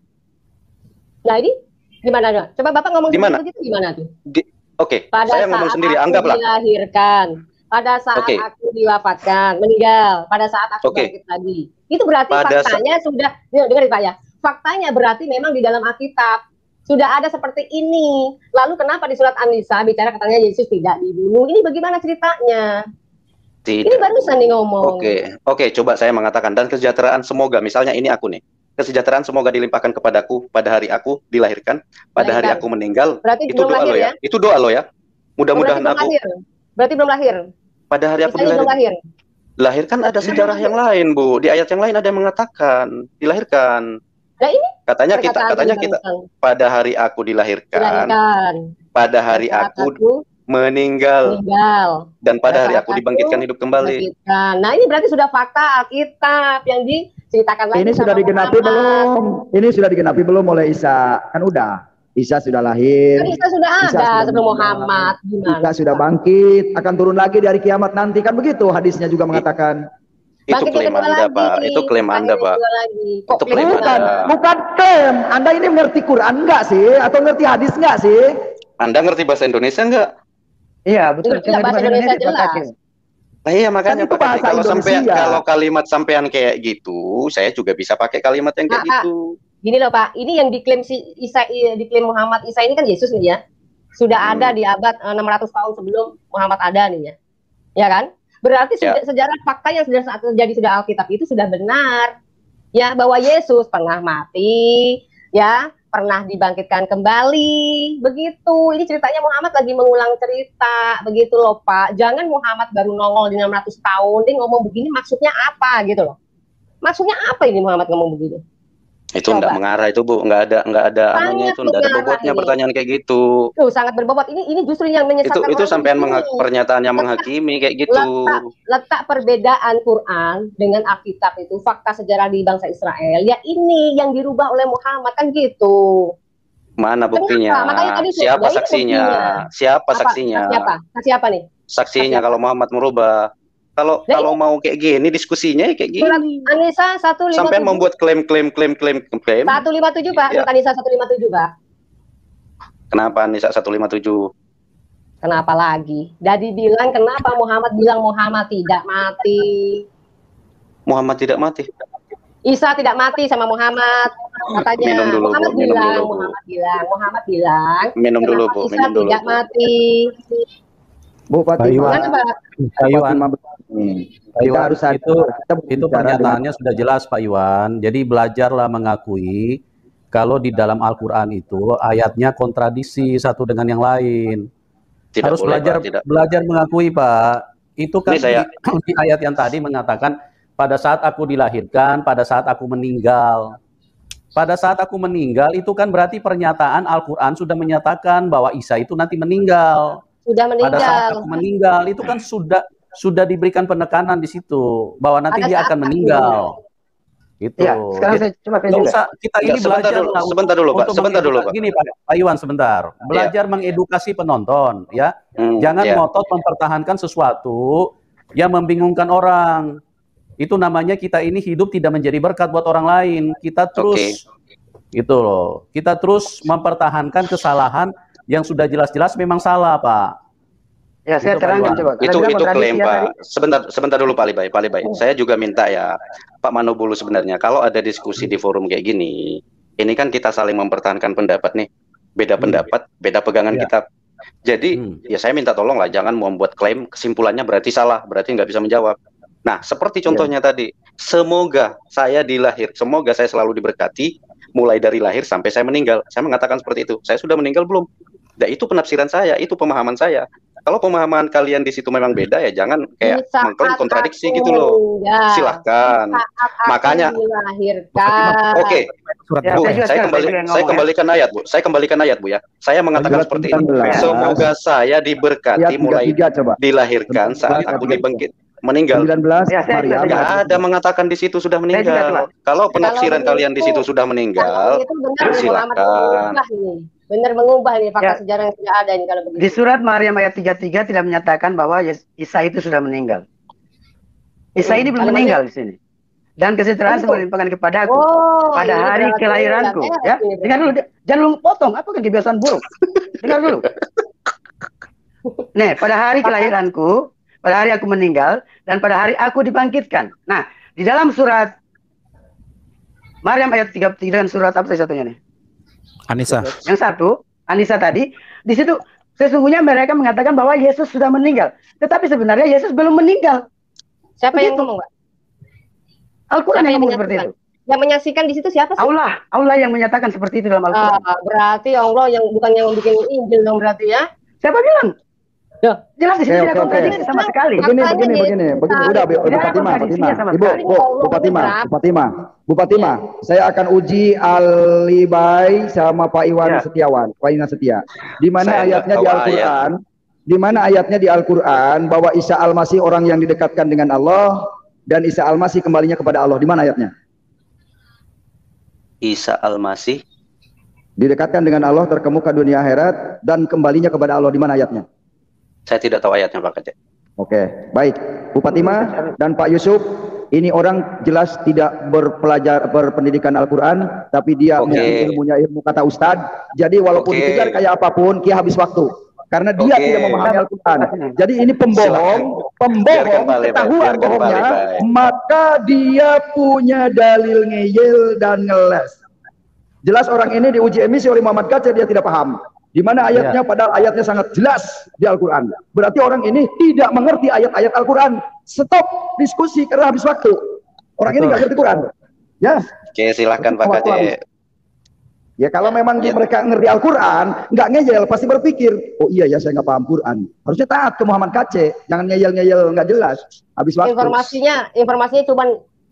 Nah ini gimana? Coba Bapak ngomong gimana? Gitu gimana tuh? Oke, saya ngomong sendiri, anggaplah. Dilahirkan, pada saat aku diwafatkan, meninggal, pada saat aku bangkit lagi. Itu berarti faktanya sudah, dengar Pak ya, faktanya berarti memang di dalam Alkitab sudah ada seperti ini. Lalu kenapa di surat An-Nisa bicara katanya Yesus tidak dibunuh? Ini bagaimana ceritanya? Tidak. Ini barusan nih ngomong. Oke, coba saya mengatakan, dan kesejahteraan semoga, misalnya ini aku nih. Kesejahteraan semoga dilimpahkan kepadaku pada hari aku dilahirkan, pada hari aku meninggal. Berarti itu doa lo ya. Itu doa lo ya. Mudah-mudahan aku. Berarti belum lahir. Pada hari aku dilahirkan. Lahirkan ada sejarah yang lain, Bu. Di ayat yang lain ada yang mengatakan dilahirkan. Nah ini katanya kita pada hari aku dilahirkan. Pada hari aku meninggal. Dan pada hari aku dibangkitkan hidup kembali. Nah ini berarti sudah fakta Alkitab yang diceritakan lagi. Ini sudah digenapi belum? Ini sudah digenapi belum oleh Isa? Kan udah. Isa sudah lahir. Kan Isa sudah ada sebelum Muhammad. Gimana? Isa sudah bangkit, akan turun lagi dari kiamat nanti, kan begitu hadisnya juga mengatakan. Itu klaim Anda, Pak. Itu klaim Anda, Pak. Itu klaim Anda. Bukan klaim. Anda ini ngerti Quran enggak sih? Atau ngerti hadis enggak sih? Anda ngerti bahasa Indonesia enggak? Iya, betul. Bahasa Indonesia jelas. Nah, iya makanya Pak, kalau kalimat sampean kayak gitu, saya juga bisa pakai kalimat yang kayak gitu. Gini loh Pak, ini yang diklaim si Isa, diklaim Muhammad Isa ini kan Yesus nih ya. Sudah ada di abad 600 tahun sebelum Muhammad ada nih ya. Ya kan? Berarti sejarah fakta yang sudah saat terjadi sudah Alkitab itu sudah benar. Ya, bahwa Yesus pernah mati, ya, pernah dibangkitkan kembali, begitu. Ini ceritanya Muhammad lagi mengulang cerita, begitu loh Pak. Jangan Muhammad baru nongol di 600 tahun, dia ngomong begini maksudnya apa gitu loh. Maksudnya apa ini Muhammad ngomong begitu? Itu enggak mengarah itu Bu, enggak ada anunya itu, enggak ada bobotnya pertanyaan kayak gitu. Tuh sangat berbobot. Ini justru yang menyesatkan itu sampean pernyataan yang menghakimi kayak gitu. Letak perbedaan Quran dengan Alkitab itu fakta sejarah di bangsa Israel. Ya ini yang dirubah oleh Muhammad kan gitu. Mana buktinya? Siapa saksinya? Siapa saksinya? Siapa nih? Saksinya kalau Muhammad merubah. Kalau mau kayak gini diskusinya ya kayak gini. Anissa 157. Sampai membuat klaim. 157 Pak, ya. Anissa 157 Pak. Kenapa Anissa 157? Kenapa lagi? Jadi bilang kenapa Muhammad bilang Muhammad tidak mati? Muhammad tidak mati. Isa tidak mati sama Muhammad katanya. Minum dulu, Muhammad bilang. Minum dulu Bu. Isa tidak mati. Bu Fatimah. Pak Iwan, itu pernyataannya sudah jelas Pak Iwan. Jadi belajarlah mengakui kalau di dalam Al-Quran itu ayatnya kontradiksi satu dengan yang lain. Harus belajar mengakui Pak. Itu kan di ayat yang tadi mengatakan pada saat aku dilahirkan, pada saat aku meninggal. Pada saat aku meninggal itu kan berarti pernyataan Al-Quran sudah menyatakan bahwa Isa itu nanti meninggal. Pada saat aku meninggal itu kan sudah diberikan penekanan di situ bahwa nanti dia akan meninggal. Gitu. Ya, sekarang saya cuma kita ini belajar sebentar dulu Pak. Gini Pak Iwan sebentar. Belajar mengedukasi penonton ya. Jangan ngotot mempertahankan sesuatu yang membingungkan orang. Itu namanya kita ini hidup tidak menjadi berkat buat orang lain. Kita terus gitu loh. Kita terus mempertahankan kesalahan yang sudah jelas-jelas memang salah, Pak. Ya, saya terangkan coba. Itu klaim, Pak. Sebentar dulu Pak Libai. Saya juga minta ya, Pak Manobulu sebenarnya kalau ada diskusi di forum kayak gini, ini kan kita saling mempertahankan pendapat nih. Beda pendapat, beda pegangan kita. Jadi, ya saya minta tolong lah jangan membuat klaim kesimpulannya berarti salah, berarti nggak bisa menjawab. Nah, seperti contohnya tadi, semoga saya selalu diberkati mulai dari lahir sampai saya meninggal. Saya mengatakan seperti itu. Saya sudah meninggal belum? Nah, itu penafsiran saya, itu pemahaman saya. Kalau pemahaman kalian di situ memang beda ya jangan kayak mengklaim kontradiksi gitu loh. Silahkan. Makanya Oke. Bu, saya kembalikan ayat, Bu. Saya kembalikan ayat, Bu ya. Saya mengatakan seperti ini. Semoga saya diberkati mulai dilahirkan saat aku dibangkit. Meninggal. 19 Nggak ada mengatakan di situ sudah meninggal. Kalau penafsiran kalian di situ sudah meninggal, silakan. Benar mengubah ini fakta sejarah yang sudah ada ini kalau begitu. Di surat Maryam ayat 33 tidak menyatakan bahwa Isa itu sudah meninggal. Isa ini belum meninggal di sini. Dan kesejahteraan melimpahkan kepadaku pada hari kelahiranku. Ya, dengar dulu, jangan lu potong. Apa kan kebiasaan buruk? Dengar dulu. Nih, pada hari kelahiranku, pada hari aku meninggal, dan pada hari aku dibangkitkan. Nah, di dalam surat Maryam ayat 33 dan surat apa satunya nih? Anissa. Yang satu, Anissa tadi, di situ sesungguhnya mereka mengatakan bahwa Yesus sudah meninggal. Tetapi sebenarnya Yesus belum meninggal. Siapa yang ngomong, Pak? Al-Quran yang ngomong seperti itu. Yang menyaksikan di situ siapa sih? Allah yang menyatakan seperti itu dalam Al-Quran. Berarti Allah yang bukan yang bikin Injil dong berarti ya? Siapa bilang? Jelas di sini tidak kontradiksi sama sekali. Begini. Udah, Bu Fatimah. Saya akan uji Alibai sama Pak Iwan Setiawan, Pak Iwan Setia. Di mana ayatnya di Al-Quran? Di mana ayatnya di Al-Quran bahwa Isa Al-Masih orang yang didekatkan dengan Allah dan Isa Al-Masih kembalinya kepada Allah? Di mana ayatnya? Isa Al-Masih didekatkan dengan Allah, terkemuka dunia akhirat dan kembalinya kepada Allah. Di mana ayatnya? Saya tidak tahu ayatnya Pak Kacek. Oke, baik. Bu Fatimah dan Pak Yusuf, ini orang jelas tidak berpendidikan Al-Quran, tapi dia ilmunya ilmu kata Ustadz. Jadi walaupun dikejar kayak apapun, dia habis waktu. Karena dia tidak memahami Al-Quran. Jadi ini pembohong, ketahuan bohongnya, maka dia punya dalil ngeyel dan ngeles. Jelas orang ini diuji emisi oleh Muhammad Kacir, dia tidak paham. Di mana ayatnya, padahal ayatnya sangat jelas di Al-Quran. Berarti orang ini tidak mengerti ayat-ayat Al-Quran. Stop diskusi karena habis waktu. Orang ini nggak ngerti Quran. Ya. Oke, silakan Pak Kacek. Ya kalau memang mereka ngerti Al-Quran, nggak ngeyel, pasti berpikir, oh iya ya saya nggak paham Quran. Harusnya taat ke Muhammad Kacek. Jangan ngeyel-ngeyel nggak jelas. Habis waktu. Informasinya cuma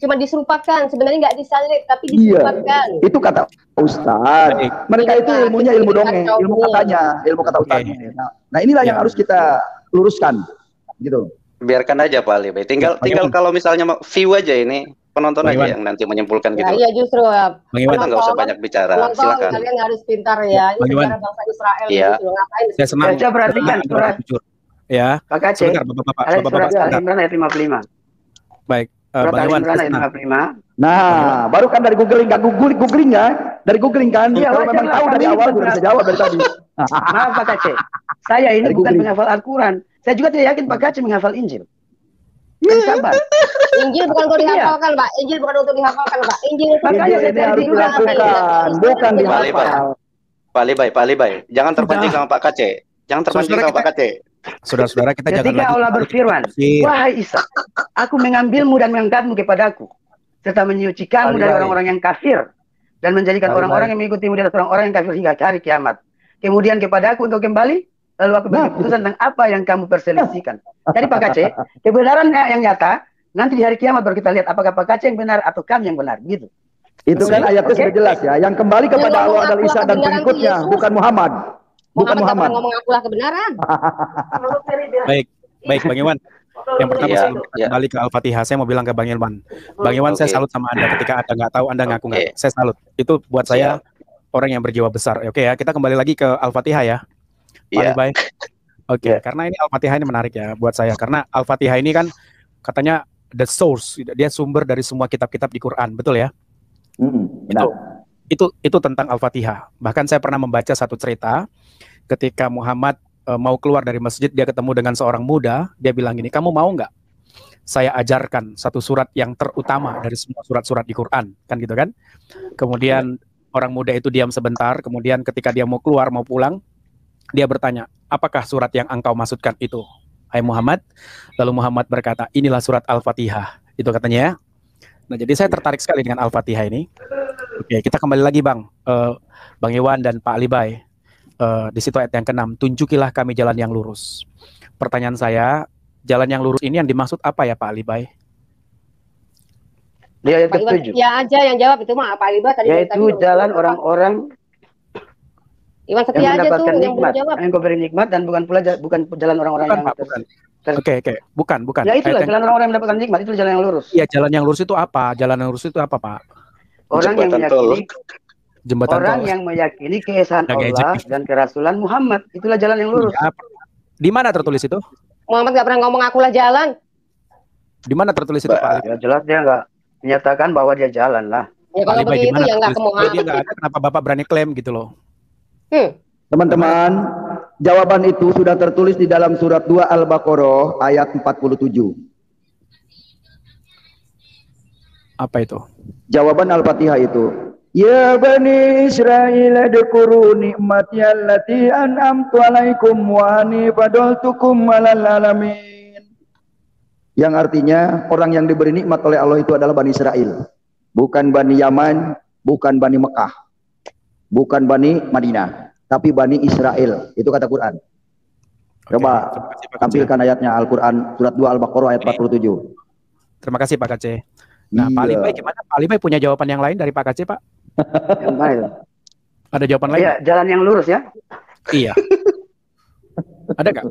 cuma diserupakan, sebenarnya nggak disalib tapi diserupakan. Iya, itu kata Ustaz. Mereka itu ilmunya ilmu dongeng, ilmu katanya, ilmu kata Ustaznya. Nah inilah yang harus kita luruskan, gitu. Biarkan aja Pak Ali. Tinggal kalau misalnya view aja ini, penonton aja yang nanti menyimpulkan gitu. Iya justru ya. Kita nggak usah banyak bicara. Silakan. Kalian harus pintar ya. Ini negara bangsa Israel gitu. Ngapain? Saya senang. Baca perhatikan surat. Ya. Pak Aceh. Surat Al-Imran ayat 55. Baik. Surat Al-Imran ayat 55. Nah, baru kan dari googling, nggak googling ya? Dari googling kan? Iya, kalau memang tahu dari awal sudah bisa jawab dari tadi. Maaf Pak Aceh. Saya ini bukan menghafal Al-Quran. Saya juga tidak yakin Pak Aceh menghafal Injil. Sabar. Injil bukan untuk dihafalkan, Pak. Injil bukan untuk dihafalkan, Pak. Injil makanya ini harus dilakukan, bukan dihafal. Pak Libay, jangan terpancing sama Pak Kace. Jangan terpancing sama Pak Kace. Saudara-saudara kita jangan ketika Allah berfirman, wahai Isa, aku mengambilmu dan mengangkatmu kepadaku, serta menyucikanmu dari orang-orang yang kafir, dan menjadikan orang-orang yang mengikutimu dari orang-orang yang kafir hingga hari kiamat. Kemudian kepadaku untuk kembali, lalu aku beri keputusan tentang apa yang kamu perselisihkan. Jadi Pak Kace, kebenaran yang nyata, nanti di hari kiamat baru kita lihat apakah Pak Kace yang benar atau kami yang benar, gitu. Itu kan ayatnya sudah jelas ya. Yang kembali kepada Allah adalah Isa dan pengikutnya, bukan Muhammad. Bukan Muhammad. Ngomong akulah kebenaran. Baik, Bang Iwan. Yang pertama sebelum kembali ke Al-Fatihah, saya mau bilang ke Bang Ilman. Bang Iwan, saya salut sama Anda ketika Anda nggak tahu, Anda ngaku nggak. Saya salut. Itu buat saya orang yang berjiwa besar. Oke ya, kita kembali lagi ke Al-Fatihah ya. Baik. Oke, karena ini Al-Fatihah ini menarik ya buat saya. Karena Al-Fatihah ini kan katanya the source, dia sumber dari semua kitab-kitab di Quran, betul ya? Itu tentang Al-Fatihah. Bahkan saya pernah membaca satu cerita ketika Muhammad mau keluar dari masjid, dia ketemu dengan seorang muda, dia bilang gini, kamu mau nggak saya ajarkan satu surat yang terutama dari semua surat-surat di Quran, kan gitu kan? Kemudian orang muda itu diam sebentar, kemudian ketika dia mau keluar, mau pulang, dia bertanya, apakah surat yang engkau maksudkan itu, hai Muhammad? Lalu Muhammad berkata, inilah surat Al-Fatihah, itu katanya ya. Nah, jadi saya tertarik sekali dengan Al-Fatihah ini. Oke, kita kembali lagi Bang Iwan dan Pak Alibay. Di situ ayat yang ke-6, tunjukilah kami jalan yang lurus. Pertanyaan saya, jalan yang lurus ini yang dimaksud apa ya Pak Alibay? Di ayat ke-7. Ya aja yang jawab itu mah Pak Alibay tadi. Yaitu jalan orang-orang Iwan Setia aja tuh yang belum jawab. Yang beri nikmat dan bukan pula bukan jalan orang-orang yang Oke, bukan. Ya itulah jalan orang-orang yang mendapatkan nikmat, itu jalan yang lurus. Iya, jalan yang lurus itu apa? Jalan yang lurus itu apa, Pak? Orang yang meyakini jembatan orang yang meyakini keesaan Allah dan kerasulan Muhammad, itulah jalan yang lurus. Ya, di mana tertulis itu? Muhammad nggak pernah ngomong akulah jalan. Di mana tertulis itu, Pak? Ya jelas dia nggak menyatakan bahwa dia jalan lah. Ya kalau begitu ya nggak ke Muhammad. Dia nggak ada, kenapa Bapak berani klaim gitu loh? Teman-teman, jawaban itu sudah tertulis di dalam surat 2 Al-Baqarah ayat 47. Apa itu? Jawaban Al-Fatihah itu, ya Bani Israel adkuru ni'mati allati an'amtu alaikum wa ani fadaltukum 'alal alamin. Yang artinya orang yang diberi nikmat oleh Allah itu adalah Bani Israel, bukan Bani Yaman, bukan Bani Mekah, bukan Bani Madinah, tapi Bani Israel. Itu kata Quran. Coba tampilkan ayatnya Al-Quran surat 2 Al-Baqarah ayat 47. Terima kasih Pak Kace. Nah, Pak Alibay gimana? Pak Alibay punya jawaban yang lain dari Pak Kace, Pak? Yang lain. Ada jawaban lain? Iya, jalan yang lurus ya. Iya. Ada nggak?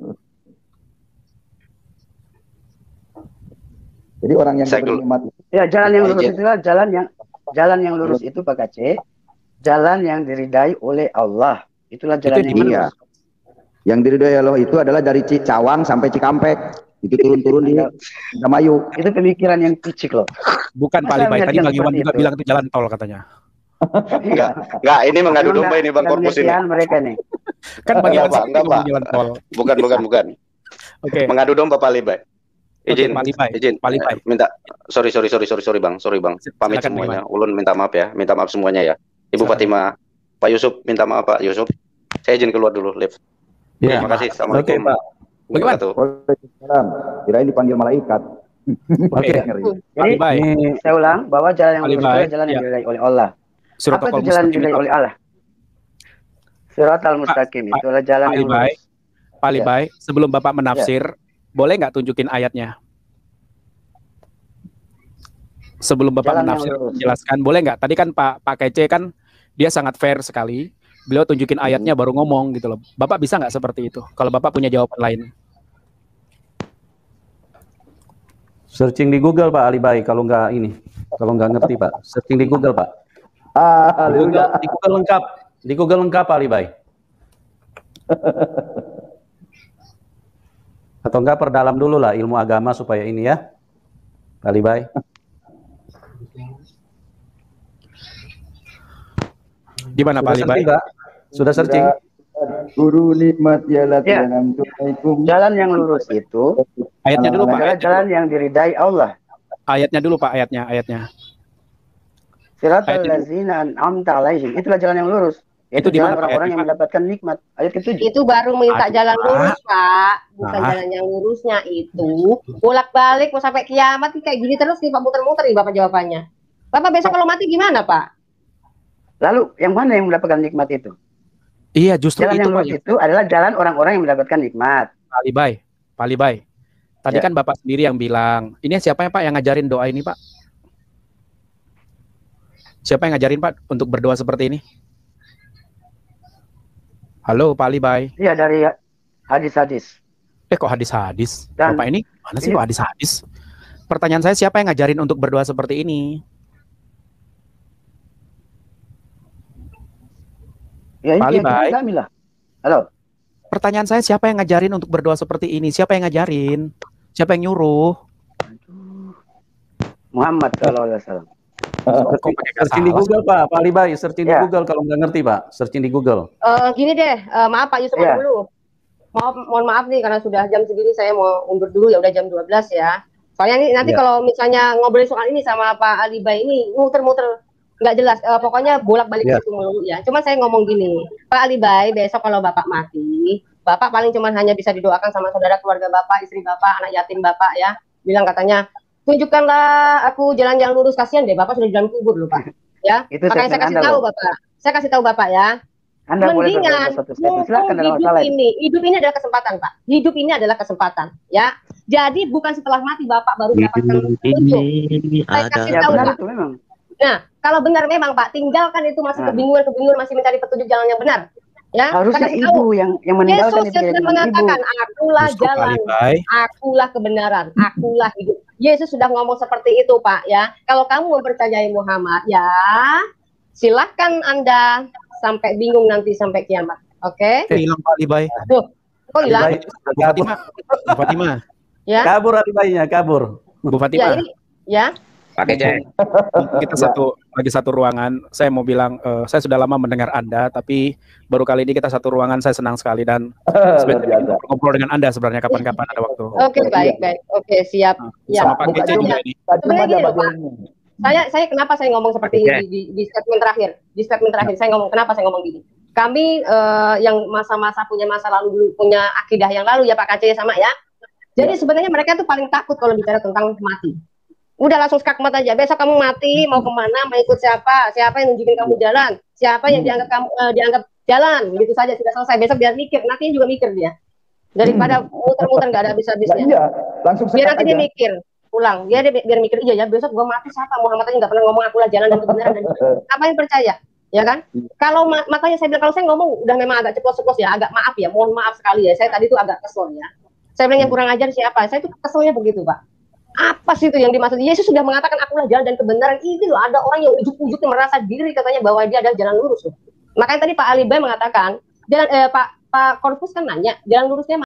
Jadi orang yang bernikmat. Ya, jalan yang lurus itulah jalan yang lurus itu Pak Kace. Jalan yang diridai oleh Allah. Itulah jalan yang lurus. Yang diridai Allah itu adalah dari Cawang sampai Cikampek. Itu turun-turun di Indramayu. Itu pemikiran yang kicik loh. Bukan Pak Alibay, tadi Bang Iwan juga bilang itu jalan tol katanya. Enggak, ini mengadu domba ini Bang Korpus ini. Mereka nih. Kan Bang Iwan enggak, Pak. Jalan tol. Bukan. Oke. Mengadu domba Pak Alibay. Izin, Pak Alibay. Minta sorry Bang. Pamit semuanya. Ulun minta maaf ya. Minta maaf semuanya ya. Ibu Fatimah, Pak Yusuf minta maaf Pak Yusuf. Saya izin keluar dulu live. Terima kasih. Assalamualaikum. Pak. Waalaikumsalam. Kirain dipanggil malaikat. Oke. Jadi saya ulang bahwa jalan yang lurus adalah jalan yang diridai oleh Allah. Apa itu jalan yang diridai oleh Allah? Surat Al-Mustaqim itu adalah jalan yang lurus. Pak Alibay, sebelum Bapak menafsir, boleh nggak tunjukin ayatnya? Sebelum Bapak menjelaskan, boleh nggak? Tadi kan Pak Kece kan dia sangat fair sekali. Beliau tunjukin ayatnya baru ngomong gitu loh. Bapak bisa nggak seperti itu? Kalau Bapak punya jawaban lain. Searching di Google Pak Ali Baik kalau nggak ngerti Pak. Searching di Google Pak. Di Google lengkap. Di Google lengkap Pak Ali Baik. Atau enggak perdalam dulu lah ilmu agama supaya ini ya. Pak Ali Baik. Di mana Pak Ali Baik? Sudah searching? Guru nikmat jalan jalan yang lurus itu ayatnya dulu Pak. Jalan yang diridai Allah. Ayatnya dulu Pak, ayatnya. Siratal ladzina an'amta alaihim. Itulah jalan yang lurus. Itu jalan orang-orang yang mendapatkan nikmat. Ayat ke-7. Itu baru minta jalan lurus, Pak. Bukan jalan yang lurusnya itu. Bolak-balik mau sampai kiamat kayak gini terus nih Pak, muter-muter nih Bapak jawabannya. Bapak besok kalau mati gimana, Pak? Lalu yang mana yang mendapatkan nikmat itu? Iya, justru jalan itu yang lurus itu adalah jalan orang-orang yang mendapatkan nikmat. Pak Ali Baik. Tadi kan Bapak sendiri yang bilang, ini siapa ya Pak yang ngajarin doa ini Pak? Siapa yang ngajarin Pak untuk berdoa seperti ini? Halo Pak Ali Baik. Iya, dari hadis-hadis. Kok hadis-hadis? Bapak ini mana sih Pak hadis-hadis? Pertanyaan saya, siapa yang ngajarin untuk berdoa seperti ini? Ya, Pak Ali Baik. Halo. Pertanyaan saya, siapa yang ngajarin untuk berdoa seperti ini? Siapa yang ngajarin? Siapa yang nyuruh? Muhammad SAW. Searching di Google Pak Ali Baik. Searching di Google kalau nggak ngerti Pak. Searching di Google. Gini deh, maaf Pak Yusuf dulu. Mohon maaf nih karena sudah jam segini saya mau undur dulu ya, udah jam 12 ya. Soalnya nih nanti kalau misalnya ngobrol soal ini sama Pak Ali Baik ini muter-muter nggak jelas, pokoknya bolak-balik situ melulu ya. Cuma saya ngomong gini, Pak Ali Baik, besok kalau Bapak mati, Bapak paling cuma hanya bisa didoakan sama saudara keluarga Bapak, istri Bapak, anak yatim Bapak ya. Bilang katanya, tunjukkanlah aku jalan yang lurus, kasihan deh Bapak sudah di dalam kubur loh Pak. Ya, makanya saya kasih tahu Bapak. Saya kasih tahu Bapak ya. Mendingan hidup ini adalah kesempatan Pak. Hidup ini adalah kesempatan ya. Jadi bukan setelah mati Bapak baru mendapatkan petunjuk. Saya kasih tahu Pak. Nah, kalau benar memang Pak, tinggalkan itu masih kebingungan, masih mencari petunjuk jalan yang benar. Ya, harusnya ibu yang meninggalkan Yesus sudah mengatakan, akulah jalan, akulah kebenaran, akulah hidup. Yesus sudah ngomong seperti itu Pak ya. Kalau kamu mempercayai Muhammad ya, silahkan Anda sampai bingung nanti sampai kiamat. Oke? Hilang Pak Ali Baik. Tuh, kok hilang? Bu Fatimah. Ya. Kabur Ali Baiknya, kabur. Bu Fatimah. Ya. Pakai Jack. Kita satu ruangan. Saya mau bilang, saya sudah lama mendengar Anda, tapi baru kali ini kita satu ruangan. Saya senang sekali dan sebenarnya ngobrol dengan Anda sebenarnya kapan-kapan ada waktu. Oke, baik. Oke, siap. Sama Pak Kece juga ini. Saya kenapa saya ngomong seperti ini di statement terakhir? Di statement terakhir saya ngomong kenapa saya ngomong gini? Kami yang masa-masa punya masa lalu dulu, punya akidah yang lalu ya Pak Kece sama ya. Jadi sebenarnya mereka tuh paling takut kalau bicara tentang mati. Udah langsung skakmat aja. Besok kamu mati mau kemana? Mau ikut siapa? Siapa yang nunjukin kamu jalan? Siapa yang dianggap jalan? Gitu saja sudah selesai. Besok biar mikir. Nantinya juga mikir dia. Daripada muter-muter nggak ada habis-habisnya. Iya, langsung biar nanti dia mikir. Pulang. Biar mikir. Iya ya. Besok gua mati siapa? Muhammad aja nggak pernah ngomong akulah jalan dan kebenaran dan apa yang percaya? Ya kan? Kalau makanya saya bilang kalau saya ngomong udah memang agak ceplos-ceplos ya. Agak maaf ya. Mohon maaf sekali ya. Saya tadi tuh agak kesel ya. Saya bilang yang kurang ajar siapa? Saya tuh keselnya begitu Pak. Apa sih itu yang dimaksud? Yesus sudah mengatakan akulah jalan dan kebenaran. Ini loh ada orang yang ujuk-ujuknya merasa diri katanya bahwa dia adalah jalan lurus loh. Makanya tadi Pak Ali Baik mengatakan, Pak Korpus kan nanya, jalan lurusnya